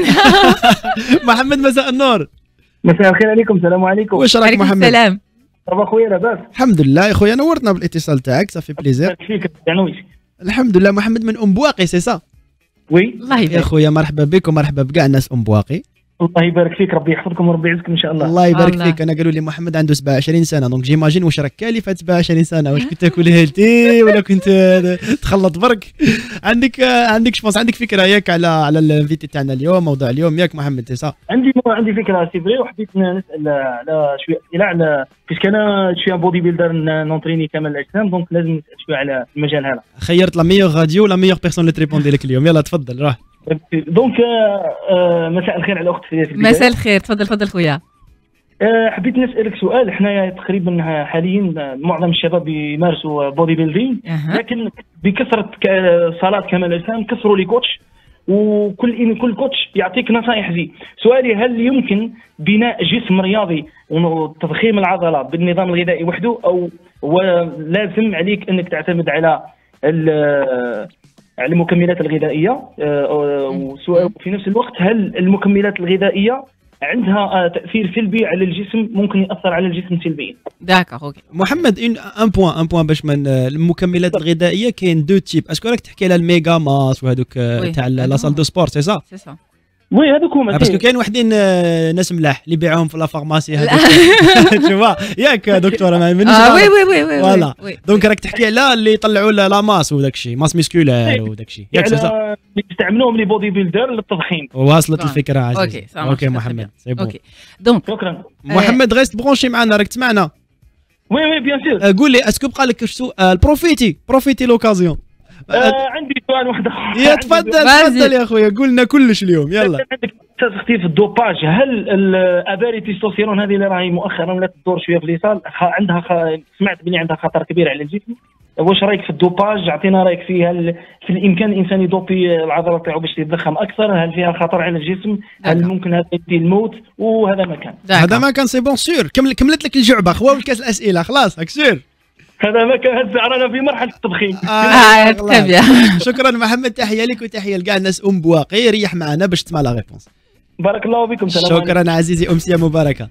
محمد مساء النور. مساء الخير عليكم. السلام عليكم. واش راك محمد؟ السلام. صباح خويا لاباس؟ الحمد لله يا خويا نورتنا بالاتصال تاعك صافي بليزير. فيك تعنويش. الحمد لله. محمد من ام بواقي سي سا؟ وي الله يبارك يا خويا مرحبا بك ومرحبا بكاع الناس ام بواقي. الله يبارك فيك ربي يحفظكم وربي يعزكم ان شاء الله. الله يبارك الله. فيك. انا قالوا لي محمد عنده سبعة وعشرين سنه دونك جيماجين واش راك كالفه سبعة وعشرين سنه واش كنت تاكل هيلتي ولا كنت تخلط برك عندك عندك شبونس عندك فكره ياك على على الفيديو تاعنا اليوم موضوع اليوم ياك محمد سي صح؟ عندي عندي فكره سي فري وحبيت نسال على شويه اسئله على بيسك انا شويه بودي بيلدر نونتريني كمال الاجسام دونك لازم نسال شويه على المجال هذا. خيرت لا ميور راديو ولا ميور بيرسون اللي تريبوندي لك اليوم يلا تفضل راه. دونك آه مساء الخير على الاخت في البدايه. مساء الخير تفضل تفضل خويا. آه حبيت نسالك سؤال. حنايا تقريبا حاليا معظم الشباب يمارسوا بودي بيلدينغ لكن بكثره صالات كمال الاجسام كثروا لي كوتش وكل كل كوتش يعطيك نصائح فيه. سؤالي هل يمكن بناء جسم رياضي وتضخيم العضله بالنظام الغذائي وحده او لازم عليك انك تعتمد على على المكملات الغذائيه؟ وسؤال في نفس الوقت هل المكملات الغذائيه عندها تاثير سلبي على الجسم ممكن ياثر على الجسم سلبيا؟ داكور اوكي محمد ان ان بوان ان بوان باش من المكملات الغذائيه كاين دو تيب. اسكو راك تحكي على الميغا ماس وهذوك تاع لا سال دو سبور سي صح؟ سي صح وي هذوك هما. باسكو كاين وحدين ناس ملاح اللي يبيعوهم في لا فارماسي هذوك شوفا ياك دكتوره ما منيش. اه وي وي وي وي فوالا دونك راك تحكي على اللي يطلعوا لا ماس وداك الشيء ماس ميسكولار وداك الشيء ياك صح؟ يستعملوهم لي بودي بيلدر للتضخيم. واصلت الفكره عزيز. اوكي اوكي محمد سي بون. اوكي دونك شكرا محمد غير تبرونشي معنا راك تسمعنا. وي وي بيان سور. قول لي اسكو بقى لك سؤال بروفيتي بروفيتي لوكازيون. آه عندي سؤال واحد اخر. يا تفضل تفضل يا خويا قولنا كلش اليوم يلا. عندك تخفيف الدوباج. هل الاباري تستوستيرون هذه اللي راهي مؤخرا ولا تدور شويه في اليسار عندها خ... سمعت بلي عندها خطر كبير على الجسم؟ واش رايك في الدوباج؟ اعطينا رايك فيه. هل في الامكان الانسان يدوبي العضله تاعو باش يتضخم اكثر؟ هل فيها خطر على الجسم؟ هل ممكن هذا يدي الموت؟ وهذا ما كان هذا ما كان سي بون سور. كملت لك الجعبه خوا والكاس الاسئله خلاص هاك سور. هذا ما كان رانا في مرحله التضخيم. اه تبيا. شكرا محمد تحيه لك وتحيه لكاع الناس ام بواقي. ريح معنا باش تسمع لا ريبونس. بارك الله بكم. سلام شكرا عزيزي امسيه مباركه.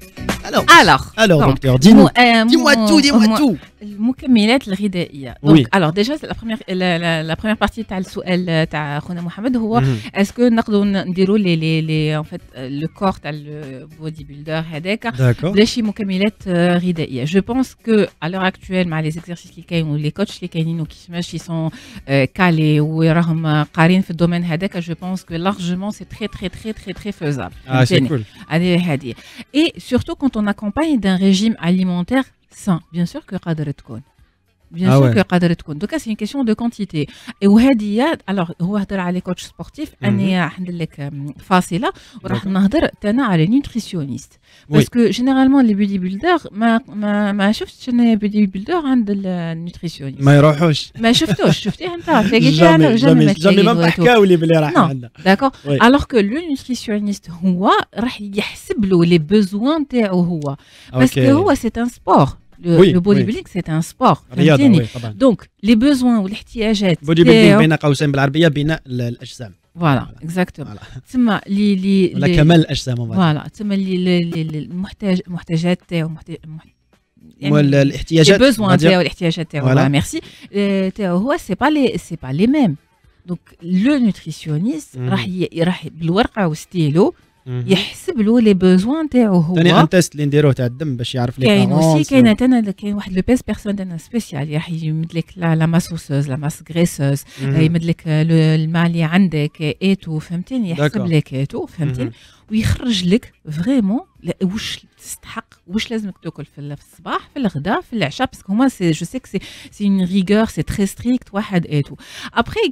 Alors, alors, alors donc, docteur, dis-nous, euh, dis-moi mon- tout, dis-moi mon- tout. المكملات الغذائيه دونك Oui. alors déjà c'est la première la, la, la première partie تاع السؤال تاع خونا محمد هو Mhm. اسكو نقدروا نديروا لي لي لي ان فيت لو كور تاع البودي بيلدر هذاك D'accord. بلا شي مكملات آه، غذائيه جو بونس كو على لور اكطويل مع لي زيكزارسيس اللي كاين ولي كوتش اللي كاينين وكيفاش يسون كالي وراهم آه، قارين في الدومين هذاك جو بونس كو لارجمون سي تري تري تري تري تري فيزابل Ah, c'est cool. هذه هذه et surtout quand on accompagne d'un régime alimentaire sain bien sûr que قادر تكون bien Ah sûr ouais. que قادر تكون دوكا c'est une question de quantité et وهذه alors هو هضر على كوتش سبورتيف انا ندير لك أم، فاصله وراح D'accord. نهضر انا على نيوتريسيونيست Oui. باسكو جينيرالمون لي بودي بيلدر ما ما ما شفتش انا بودي بيلدر عند النيوتريسيونيست ما يروحوش. ما شفتوش شفتيه انت تلاقيتيه جامي انا جامي ما جامي ما تلاقيته. حكاو لي بلي راح Non. عندنا. داكور Oui. الوغ كو لو نيوتريسيونيست هو راح يحسب له لي بوزوان تاعو هو باسكو Ok. هو سي ان سبور Oui, لو بودي oui. بيلدينغ سي ان سبور رياضة فهمتيني وي طبعا. دونك لي بوزوان والاحتياجات بودي بيلدينغ تاعو بين قوسين بالعربية بناء ال- الأجسام. فوالا اكزاكتومون Voilà. تسمى لي لي ولا لي- كمال الأجسام. on va dire. فوالا تسمى لي لي- لي- لي- المحتاج المحتاجات تاعو محت- مح- ولا لي الاحتياجات. بوزوان on va dire. تاعو الاحتياجات تاعو Voilà. ميرسي تاعو هو سي با لي سي با لي ميم دونك لو نوتريسيونيست Mhm. راح ي- راح بالورقه وستيلو Mhm. يحسب له لي بوزوان تاعو هو ثاني ان تيست اللي نديروه تاع الدم باش يعرف لي كاين كارونس. اوسي كاين تانا كاين واحد لو بيس بيرسون تاعنا سبيسيال راح يمد لك لا لا ماسوسوز لا ماس غريسوز Mhm. يمد لك لو- الماء اللي عندك ايتو فهمتيني يحسب D'accord. لك ايتو فهمتيني ويخرج لك فريمون واش تستحق واش لازمك تاكل في ال- في الصباح في الغداء في العشاء باسكو هما سي جو سي كو سي سي اون ريغور سي تري ستريكت واحد ايتو ابري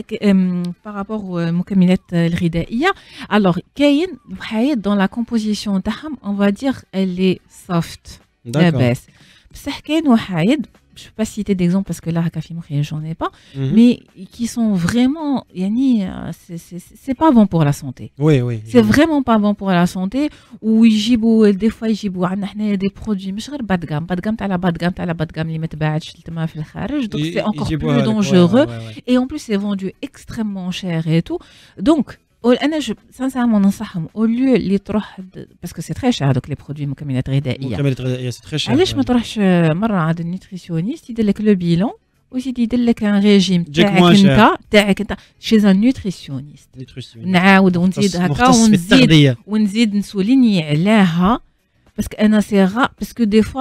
بارابور المكملات الغذائيه الوغ كاين وحايد دون لا كومبوزيسيون تاعهم اون فا دير الي سوفت D'accord. لاباس بصح كاين وحايد je peux pas citer d'exemple parce que là هكا في مخي j'en ai pas Mhm. mais qui sont vraiment يعني euh, c'est c'est c'est pas bon pour la santé Oui oui. c'est vraiment pas bon pour la santé ويجيبوا des fois يجيبوا عندنا حنايا des produits مش غير باد جام باد جام تاع باد جام تاع باد جام اللي ما تباعش تما في الخارج donc c'est encore يجيبوها plus لك. Ouais, dangereux ouais, ouais. et en plus c'est vendu extrêmement cher et tout donc انا جو سانسيرمون ننصحهم او ليو اللي تروح باسكو سي تري شير دوك لي برودوي مكملات غذائيه مكملات غذائية سي تري شير. علاش ما تروحش مره عند النيوتريسيونيست يدير لك لو بيلون ويزيد يدير لك ان ريجيم تجيك تاعك moins انت تاعك انت شي ان نيوتريسيونيست نعاود ونزيد هكا مختص في ونزيد التغذية. ونزيد نسوليني عليها باسكو انا سي غا باسكو دي فوا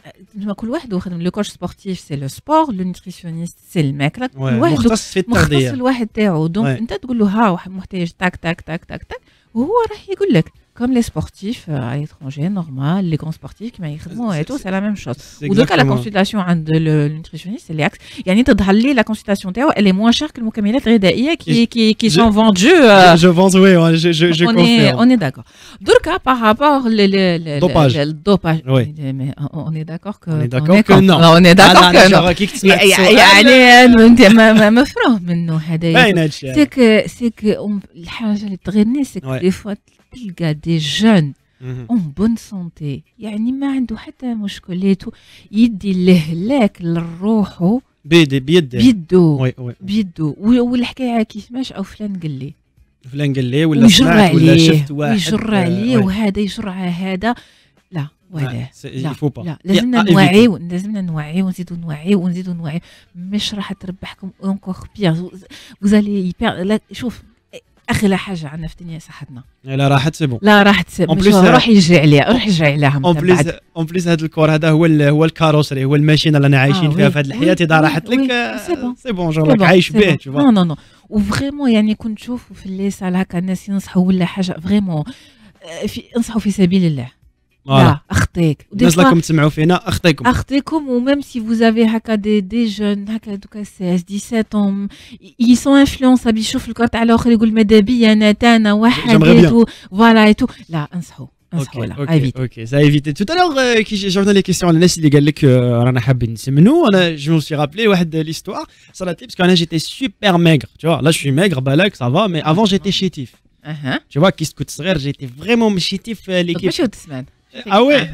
كل واحد يخدم لو كوتش سبورتيف سي لو سبور لو نيوتريسيونيست سي الماكله كل Ouais, واحد مختص في مختص التغذية. الواحد تاعو دونك Ouais. انت تقول له ها واحد محتاج تاك تاك تاك تاك تاك وهو راح يقول لك كوم لي سبورتيف ا ليترونجي نورمال لي غون سبورتيف كيما يخدموا اي تو سي لا ميم شوز ودوكا لا كونسلتاسيون عند النيوتريسيونيست اللي عكس يعني تظهر لي لا كونسلتاسيون تاعو الي موان شير كو المكملات الغذائيه كي كي كي سون فوندو Je pense oui, je je je on est confirme. on est d'accord دركا par rapport le le le Dopage. le dopage Oui. mais on est d'accord que On est d'accord que non. on est d'accord أنا- que أنا non شغل كي تسمع السؤال. يعني انت ما ما مفروغ منه هذا باين هادشي. سي كو سي كو الحاجه اللي تغيرني سي كو Ouais. دي فوا تلقى دي جون Mhm. اون بون سونتي يعني ما عنده حتى مشكلاتو يدي الهلاك لروحه بيدي بيده. بيدو وي وي. بيدو و- والحكايه كيفاش او فلان قال لي فلان قال لي ولا ويجر سمعت ولا عليه شفت واحد. ويجر آه، عليه وي. وهذا يجر على هذا لا ولا Ah, c'est- لا il faut pas. لا لازمنا Ah, éviter. نوعيو لازمنا نوعيو ونزيدو نوعيو ونزيدو نوعيو مش راح تربحكم اونكور بيغ وزالي يبير لا شوف اغلى حاجه عندنا في الدنيا صحتنا لا راحت سي بون. لا راح تسب En plus, روح يجري عليها روح يجري عليها اون من بليس بعد. اون بليس هذا الكور هذا هو ال- هو الكاروسري هو الماشينه اللي انا عايشين آه، فيها وي. في هذه الحياه. وي، اذا وي، راحت لك وي. آه، سي بون. سي بون سي جو راك بون، عايش سي به بون. tu vois. نو نو نو وفريمون يعني كنت نشوف في اللي سال هكا الناس ينصحوا ولا حاجه فريمون آه، في انصحوا في سبيل الله Voilà. لا اخطيك ودي الناس فوا راكم تسمعوا فينا اخطيكم. اخطيكم وميم سي vous avez هكا دي دي جون هكا دوكا seize dix-sept ans ils sont influençables يشوف الكره تاع الاخر يقول ماذا بيا انا تانا واحد J'aimerais ايتو فوالا ايتو لا انصحوا انصحوا اوكي لا اوكي ايفيت اوكي سا ايفيتي تو الوغ كي جاوبنا لي كيسيون على الناس اللي قال لك آه، رانا حابين نسمنوا. انا جو سي رابلي واحد ليستوار صارت لي باسكو انا جيتي سوبر ميغر tu vois là je suis maigre بالك ça va mais avant j'étais chétif اها tu vois كي كنت صغير جيتي فريمون شيتيف دونك ليكيب. ماشي هاد السمان اه وي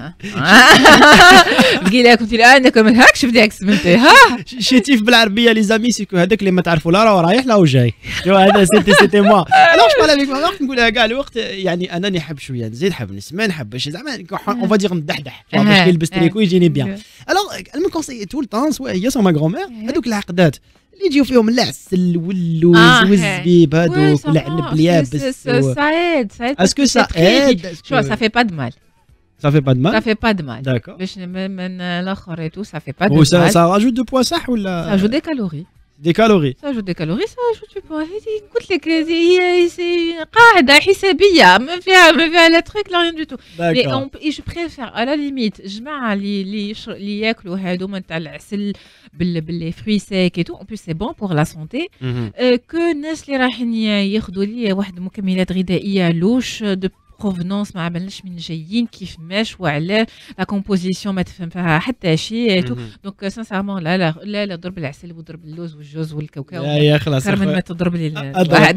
قيل لك قلت لي انا كمان هاك شفت داك سمنتي ها شيتيف بالعربيه لي زامي سيكو هذاك اللي ما تعرفوا لا راه رايح لا وجاي شو هذا سيتي سيتي موا علاش قال لك ما نقولها كاع الوقت يعني انني نحب شويه نزيد نحب نسمع نحب زعما اون فادير ندحدح باش نلبس تريكو يجيني بيان الوغ المون كونسيي تو الطون سوا هي سو ما غرومير هذوك العقدات اللي يجيو فيهم العسل واللوز آه والزبيب هذوك والعنب اليابس سعيد سعيد اسكو سا ايد شو سا في با دو مال ça fait pas de mal ça fait pas de mal d'accord باش من الاخر et tout ça fait pas de mal ça ça rajoute de poids صح ولا ça ajoute des calories des calories ça ajoute des calories ça ajoute du poids قلت لك هي سي قاعده حسابيه ما فيها ما فيها لا تروك لا rien du tout mais on je préfère à la limite جماعه اللي اللي اللي ياكلوا هذوما تاع العسل بال باللي fruits secs et tout en plus c'est bon pour la santé que الناس اللي رايحين ياخذوا لي واحد مكملات غذائيه لوش provenance ما عملناش من جايين كيف ماش وعلاه لا كومبوزيسيون ما تفهم فيها حتى شيء دونك سانسيرمون لا لا لا لا ضرب العسل وضرب اللوز والجوز والكاوكاو يا خلاص خير من ما تضرب لي الواحد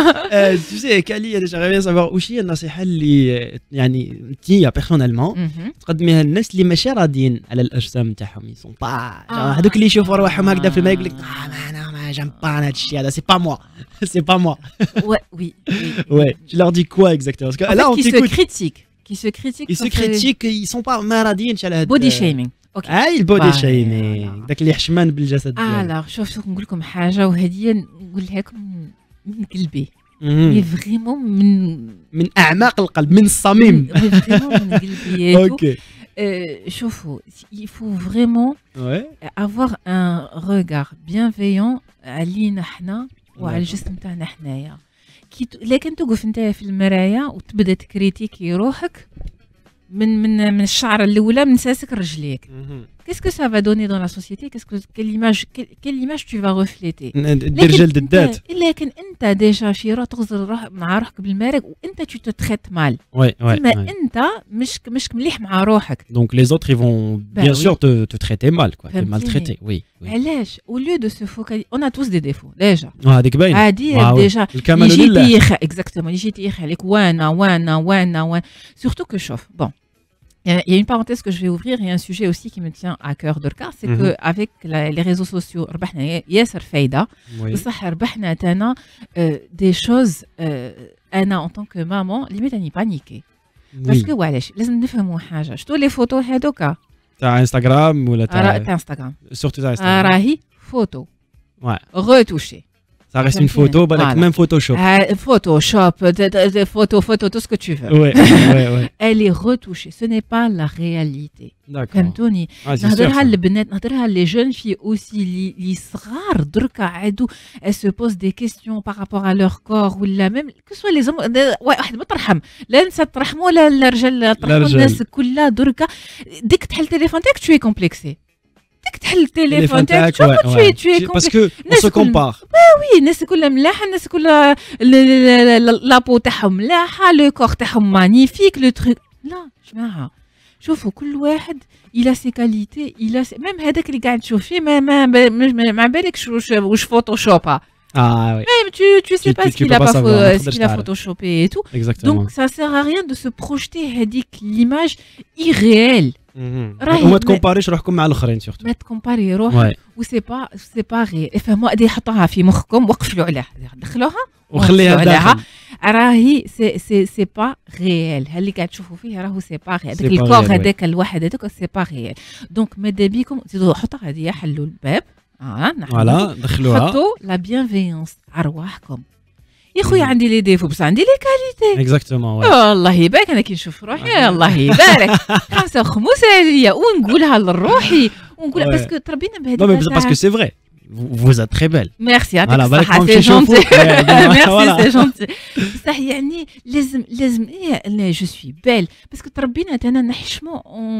تو سي كالي انا جاغي سافوار واش هي النصيحه اللي يعني انت بيرسونيلمون تقدميها للناس اللي ماشي راضيين على الاجسام تاعهم يسون با هذوك اللي يشوفوا رواحهم هكذا في الماء يقول لك انا ما جام با هذا الشيء هذا سي با موا سي با موا وي وي tu leur dis quoi exactement parce que là on qui se critiquent qui se critiquent ils se critiquent ils sont pas ما راضيينش على هذا body shaming اوكي اي البودي شيمينغ داك اللي حشمان بالجسد ديالو الوغ شوف شوف نقول لكم حاجه وهذه نقولها لكم من قلبي مي فريمون من من اعماق القلب من الصميم فريمون من قلبي اوكي شوفوا il faut vraiment avoir un regard bienveillant علينا حنا وعلى الجسم تاعنا حنايا كي لكن توقف انت في المرايه وتبدا تكريتيكي روحك من من من الشعر الاولى من ساسك رجليك qu'est-ce que ça va donner dans la société qu'est-ce que quelle image quelle image tu vas refléter دير جلد الذات لكن انت ديجا في روح تغزل روح مع روحك بالمارق وانت tu te traites mal وي وي ما انت مش مش مليح مع روحك donc les autres ils vont bien sûr te te traiter mal quoi te maltraiter oui علاش au lieu de se focaliser on a tous des défauts déjà هذيك باين هذه ديجا الكمال لله exactement اللي يجي يخليك وانا وانا وانا وانا surtout que chauffe bon il y a une parenthèse que je vais ouvrir et un sujet aussi qui me tient à cœur de le cas, c'est mm-hmm. qu'avec les réseaux sociaux, ياسر فايدة بصح ربحنا تانا des choses أنا en tant que maman limite أني بانيكي parce que وعلاش لازم نفهموا حاجة شتو لي فوتو هذوكا تاع انستغرام ولا تاع تاع انستغرام surtout تاع انستغرام راهي فوتو ouais retouchée ça reste une photo بالك même Photoshop Photoshop photo photo tout ce que tu veux ouais ouais ouais elle est retouchée ce n'est pas la réalité d'accord فهمتوني نهضرها للبنات نهضرها لي جون في aussi اللي صغار دركا عادو elles se posent des questions par rapport à leur corps ولا même que soit les hommes واحد ما ترحم لا نساء ترحموا ولا الرجال ترحموا الناس كلها دركا ديك تحل تليفون تاعك tu es complexé ديك تحل التليفون تاعك شوف tu es tu es باسكو on se compare وي الناس كلها ملاحه الناس كلها لابو تاعهم ملاحه لو كور تاعهم مانيفيك لو تروك لا جماعه شوفوا كل واحد الى سي كاليتي الى ميم هذاك اللي قاعد تشوف فيه ما ما ما بالكش واش واش فوتوشوبا Ah oui. Même tu tu sais tu, pas tu, ce qu'il a pas, pas ce qu'il a photoshopé et tout. Exactement. Donc ça sert à rien de se projeter هذيك l'image irréelle. راهي وما تكومباريش روحكم مع الاخرين سورتو. ما تكومباري روحك وسي با سي با غير افهموا هذه حطوها في مخكم وقفلوا عليها دخلوها وخليها داخل. راهي سي سي سي با ريال اللي قاعد تشوفوا فيه راهو سي با ريال هذاك الكور هذاك الواحد هذاك سي با ريال دونك ماذا بيكم تزيدوا حطوا هذه حلوا الباب اه فوالا دخلوها حطوا لا بيانفيونس ارواحكم يا خويا عندي لي ديفو بس عندي لي كاليتي اكزاكتومون والله يبارك انا كي نشوف روحي الله يبارك خمسه خموسه عليا ونقولها لروحي ونقول باسكو تربينا بهذيك non mais parce que c'est vrai vous êtes très belle ميرسي يعطيك الصحة سي جونتي ميرسي سي جونتي بصح يعني لازم لازم ايه جو سوي بيل باسكو تربينا انا نحشمو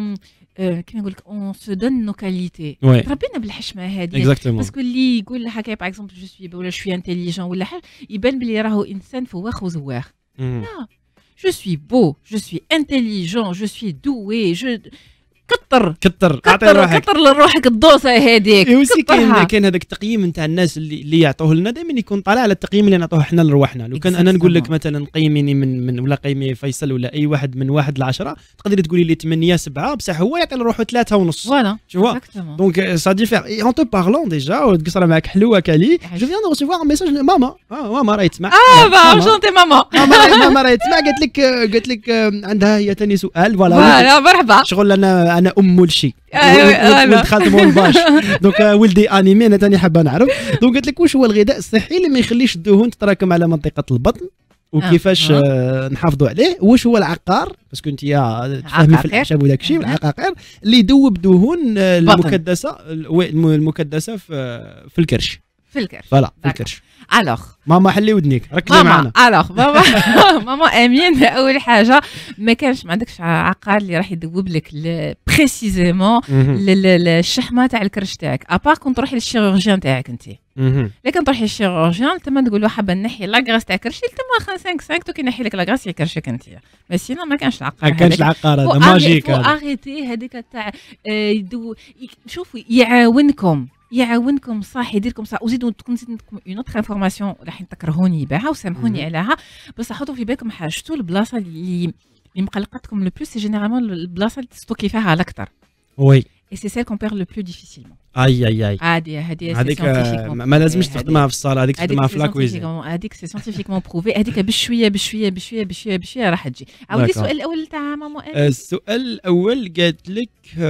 كيما نقول لك اون سو دون نو كاليتي تربينا بالحشمه هذه باسكو اللي يقول هكا باغ اكزومبل جو سوي ولا شوي انتيليجون ولا حاجه يبان بلي راهو انسان فواخ وزواخ لا جو سوي بو جو سوي انتيليجون جو سوي دوي جو كثر كثر كثر كثر لروحك الدوسه هذيك. وسي كاين كاين هذاك التقييم نتاع الناس اللي اللي يعطوه لنا دائما يكون طالع على التقييم اللي نعطوه حنا لرواحنا. لو كان انا نقول لك مثلا قيميني من من ولا قيمي فيصل ولا اي واحد من واحد لعشرة، تقدري تقولي لي ثمانية سبعة، بصح هو يعطي لروحه ثلاثة ونص. فوالا شوف دونك سا ديفير اون تو بارلون ديجا وتقصر معك حلوه كالي. جو فيان دو ريسيفوار ميساج ماما. اه ماما راهي تسمع. اه با جونتي ماما. ماما راهي تسمع قالت لك قالت لك عندها هي ثاني سؤال. فوالا مرحبا. شغل انا انا ام الشيء. ايوا ولد خالتي الباش. دونك ولدي انيمي انا ثاني حابه نعرف. دونك قالت لك واش هو الغذاء الصحي اللي ما يخليش الدهون تتراكم على منطقه البطن وكيفاش آه. آه نحافظوا عليه. واش هو العقار باسكو انت تفهمي في الاعشاب وداك الشيء والعقاقير اللي يذوب دهون المكدسه المكدسه في في الكرش في الكرش فوالا في الكرش. الوغ ماما حلي ودنيك ركزي معنا. الوغ ماما ماما امين اول حاجه ما كانش ما عندكش عقار اللي راح يذوب لك بريسيزيمون الشحمه تاع الكرش تاعك ابار كون تروحي للشيروجيان تاعك انت. لكن تروحي للشيروجيان تما تقول له حابه نحي لاكراس تاع كرشي تما خمسة خمسة تو كي نحي لك لاكراس يكرشك انت. بس سينو ما كانش العقار. ما كانش العقار هذا ماجيك. اغيتي هذيك تاع شوفوا يعاونكم يعاونكم صح يديركم صح. وزيدوا تكون زيدكم اون اوتر انفورماسيون راح تكرهوني بها وسامحوني عليها، بس حطوا في بالكم حاجتوا البلاصه اللي اللي مقلقتكم لو بلوس سي جينيرالمون البلاصه اللي تستوكي فيها على اكثر. وي اي سي سيل كون بير لو بلو ديفيسيلمون. اي اي اي هذه هذه هذيك ما لازمش تخدمها في الصاله، هذيك تخدمها في لاكويزين. هذيك سي سيانتيفيكمون بروفي. هذيك بشويه بشويه بشويه بشويه بشويه راح تجي. عاودي السؤال الاول تاع ماما. السؤال الاول قالت لك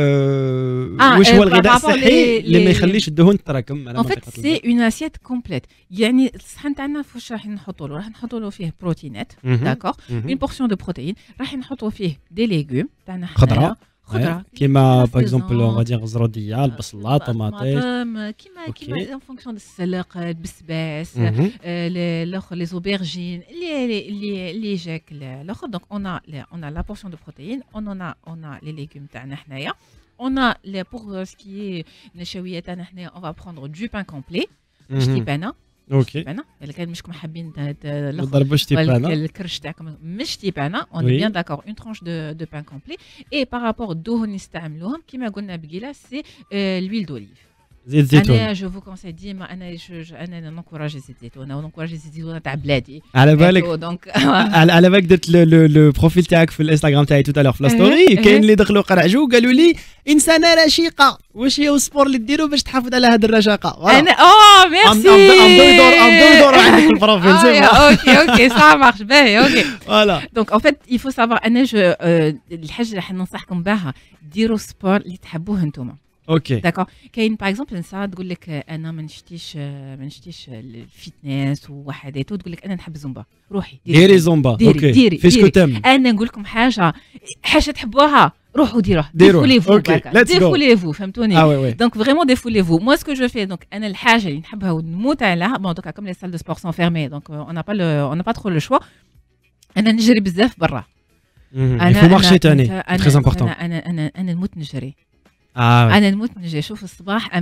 واش هو الغذاء الصحي اللي ما يخليش الدهون تتراكم على منطقه البطن. سي اون اسيت كومبليت، يعني الصحن تاعنا فاش راح نحطوا له؟ راح نحطوا له فيه بروتينات داكور، اون بورسيون دو بروتين، راح نحطوا فيه دي ليغوم تاعنا خضراء خضره كيما باغ اكزومبل اون فادير الزروديه، البصله، طماطيش كيما كيما اون فونكسيون دو السلق، البسباس، الاخر لي زوبيرجين اللي اللي اللي جاك الاخر. دونك اون ا اون ا لا بورسيون دو بروتين، اون ا اون ا لي ليغوم تاعنا حنايا، اون ا لي بور سكي النشويات تاعنا حنايا اون فا بروندر دو بان كومبلي مش تيبانا. اوكي تيبانا الا كان مشكم حابين ما ضربوش تيبانا الكرش تاعكم مش تيبانا اون بيان داكور اون ترونش دو دو بان كومبلي. اي بارابور الدهون اللي نستعملوهم كيما قلنا بقيله سي لويل دوليف زيت زيتون. انا جو فو كونساي ديما انا انا نونكوراجي زيت زيتون ونونكوراجي زيت زيتون تاع بلادي. على بالك دونك على بالك درت لو بروفيل تاعك في الانستغرام تاعي توتالور في لا ستوري، كاين اللي دخلوا قرعجوا قالوا لي انسانه رشيقه، واش هي السبور اللي ديروا باش تحافظ على هذه الرشاقه؟ انا اه ميرسي ام دوي دور ام دوي دور عندك البروفيل سي اوكي اوكي سا مارش باهي اوكي فوالا. دونك ان فيت يفو سافوار انا جو الحاجه اللي راح ننصحكم بها ديروا سبور اللي تحبوه انتوما. اوكي داكور. كاين باغ اكزومبل نساء تقول لك انا ما نشتيش ما نشتيش الفيتنس ووحدات، تقول لك انا نحب زومبا، روحي ديري زومبا. اوكي ديري فيش كتم. انا نقول لكم حاجه حاجه تحبوها روحوا ديروها، ديروا ديفوليفو ديفوليفو فهمتوني. دونك فريمون ديفوليفو. موا سكو جو في دونك انا الحاجه اللي نحبها ونموت عليها بون دوكا كوم لي سال دو سبور سون فيرمي دونك اون با اون با ترو لو شوا. انا نجري بزاف برا. انا فو مارشي تاني تري امبورطون. انا انا انا نموت نجري. آه انا نموت نجي. شوف الصباح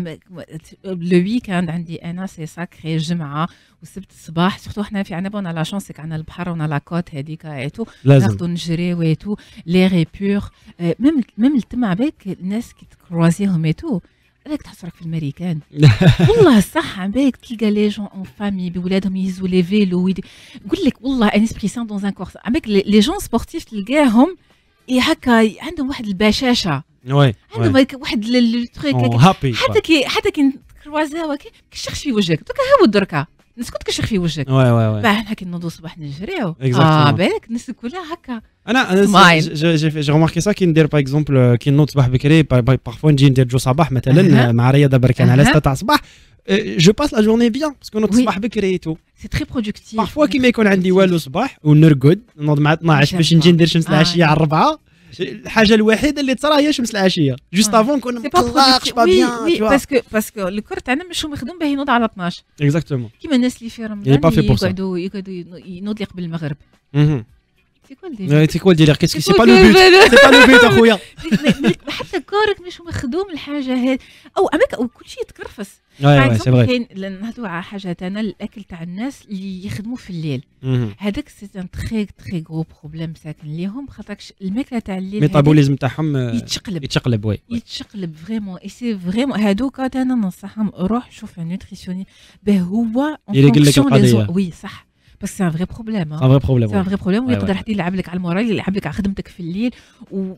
لو ويكاند عندي انا سي ساكري جمعه والسبت الصباح سورتو حنا في عنابه لا شونس عندنا البحر ونا لا كوت هذيك ايتو ناخذوا نجري ويتو لي ري بور ميم ميم تما بالك الناس كي تكروازيهم ايتو راك تحصرك في الامريكان والله صح عم بالك تلقى لي جون اون فامي بولادهم يهزوا لي فيلو نقول لك والله ان اسبري سان دون ان كورس عم بالك لي جون سبورتيف تلقاهم هكا عندهم واحد البشاشه. وي عندهم واحد التريك حتى كي حتى كي كروازاوا كيشخش في وجهك دوكا هاو دركا نسكت كشخ في وجهك. وي وي وي بعد حنا كي نوضوا الصباح نجريو اه بالك الناس كلها هكا. انا انا جي جي ريماركي سا كي ندير باغ اكزومبل كي نوض صباح بكري بارفوا نجي ندير جو صباح مثلا مع رياضه بركان على ستة تاع الصباح جو باس لا جورني بيان باسكو نوض الصباح بكري تو سي تري برودكتيف. بارفوا كي ما يكون عندي والو صباح ونرقد نوض مع اثناش باش نجي ندير شمس العشيه على الربعه. الحاجه الوحيده اللي تصرا هي شمس العشيه جوست افون كنا مطلقش با بيان وي باسكو باسكو الكور تاعنا مش مخدوم باش ينوض على اثناش اكزاكتومون كيما الناس اللي في رمضان يقعدوا يقعدوا ينوض لي قبل المغرب. سي كوا الديلير سي كوا الديلير كاسكو سي با لو بوت سي با لو بوت اخويا حتى كورك مش مخدوم الحاجه هذه او اماك او كل شيء تكرفس ايوا سي فري كاين نهضروا على حاجه تاعنا الاكل تاع الناس اللي يخدموا في الليل هذاك سي ان تري تري غرو بروبليم ساكن ليهم خاطرش الماكله تاع الليل الميتابوليزم تاعهم يتشقلب يتشقلب وي يتشقلب فريمون اي سي فريمون هذوك انا ننصحهم روح شوف نوتريسيوني به هو يقول لك القضيه وي صح بس سي ان فري بروبليم سي ان فري بروبليم سي ان فري بروبليم ويقدر حتى يلعب لك على المورال يلعب لك على خدمتك في الليل و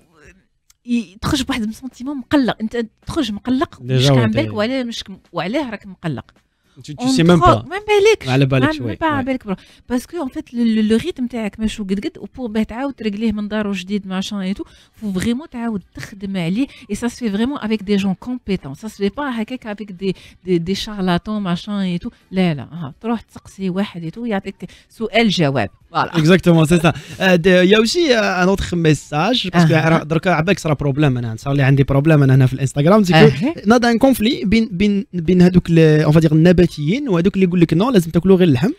تخرج بواحد السنتيمون مقلق انت تخرج مقلق مش كان بالك ولا مش وعلاه راك مقلق tu sais même pas ما بالكش على بالك شوي ما بالك باسكو ان فيت لو ريتم تاعك ماشي قد قد وبور باه تعاود ترجليه من دارو جديد ماشان اي تو فو فريمون تعاود تخدم عليه اي سا سي فريمون افيك دي جون كومبيتون سا سي با هكاك افيك دي دي, دي شارلاتون ماشان اي تو لا لا ها تروح تسقسي واحد اي تو يعطيك سؤال جواب فوالا اكزاكتومون سي سا يا اوسي ان اوتر ميساج باسكو دركا عباك صرا بروبليم انا صار لي عندي بروبليم انا هنا في الانستغرام سي ناض ان كونفلي بين بين بين هذوك اون فادير النباتيين وهذوك اللي يقول لك نو لازم تاكلوا غير اللحم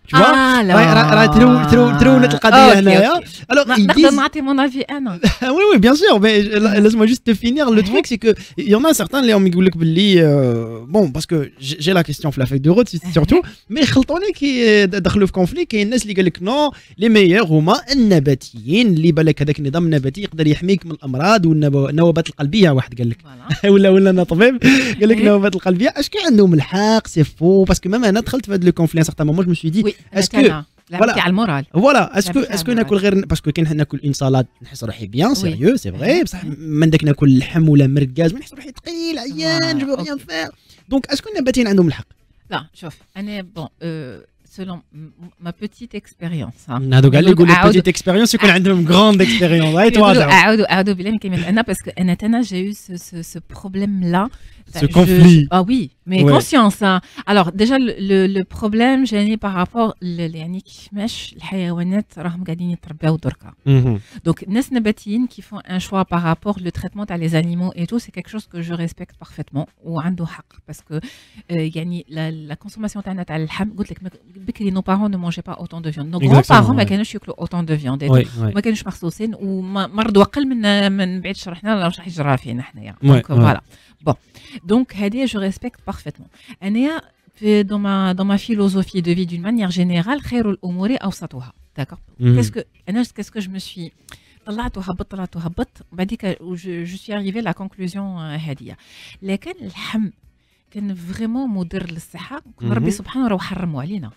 اه لا راه ترو ترو ترولت القضيه هنايا الوغ نقدر نعطي مون افي انا وي وي بيان سور مي لازم جوست فينير لو تروك سي كو يون ا سارتان اللي يقول لك باللي بون باسكو جي لا كيستيون في لا فيك دو روت سورتو مي خلطوني كي دخلوا في كونفلي كاين الناس اللي قال لك نو لي ميور هما النباتيين اللي بالك هذاك النظام النباتي يقدر يحميك من الامراض والنوبات القلبيه واحد قال لك ولا ولا انا طبيب قال لك النوبات القلبيه اش كاين عندهم الحق سي فو باسكو ميم انا دخلت في هذا لو كونفلي سارتان مومون جو مي سوي دي اسكو لعبتي على المورال فوالا اسكو اسكو ناكل غير باسكو كاين ناكل اون سالاد نحس روحي بيان سيريو سي فري بصح من داك ناكل لحم ولا مركاز نحس روحي ثقيل عيان جو ريان فير دونك اسكو النباتيين عندهم الحق لا شوف انا بون selon ma petite expérience هذوك اللي يقولوا petite expérience يكون عندهم grande expérience هاي تواضع اعوذ اعوذ بالله من كلمه انا باسكو انا تانا j'ai eu ce ce ce problème là ce conflit ah oui mais conscience alors déjà le le problème j'ai par rapport يعني كيفاش الحيوانات راهم قاعدين يترباو دركا donc الناس نباتيين qui font un choix par rapport le traitement تاع les animaux et tout c'est quelque chose que je respecte parfaitement وعنده حق باسكو يعني la consommation تاعنا تاع اللحم قلت لك بكري nos parents ne mangeaient pas autant de viande nos grands-parents ما كانوش ياكلوا autant de viande ما كانوش مخصوصين ومرضوا اقل من من بعد شرحنا واش راح يجرى فينا حنايا دونك فوالا بون دونك هذه جو ريسبكت بارفيتمون انايا dans ma dans ma philosophie de vie d'une manière générale خير الامور اوسطها داكور qu'est-ce que انا qu'est-ce que je me suis طلعت وهبط طلعت وهبط بعديك جو suis arrivé la conclusion هذه لكن اللحم كان فريمون مضر للصحه كون ربي سبحانه راه حرموا علينا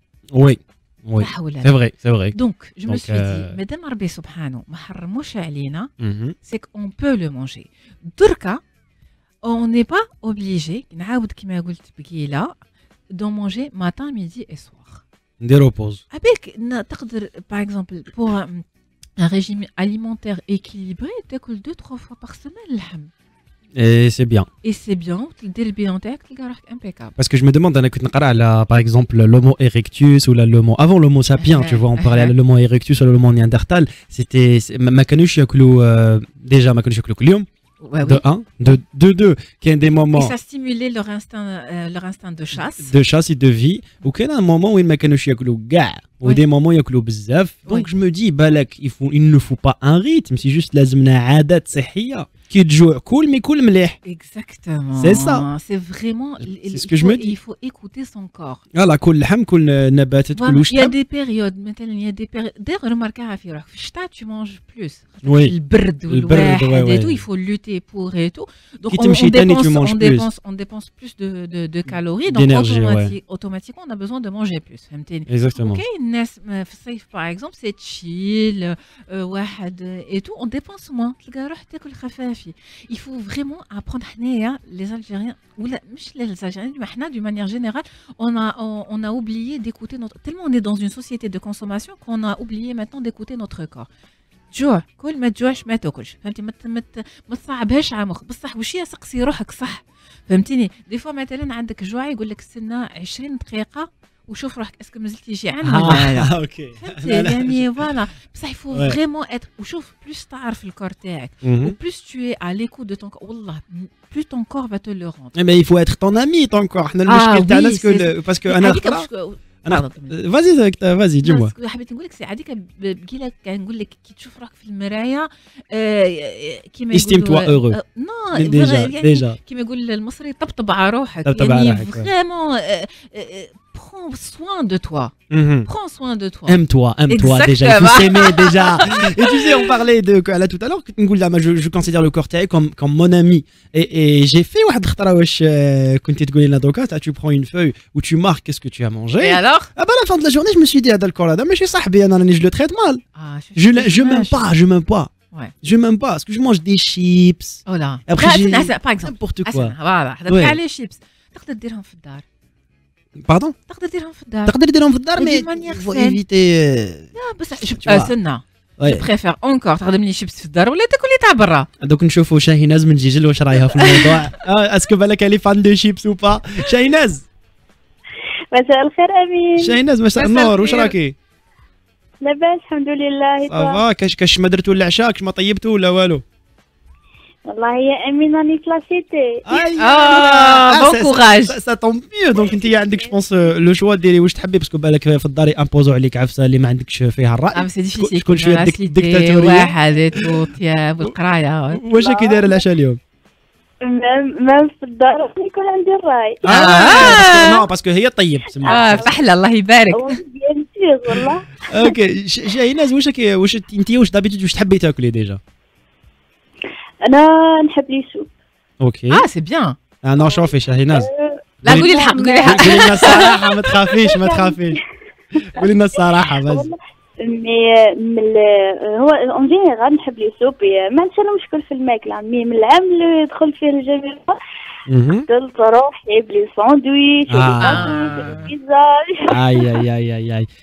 وي وي سي فري سي فري دونك جو مي سوي دي مادام ربي سبحانه ما حرموش علينا سي كون بو لو مونجي دركا on n'est pas obligé نعاود كما قلت بقيله دو مونجي ماتان ميدي اي سوار نديرو بوز ابيك تقدر باغ اكزومبل بور un régime alimentaire équilibré تاكل deux trois fois par semaine اللحم Et c'est bien. Et c'est bien, tu le bien impeccable. Parce que je me demande, par exemple, l'homo erectus ou l'homo avant l'homo sapiens, tu vois, on parlait de l'homo erectus ou l'homo néandertal, c'était ma canuche yakulou déjà ma canuche yakulou kulium. De un, de deux, deux, qui a des moments. Et ça stimulait leur instinct, euh, leur instinct de chasse. De chasse et de vie. Ou qu'il y a un moment où il m'a canuche yakulou gars. Ou des moments où yakulou bzaf. Donc je me dis, balak, il faut, il ne faut pas un rythme, c'est juste lazmna adat sahia. Qui تجوع كل مي كل مليح. Exactement. C'est ça. C'est vraiment. C'est ce que je me dis. Il faut écouter son corps. Voilà, كل لحم كل نبات كل وش. Il y a des périodes مثلا il y a des périodes. D'ailleurs remarquez في روحك في الشتاء tu manges plus. Oui. البرد والواحد et tout il faut lutter pour et tout. Donc on, on dépense on dépense on dépense plus de de de calories donc automatiquement automatiquement on a besoin de manger plus. فهمتني. Exactement. OK الناس في الصيف par exemple c'est chill واحد et tout on dépense moins. تلقى روحك تاكل خفاف. Il faut vraiment apprendre les Algériens ou la, les Algériens d'une manière générale on a on, on a oublié d'écouter notre tellement on est dans une société de consommation qu'on a oublié maintenant d'écouter notre corps. جوع كل ما تجوعش ما تاكلش فهمتي ما ما ما تصعبهاش على مخك بصح وشي سقسي روحك صح فهمتيني دي فوا مثلا عندك جوع يقول لك استنى عشرين دقيقه وشوف روحك اسكو مازلتي جيعان ولا لا اوكي يعني فوالا بصح يفو فريمون اتر وشوف بلوس تعرف الكور تاعك وبلوس تو اي على ليكو دو طون والله بلو طون كور va te le rendre mais il faut être ton ami ton corps حنا المشكل تاعنا اسكو باسكو انا انا فازي فازي جيموا حبيت نقول لك سي عادي بقي لك كنقول لك كي تشوف روحك في المرايه كيما يستيم توا اوغو نو ديجا ديجا كيما يقول المصري طبطب على روحك طبطب على يعني روحك فريمون prends soin de toi. Mm-hmm. Prends soin de toi. Aime-toi, aime-toi déjà. Il faut s'aimer déjà. Et tu sais, on parlait de là tout à l'heure. Je, je considère le corps comme comme mon ami. Et, et j'ai fait واحد الخطرة واش كنت تقولي لنا دوكا tu prends une feuille où tu marques qu'est-ce que tu as mangé. Et alors? Ah bah à la fin de la journée, je me suis dit هذا الكور هذا ماشي صاحبي انا راني je le traite mal. Ah, je je m'aime pas, je m'aime pas. Ouais. Je m'aime pas parce que je mange des chips. Oh là. Après j'ai par exemple n'importe quoi. Voilà, هضرت على les chips. تقدر ديرهم في الدار. Pardon? تقدر ديرهم في الدار. تقدر ديرهم في الدار mais il faut éviter. لا بس استنى. Ouais. Je préfère encore تخدم لي شيبس في الدار ولا تاكل لي تاع برا. دوك نشوفوا شاهيناز من جيجل واش رايها في الموضوع. اسكو بالك لي فان دو شيبس ou pas؟ شاهيناز. مساء الخير امين. شاهيناز مساء النور واش راكي؟ لاباس الحمد لله. صافا كاش كاش ما درتوا العشاء كاش ما طيبتوا ولا والو؟ والله يا امين راني في لاسيتي. اه بون كوراج. سا طومب ميو دونك انت عندك جو بونس لو شوا ديري واش تحبي باسكو بالك في الدار امبوزو عليك عفسه اللي ما عندكش فيها الراي. اه سي ديفيسيل تكون شويه ديكتاتوريه. واحد وطياب والقرايه. واش راكي داير العشاء اليوم؟ ما في الدار يكون عندي الراي. اه نو باسكو هي طيب. اه فحله الله يبارك. والله. اوكي شاهيناز واش واش انت واش دابيتود واش تحبي تاكلي ديجا؟ انا نحب لي سوب. اوكي اه سي بيان. انا شوفي شاهيناز لا قولي الحق قولي الحق قولي لنا الصراحه ما تخافيش ما تخافيش قولي لنا الصراحه بس مي من هو اون جينيرال نحب لي سوب ما عنديش انا مشكل في الماكله مي من العام اللي يدخل فيه الجميع قلت روحي بلي ساندويتش وبيتزا. اي اي اي اي اي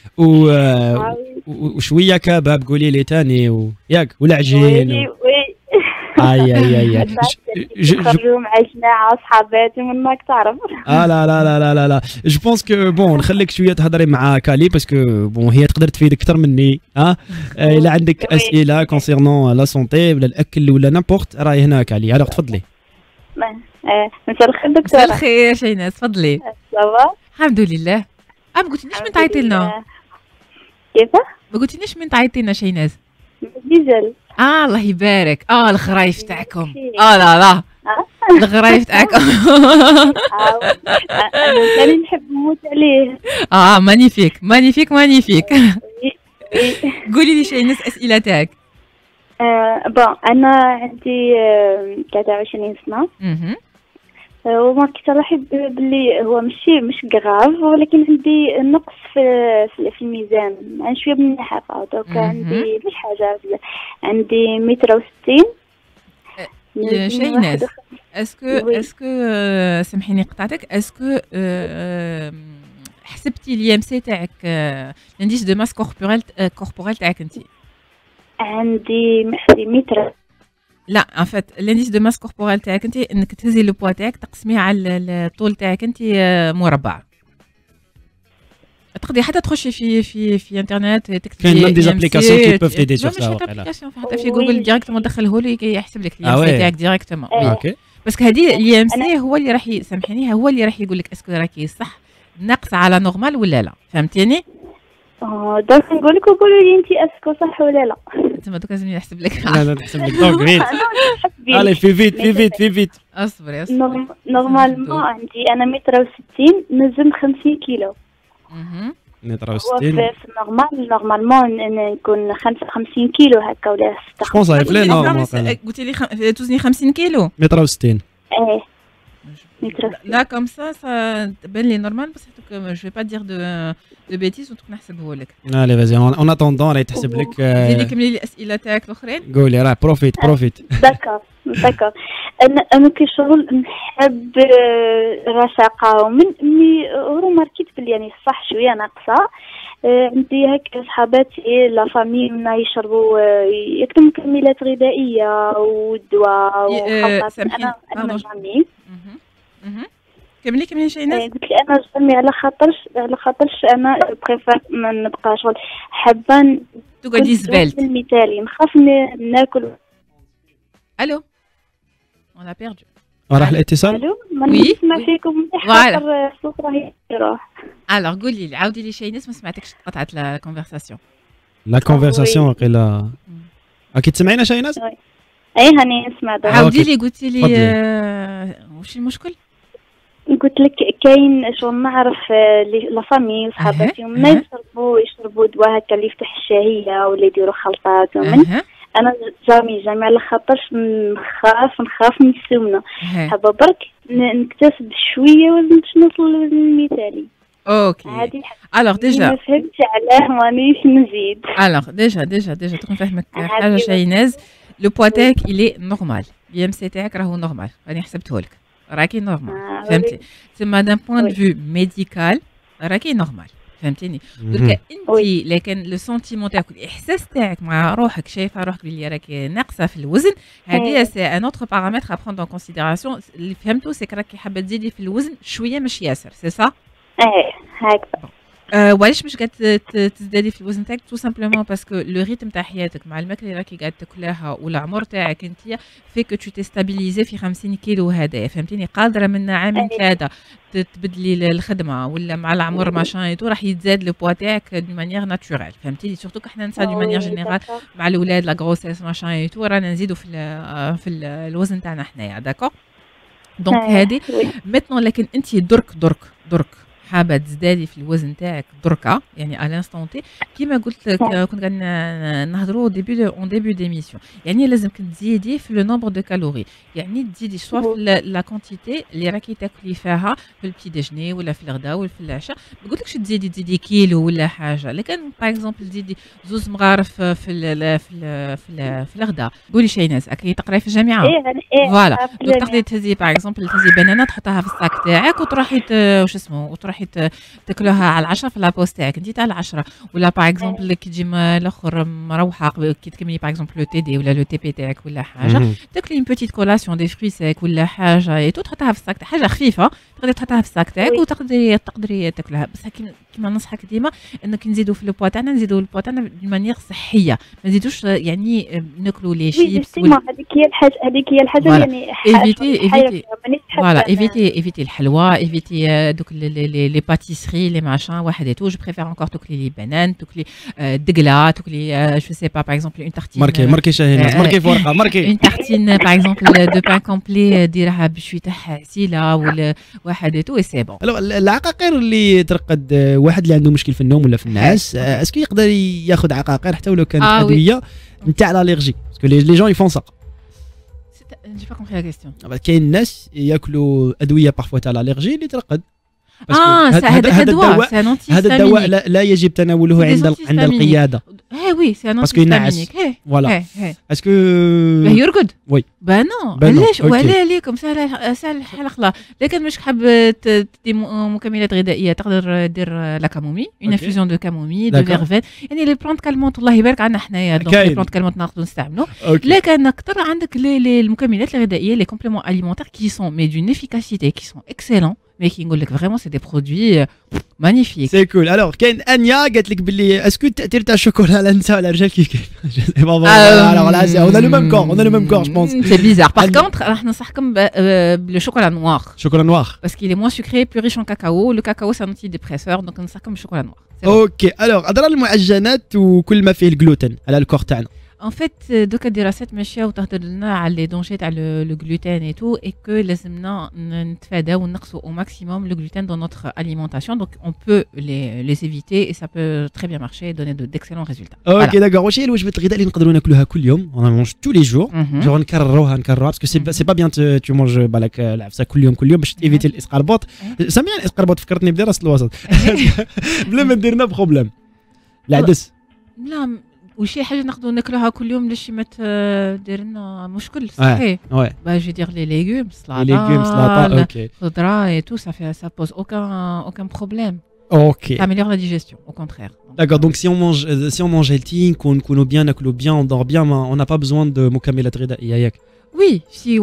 وشويه كباب قولي لي ثاني ياك ولا عجين. وي اي اي اي نخرجوا مع جماعه صحاباتي من ماك تعرف. اه لا لا لا لا لا لا جو بونس كو بون نخليك شويه تهضري مع كالي باسكو بون هي تقدر تفيدك اكثر مني. ها الا عندك اسئله كونسيرنون لا سونتي ولا الاكل ولا نابورت راهي هنا كالي. الوغ تفضلي. مساء الخير دكتوره. مساء الخير شاهيناز تفضلي. صافا الحمد لله. ما قلتليش من تعيطي لنا؟ كيف؟ ما قلتليش من تعيطي لنا شاهيناز؟ ديجل. اه الله يبارك. اه الخرايف تاعكم. اه لا لا الغرايف تاعكم. انا ثاني نحب نموت عليه. اه مانيفيك مانيفيك مانيفيك. قولي لي شاهيناز اسئله تاعك. بون انا عندي ثلاثة وعشرين سنه. اها وما كنت راح باللي هو ماشي مش غراف ولكن عندي نقص في في الميزان عندي شويه من النحافه دوك عندي مش حاجه عندي متر وستين. شاهيناز اسكو اسكو سامحيني قطعتك اسكو حسبتي اليام سي تاعك الانديس دو ماس كوربورال كوربورال تاعك انت؟ عندي عندي متر. لا ان فات الانديس دو ماس كوربورال تاعك انت انك تهزي لو بوا تاعك تقسميه على الطول تاعك انت مربع. تقدري حتى تخشي في في في انترنت تكتبي كاين ميم دي زابليكاسيون كي بوف تيدي سور سا. حتى في جوجل ديريكتومون دخله له يحسب لك اليام سي تاعك ديريكتومون. اوكي بس هذه اليام سي هو اللي راح سامحيني هو اللي راح يقول لك اسكو راكي صح ناقصه على نورمال ولا لا. فهمتيني؟ اه دونك نقول لك وقولوا لي انت اسكو صح ولا لا. تما دوك لازم نحسب لك. لا لا نحسب لك دونك فيت. الي في فيت في فيت في فيت. اصبري اصبري. نورمالمون عندي انا متر وستين نزم خمسين كيلو. اها متر وستين. في النورمال نورمالمون نكون خمسة وخمسين كيلو هكا ولا ستة. جو بونس هاي في نورمال. قلتي لي توزني خمسين كيلو. متر وستين. ايه لا كوم سا سا تبان لي نورمال بس جو في با دير دو دو بيتيز ودوك نحسبه لك. الي فازي اون اتوندون راهي تحسب لك. زيدي كملي لي الاسئله تاعك الاخرين. قولي راه بروفيت بروفيت. داكور داكور. انا انا كي شغل نحب الرشاقه ومن مي روماركيت بلي يعني صح شويه ناقصه. عندي هكا صحاباتي لا فامي ما يشربوا يكتبوا مكملات غذائيه والدواء وخلطات. انا انا جامي. اها كملي كملي شاهيناز. قلت لي انا جامي على خاطرش على خاطرش انا بريفير ما نبقى شغل حابه تقعدي زبالت. المثالي نخاف ناكل. الو on a perdu. راح الاتصال. الو ما نسمع فيكم مليح خاطر الصوت راهي يروح. الوغ قولي لي عاودي لي شيناز ما سمعتكش قطعت لا كونفرساسيون. لا كونفرساسيون قيلا راكي تسمعينا شيناز؟ اي هاني نسمع. عاودي لي قلتي لي واش المشكل؟ قلت لك كاين شغل نعرف لا فامي وصحاباتي ما يشربوا يشربوا دواء هكا اللي يفتح الشهيه ولا يديروا خلطات ومن انا جامي جامي على خاطرش نخاف نخاف من السمنه حابه برك نكتسب شويه باش نوصل للمثالي. اوكي الوغ ديجا ما فهمتش علاه مانيش نزيد. الوغ ديجا ديجا ديجا تكون فاهمك حاجه شيناز. لو بوا تاعك الي نورمال، الام سي تاعك راهو نورمال، راني حسبته لك راكي نورمال. آه فهمتي؟ تما دان بوين دو فيو ميديكال راكي نورمال، فهمتيني؟ دركا انت لكن لو سونتيمون تاعك الاحساس تاعك مع روحك شايفه روحك بلي راكي ناقصه في الوزن، هذه سي ان اوتر بارامتر ا بروندر ان كونسيديراسيون. اللي فهمته سيك راكي حابه تزيدي في الوزن شويه مش ياسر، سي سا؟ ايه هكذا. أه وعلاش باش قاعد تزدادي في الوزن تاعك؟ تو سامبلومون باسكو لو ريتم تاع حياتك مع الماكله اللي راكي قاعد تاكلها والعمر تاعك انت فيك تو تستابيليزي في خمسين كيلو هذايا، فهمتيني؟ قادره من عام ثلاثه تبدلي الخدمه ولا مع العمر ماشان ايتو راح يتزاد لو بوا تاعك دو مانيير ناتوريل، فهمتيني؟ سورتو كحنا نسا دو مانيير جينيرال مع الاولاد لا غروسيس ماشان ايتو رانا نزيدو في ال في ال الوزن تاعنا حنايا، داكور؟ دونك هذه ميتنون. لكن انت درك درك درك حابه تزدادي في الوزن تاعك دركا، يعني على انستون تي كيما قلت لك كنت قاعد نهضروا ديبي اون ديبي ديميسيون، يعني لازمك تزيدي في لو نومبر دو كالوري، يعني تزيدي سوا في لا كونتيتي اللي راكي تاكلي فيها في البتي ديجني ولا في الغداء ولا في العشاء. ما قلتلكش تزيدي تزيدي كيلو ولا حاجه، لكن باغ اكزومبل تزيدي زوز مغارف في ال في ال في, ال في الغداء. قولي شيناز اكيد تقراي في الجامعه؟ ايه فوالا دونك تاخذي تهزي باغ اكزومبل تهزي بنانه تحطها في الساك تاعك وتروحي واش اسمه وتروحي تاكلوها على العشرة في لابوست تاعك انت تاع العشرة، ولا باغ اكزومبل كي تجي الاخر مروحه كي تكملي باغ اكزومبل لو تي دي ولا لو تي بي تاعك ولا حاجه تاكلي اون بوتيت كولاسيون دي فري سيك ولا حاجه اي تو تحطها في الساك، حاجه خفيفه تقدري تحطها في الساك تاعك وتقدري تقدري تاكلها. بس كيما ننصحك ديما انك نزيدوا في لو بوا تاعنا نزيدوا البوا تاعنا دو مانيير صحيه، ما نزيدوش يعني ناكلوا لي شيبس. هذيك هي الحاجه هذيك هي الحاجه يعني ايفيتي ايفيتي فوالا ايفيتي ايفيتي الحلوى، ايفيتي دوك لي باتيسري لي معشان واحد اي تو. جو بريفير انكور تاكلي لي بنان، تاكلي الدقله، تاكلي جو سي با باغ اكزومبل اون تارتين ماركي ماركي شاهين ماركي في ورقه ماركي اون تارتين باغ اكزومبل دو بان كومبلي ديرها بشويه تاع عسيله ولا واحد اي تو اي سي بون. العقاقير اللي ترقد واحد اللي عنده مشكل في النوم ولا في النعاس اسكو يقدر ياخذ عقاقير حتى ولو كانت ادويه نتاع لاليرجي؟ باسكو لي جون يفون سا جي با كومبري لا كيستيون. كاين الناس ياكلوا ادويه بارفوا تاع لاليرجي اللي ترقد. اه هذا الدواء هذا الدواء لا, لا يجب تناوله عند عند القياده. اي وي سي ان انتي هيستامينيك. فوالا اسكو يرقد؟ وي با نو علاش وعلى عليكم سهل سهل الحال خلا. لكن مش حاب تدي مكملات غذائيه تقدر دير لا كامومي اون انفيوزيون دو كامومي دو فيرفين، يعني لي بلانت كالمونت الله يبارك عندنا حنايا دونك لي بلانت كالمونت نقدروا نستعملوا. لكن اكثر عندك لي المكملات الغذائيه لي كومبليمون اليمونتير كي سون مي دون افيكاسيتي كي سون اكسيلون mais qui نقول لك فريمون سي دي برودوي مانيفيك. سي كول. الوغ كاين انيا قالت لك باللي اسكو التاثير تاع الشوكولا على النساء ولا الرجال كيف كيف؟ سي با بون. الوغ لا اون لو ميم كور اون لو ميم كور جو بونس. سي بيزار. باغ كونتر راح ننصحكم بالشوكولا نوار. شوكولا نوار parce qu'il est moins sucré, plus riche en cacao. Le cacao c'est un antidépresseur donc ننصحكم بالشوكولا نوار. اوكي. الوغ اضرار المعجنات وكل ما فيه الجلوتين على الكور تاعنا. En fait, دوكا الدراسات ماشيه وتهضر لنا على لي دونجي تاع لو غلوتين اي تو اي كو لازمنا نتفاداو ونقصوا او ماكسيموم لو غلوتين دون نوتر alimentation. Donc on peut les les éviter et ça peut très bien marcher et donner d'excellents résultats. اوكي داكور. واش هي الوجبات الغذائيه اللي نقدروا ناكلوها كل يوم؟ اون مانج تو لي جور جو نكرروها نكرروها باسكو سي سي با بيان تو مونج بالك العفسه كل يوم كل يوم باش تيفيتي الاسقربوط. سامعين الاسقربوط فكرتني بدراسه الوسط بلا ما ندير لنا بروبليم العدس. لا وشي حاجه نقدروا ناكلوها كل يوم ليش ما تدير لنا مشكل صحي. وي با جو دير لي ليغوم سلاطه لي ليغوم سلاطه اوكي خضره اي تو سا في سا بوز اوكان اوكان بروبليم. اوكي. ça améliore la digestion au contraire. D'accord, donc si on mange si on mange healthy, qu'on نكونوا bien, ناكلوا bien, on dort bien, on n'a pas besoin de مكملات غذائيه ياك. Oui, si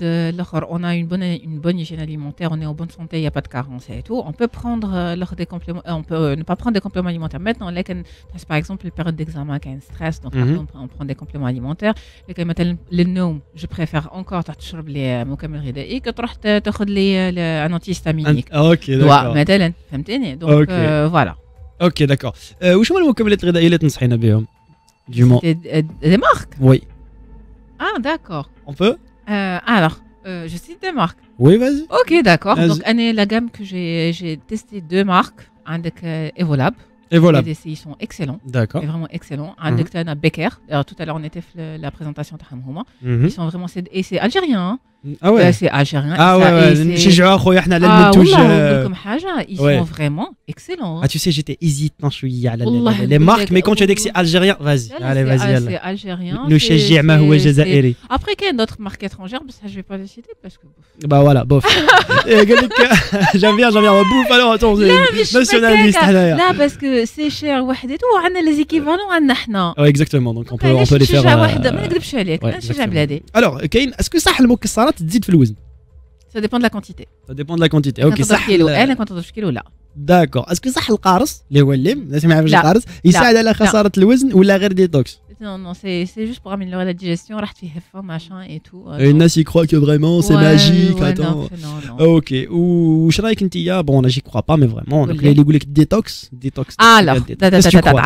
on a une bonne, une bonne hygiène alimentaire, on est en bonne santé, il n'y a pas de carence et tout, on peut prendre euh, des compléments, on peut ne pas prendre des compléments alimentaires. Maintenant, là, par exemple, la période d'examen qui a un stress, donc mm-hmm. on, on prend des compléments alimentaires. Les noms, je préfère encore تشرب لي مكمل غذائي que تروح تاخذ لي un antihistaminique. Ok, d'accord. مثلا فهمتني. Donc euh, voilà. Ok, d'accord. وش هما المكملات الغذائية اللي تنصحينا بهم؟ Du moins. Des marques? Oui. Ah, d'accord. On peut euh, Alors, euh, je cite des marques. Oui, vas-y. Ok, d'accord. Vas-y. Donc, année, la gamme que j'ai, j'ai testé deux marques. Avec euh, Evolab. Evolab. Ils sont excellents. D'accord. Vraiment excellents. Avec mm-hmm. Becker. Alors, tout à l'heure, on était fait la présentation de Hamhouma. Mm-hmm. Ils sont vraiment. Et c'est algérien. Hein. Ah ouais. Euh, c'est algérien. Ah ouais, ouais. نشجعوا خويا حنا على المنتوج. Ils sont vraiment excellents. Ah tu sais j'étais hésitant شوية على les marques mais quand tu as dit que c'est algérien, vas-y. Allez vas-y. C'est algérien. نشجع ما هو جزائري. Après qu'il y a d'autres marques étrangères, ça je vais pas les citer parce que. Bah voilà, bof. قال لك j'aime bien, j'aime bien bouf alors attends. Nationaliste هنايا. Là parce que c'est cher وحدته وعندنا les équivalents عندنا حنا. Ouais exactement, donc on peut on peut les faire. نشجع واحدة ما نكذبش عليك، نشجع بلادي. Alors كاين est-ce que صح المكسرات تزيد في الوزن؟ Ça dépend de la quantité. Ça dépend de la quantité. Ok, صح. كيلو انا كنت تضرب كيلو لا. D'accord. Est-ce que صح القارص اللي هو الليم الناس ما يعرفوش القارص يساعد على خسارة الوزن ولا غير ديتوكس؟ Non, non, c'est, c'est juste pour améliorer la digestion, machin et tout. Euh, et Nas, il croit que vraiment c'est ouais, magique. Ouais, attends. Non, non, non. Ok. Ou Shraik Ntia, bon, là, j'y crois pas, mais vraiment. Donc, les goulecs détox. Détox. Alors, qu'est-ce que tu crois?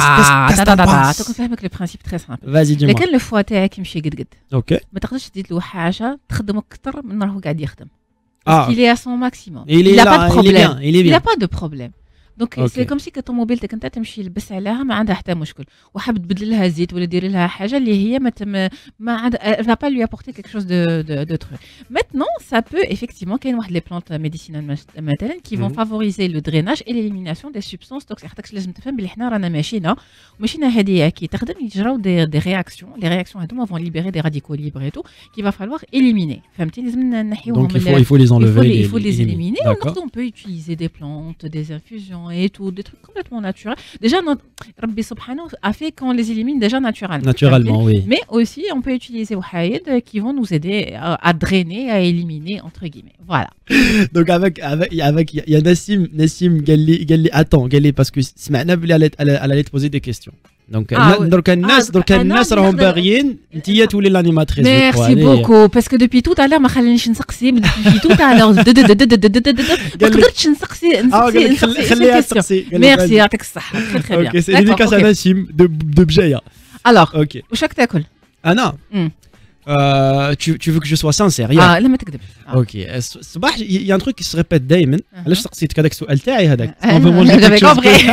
Qu'est-ce que tu fais? Le principe très simple. Vas-y, dis-moi. لكن le foie تاعك يمشي قد قد. Ok. ما تقدرش تزيد له حاجة تخدمه أكثر من راهو قاعد يخدم. Ah. Il est à son maximum. Il est il a là, pas de problème. Il est bien. Il est bien. Il a pas de problème. دونك okay. سي كوم سي كو موبيلتك انت تمشي لبس عليها ما عندها حتى مشكل وحاب تبدل لها زيت ولا ديري لها حاجه اللي هي ما تم ما عندها فا با لوي ابورتي كيك شوز دو دو دو ترو ماتنون سا بو ايفيكتيفمون كاين واحد لي بلانت ميديسينال مثلا كي فون فافوريزي لو دريناج اي ليليميناسيون دي سوبستانس توكسيك حتى لازم تفهم بلي حنا رانا ماشينا ماشينا هذه كي تخدم يجراو دي دي رياكسيون لي رياكسيون هذوما فون ليبيري دي راديكو ليبر اي تو كي فا فالوار اليميني فهمتي لازم نحيوهم donc il faut il faut les enlever il faut les éliminer on peut utiliser des plantes des infusions et tout des trucs complètement naturels. Déjà, notre Rabbi Subhanahu a fait qu'on les élimine déjà naturellement. Naturellement, oui. Mais aussi, on peut utiliser des haïd qui vont nous aider à, à drainer, à éliminer, entre guillemets. Voilà. Donc, avec, avec, avec, il y a Nassim, Nassim, Galli, Galli, attends, Galli, parce que Smaana, elle allait te poser des questions. Donc, donc, الناس donc الناس راهم باغيين انتيا تولي l'animatrice. Merci beaucoup parce que depuis tout à l'heure ما خلينيش نسقسي depuis tout à l'heure ما قدرتش نسقسي نسقسي خليها تسقسي. Merci يعطيك الصحة. Très très bien. Ok, c'est dédicace à Nassim de de Bjaya. Alors, واش راك تاكل؟ أنا Euh, tu, tu veux que je sois sincère? Ah, لا ما تكذبش. Ok. الصباح il y a un truc qui se répète دائما. علاش سقسيتك هذاك السؤال تاعي هذاك؟ J'avais compris.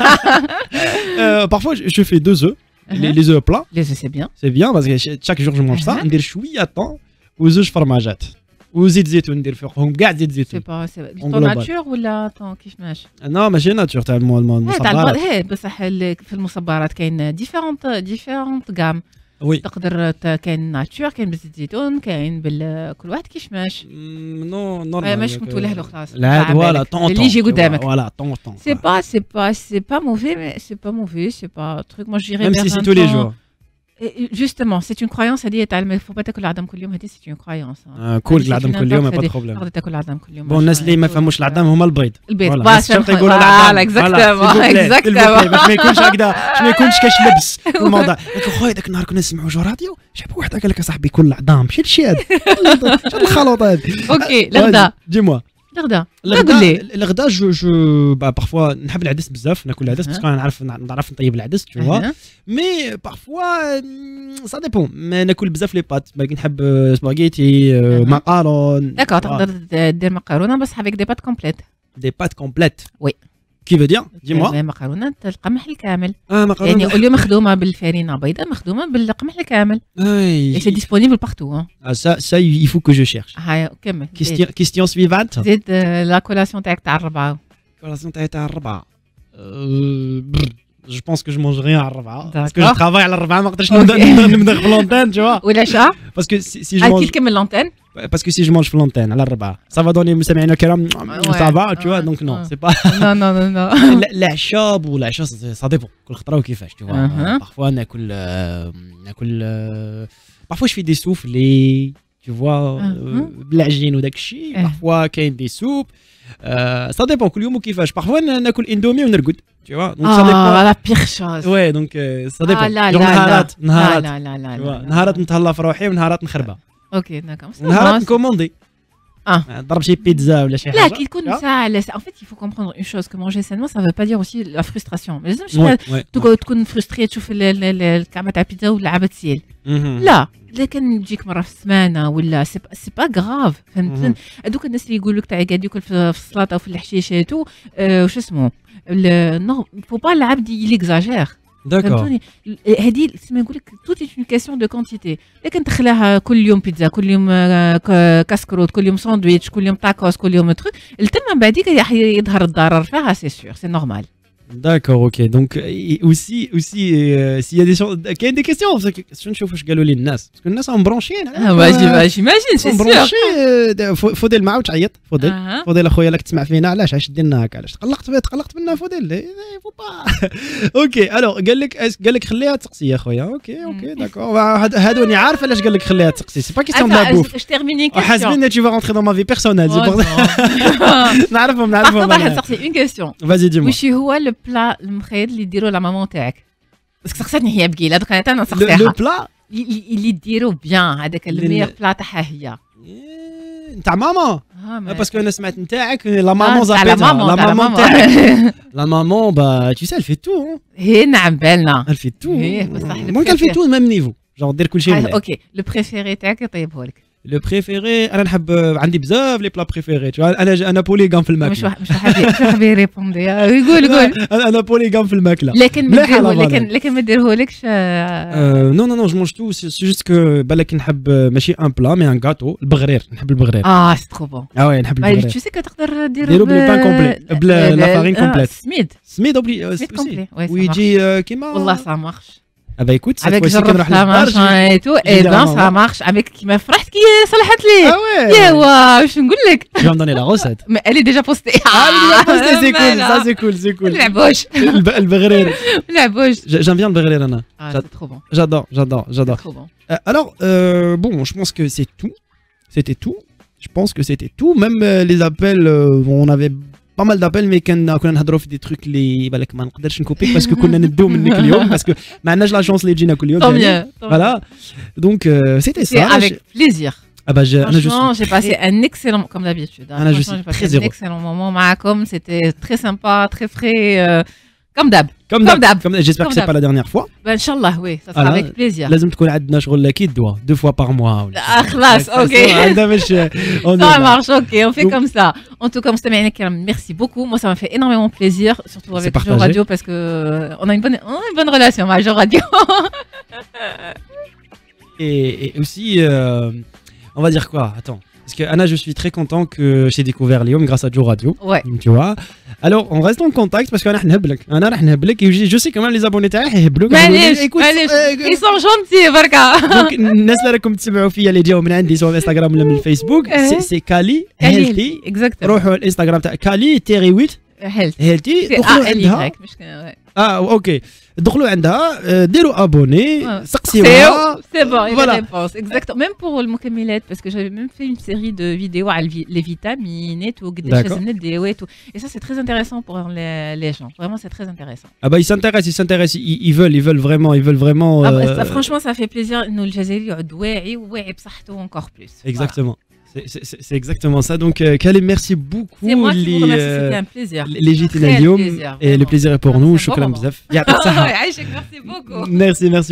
Parfois je fais deux œufs. Les, les œufs plats. Les œufs c'est bien. C'est bien parce que chaque jour je mange ça. ندير شوية طون وزوج فرماجات. وزيت زيتون ندير فوقهم كاع زيت زيتون. سي با سي طون ناتور ولا طون كيفاش؟ نو ماشي ناتور تاع المصبرات. هي بصح في المصبرات كاين ديفيرونت ديفيرونت غام. وي تقدر كاين ناتور كاين بزيت زيتون كاين بال كل واحد كيفاش نو نورمال ماشي كنت ولا له خلاص لا فوالا طون اللي يجي قدامك فوالا طون طون سي با سي با سي با موفي مي سي با موفي سي با تروك مو جيري même si c'est tous les jours. Justement, c'est une croyance هذه تاع ما faut pas تاكل العظم كل يوم هذه c'est une croyance. كل العظم كل يوم pas de problème. تقدر تاكل العظم كل يوم. بون الناس اللي ما يفهموش العظم هما البيض. البيض بس يقولوا العظم. اكزاكتومون اكزاكتومون. ما يكونش هكذا ما يكونش كاش لبس في الموضوع. قلت له خويا ذاك النهار كنا نسمعوا جو راديو شاب واحد قال لك صاحبي كل العظام شي هادشي هذا. شنو الخلط هذا؟ اوكي الغداء. ديموا. الغداء الغداء الغداء جو جو با بارفوا نحب العدس بزاف ناكل العدس باسكو انا نعرف نعرف نطيب العدس تو فوا مي بارفوا سا ديبون ما ناكل بزاف لي بات باقي نحب سباغيتي ماكارون داكور تقدر دير مكرونه بس افيك دي بات كومبليت دي بات كومبليت وي كي فو دير ديموا مكرونه القمح الكامل اه مكرونه يعني اليوم مخدومه بالفارينه بيضاء مخدومه بالقمح الكامل اي سي ديسپونيبل بارتو اه سا سا il faut que je cherche هاي كمل كيستيون سويفانت زيد لا كولاسيون تاعك تاع الربعه كولاسيون تاعي تاع الربعه je pense que je mange rien à الربعة parce que je travaille على الربعة ما نقدرش نبدا في l'antenne tu vois والعشاء parce que si, si je mange كمل l'antenne parce que si je mange في l'antenne على الربعة ça va donner مستمعينا الكرام ça va tu vois donc non c'est pas non non non non العشاء والعشاء ça dépend كل خطرة وكيفاش tu vois parfois ناكل ناكل parfois je fais des soufflés tu vois بالعجين وداك الشيء parfois كاين des soupes ça dépend كل يوم وكيفاش parfois ناكل اندومي ونرقد tu vois donc ça dépend la pire chose ouais donc ça dépend نهارات نهارات نهارات نتهلا في روحي ونهارات نخربها اوكي داكور نهارات نكوموندي اه نضرب شي بيتزا ولا شي حاجه لا كي تكون ساعه en fait il faut comprendre une chose que manger sainement ça veut pas dire aussi la frustration mais لازم تكون فرستري تشوف الكعبه تاع بيتزا ولا عبه سيل لا اذا كان تجيك مره في السمانه ولا سي سي با غراف فهمت هذوك الناس اللي يقول لك تاع قاعد ياكل في السلطه وفي الحشيشات وش اسمه نو فو با العبد يليكزاجير داكور هذه ما نقول لك توت اون كيسيون دو كونتيتي لكن تخلاها كل يوم بيتزا كل يوم كاسكروت كل يوم ساندويتش كل يوم تاكوس كل يوم تروك التم من بعديك يظهر الضرر فيها سي سور سي نورمال D'accord, ok. Donc, aussi, aussi euh, s'il y a des, qu'il y a des questions, parce que je ne sais pas ce que les gens, parce que les gens sont branchés. Ah bah j'imagine, c'est sûr. branchés. فوديل معاود عيط فوديل فوديل اخويا راك تسمع فينا علاش علاش ديرنا هكا علاش تقلقت تقلقت منا فوديل فو با اوكي الوغ قال لك قال لك خليها تسقسي يا خويا اوكي اوكي داكور هادو راني عارف علاش قال لك خليها تسقسي سي با كيسيون دو بوف je termine une question حاسبين tu vas rentrer dans ma vie personnelle c'est pour ça نعرفهم نعرفهم واحد تسقسي une question vas-y dis-moi واش هو البلا المخيل اللي ديروا لا مامون تاعك باسكو سقساتني هي بقيله دوك انا نسقسيها لو بلا اللي ديروا بيان هذاك الميغ بلا تاعها هي نتاع ماما باسكو انا سمعت نتاعك لا مامون زابيتها لا مامون تاعك لا مامون با tu sais elle fait tout هي نعم بالنا elle fait tout ممكن elle fait tout même niveau genre دير كل شيء اوكي لو بريفيري تاعك يطيبه لك لو بريفيري انا نحب عندي بزاف لي بلا بريفيري انا انا بوليغام في الماكله مش مش حابب مش حابب يريبوندي يقول يقول انا بوليغام في الماكله لكن لكن لكن ما ديرهولكش نو نو نو جو مونج تو سي جوست كو بالك نحب ماشي ان بلا مي ان غاتو البغرير نحب البغرير اه سي ترو بون اه وي نحب البغرير تو سي كتقدر ديرو ديرو بلي بان كومبلي بلا لا فارين كومبليت سميد سميد اوبلي ويجي كيما والله سا مارش Ah bah écoute, avec جربت machin et tout et ben ça marche avec كيما فرحت كي صلحت لي ah ouais يا واش نقول لك tu vas me donner la recette mais elle est déjà postée ah elle est déjà postée c'est cool ça c'est cool c'est cool العبوش البغرير العبوش j'aime bien le بغرير انا ah c'est trop bon j'adore j'adore j'adore trop bon alors euh, bon je pense que c'est tout c'était tout je pense que c'était tout même les appels on avait pas mal d'appels mais كنا كنا نهضروا في دي تروك اللي بالك ما نقدرش نكوبيك باسكو كنا ندو منك اليوم باسكو ما عندناش لا شونس اللي تجينا كل يوم voilà donc c'était ça avec plaisir ah bah je انا جو j'ai passé un excellent comme d'habitude انا جو suis très heureux un excellent moment معاكم c'était très sympa très frais comme d'hab comme d'hab j'espère que c'est pas la dernière fois ان شاء الله oui ça sera avec plaisir لازم تكون عندنا شغل اكيد دوا deux fois par mois لا خلاص اوكي هذا مش ça marche ok on fait comme ça en tout cas مستمعينا الكرام merci beaucoup moi ça m'a fait énormément plaisir surtout avec Joe Radio parce que on a une bonne on a une bonne relation avec Joe Radio et aussi on va dire quoi attends parce que Anna je suis très content que j'ai découvert Lyon grâce à Joe Radio ouais tu vois alors on reste en contact parce que انا نهبلك انا راح نهبلك je sais comment les abonnés تاعي يهبلوك معليش معليش ils sont gentils بركا دونك الناس اللي راكم تتبعوا فيا اللي جاوا من عندي سواء في انستغرام ولا من الفيسبوك سي كالي هيلثي روحوا الانستغرام تاع كالي تيري ويت هيلثي دخلوا عندها اه اوكي دخلوا عندها ديروا ابوني سقسيوها سي بون il y a réponse exactement même pour المكملات parce que j'avais même fait une série de vidéos على les vitamines et tout قداش لازم نديروا et tout et ça c'est très intéressant pour les les gens vraiment c'est très intéressant ah bah ils s'intéressent ils s'intéressent ils veulent ils veulent vraiment ils veulent vraiment ah franchement ça fait plaisir انه الجزائري يعود واعي وواعي بصحته encore plus exactement c'est exactement ça donc Kalim merci beaucoup c'est moi qui vous remercie c'était un plaisir les J T اليوم et le plaisir est pour nous شكرا بزاف يعطيك الصحة يعيشك merci beaucoup merci merci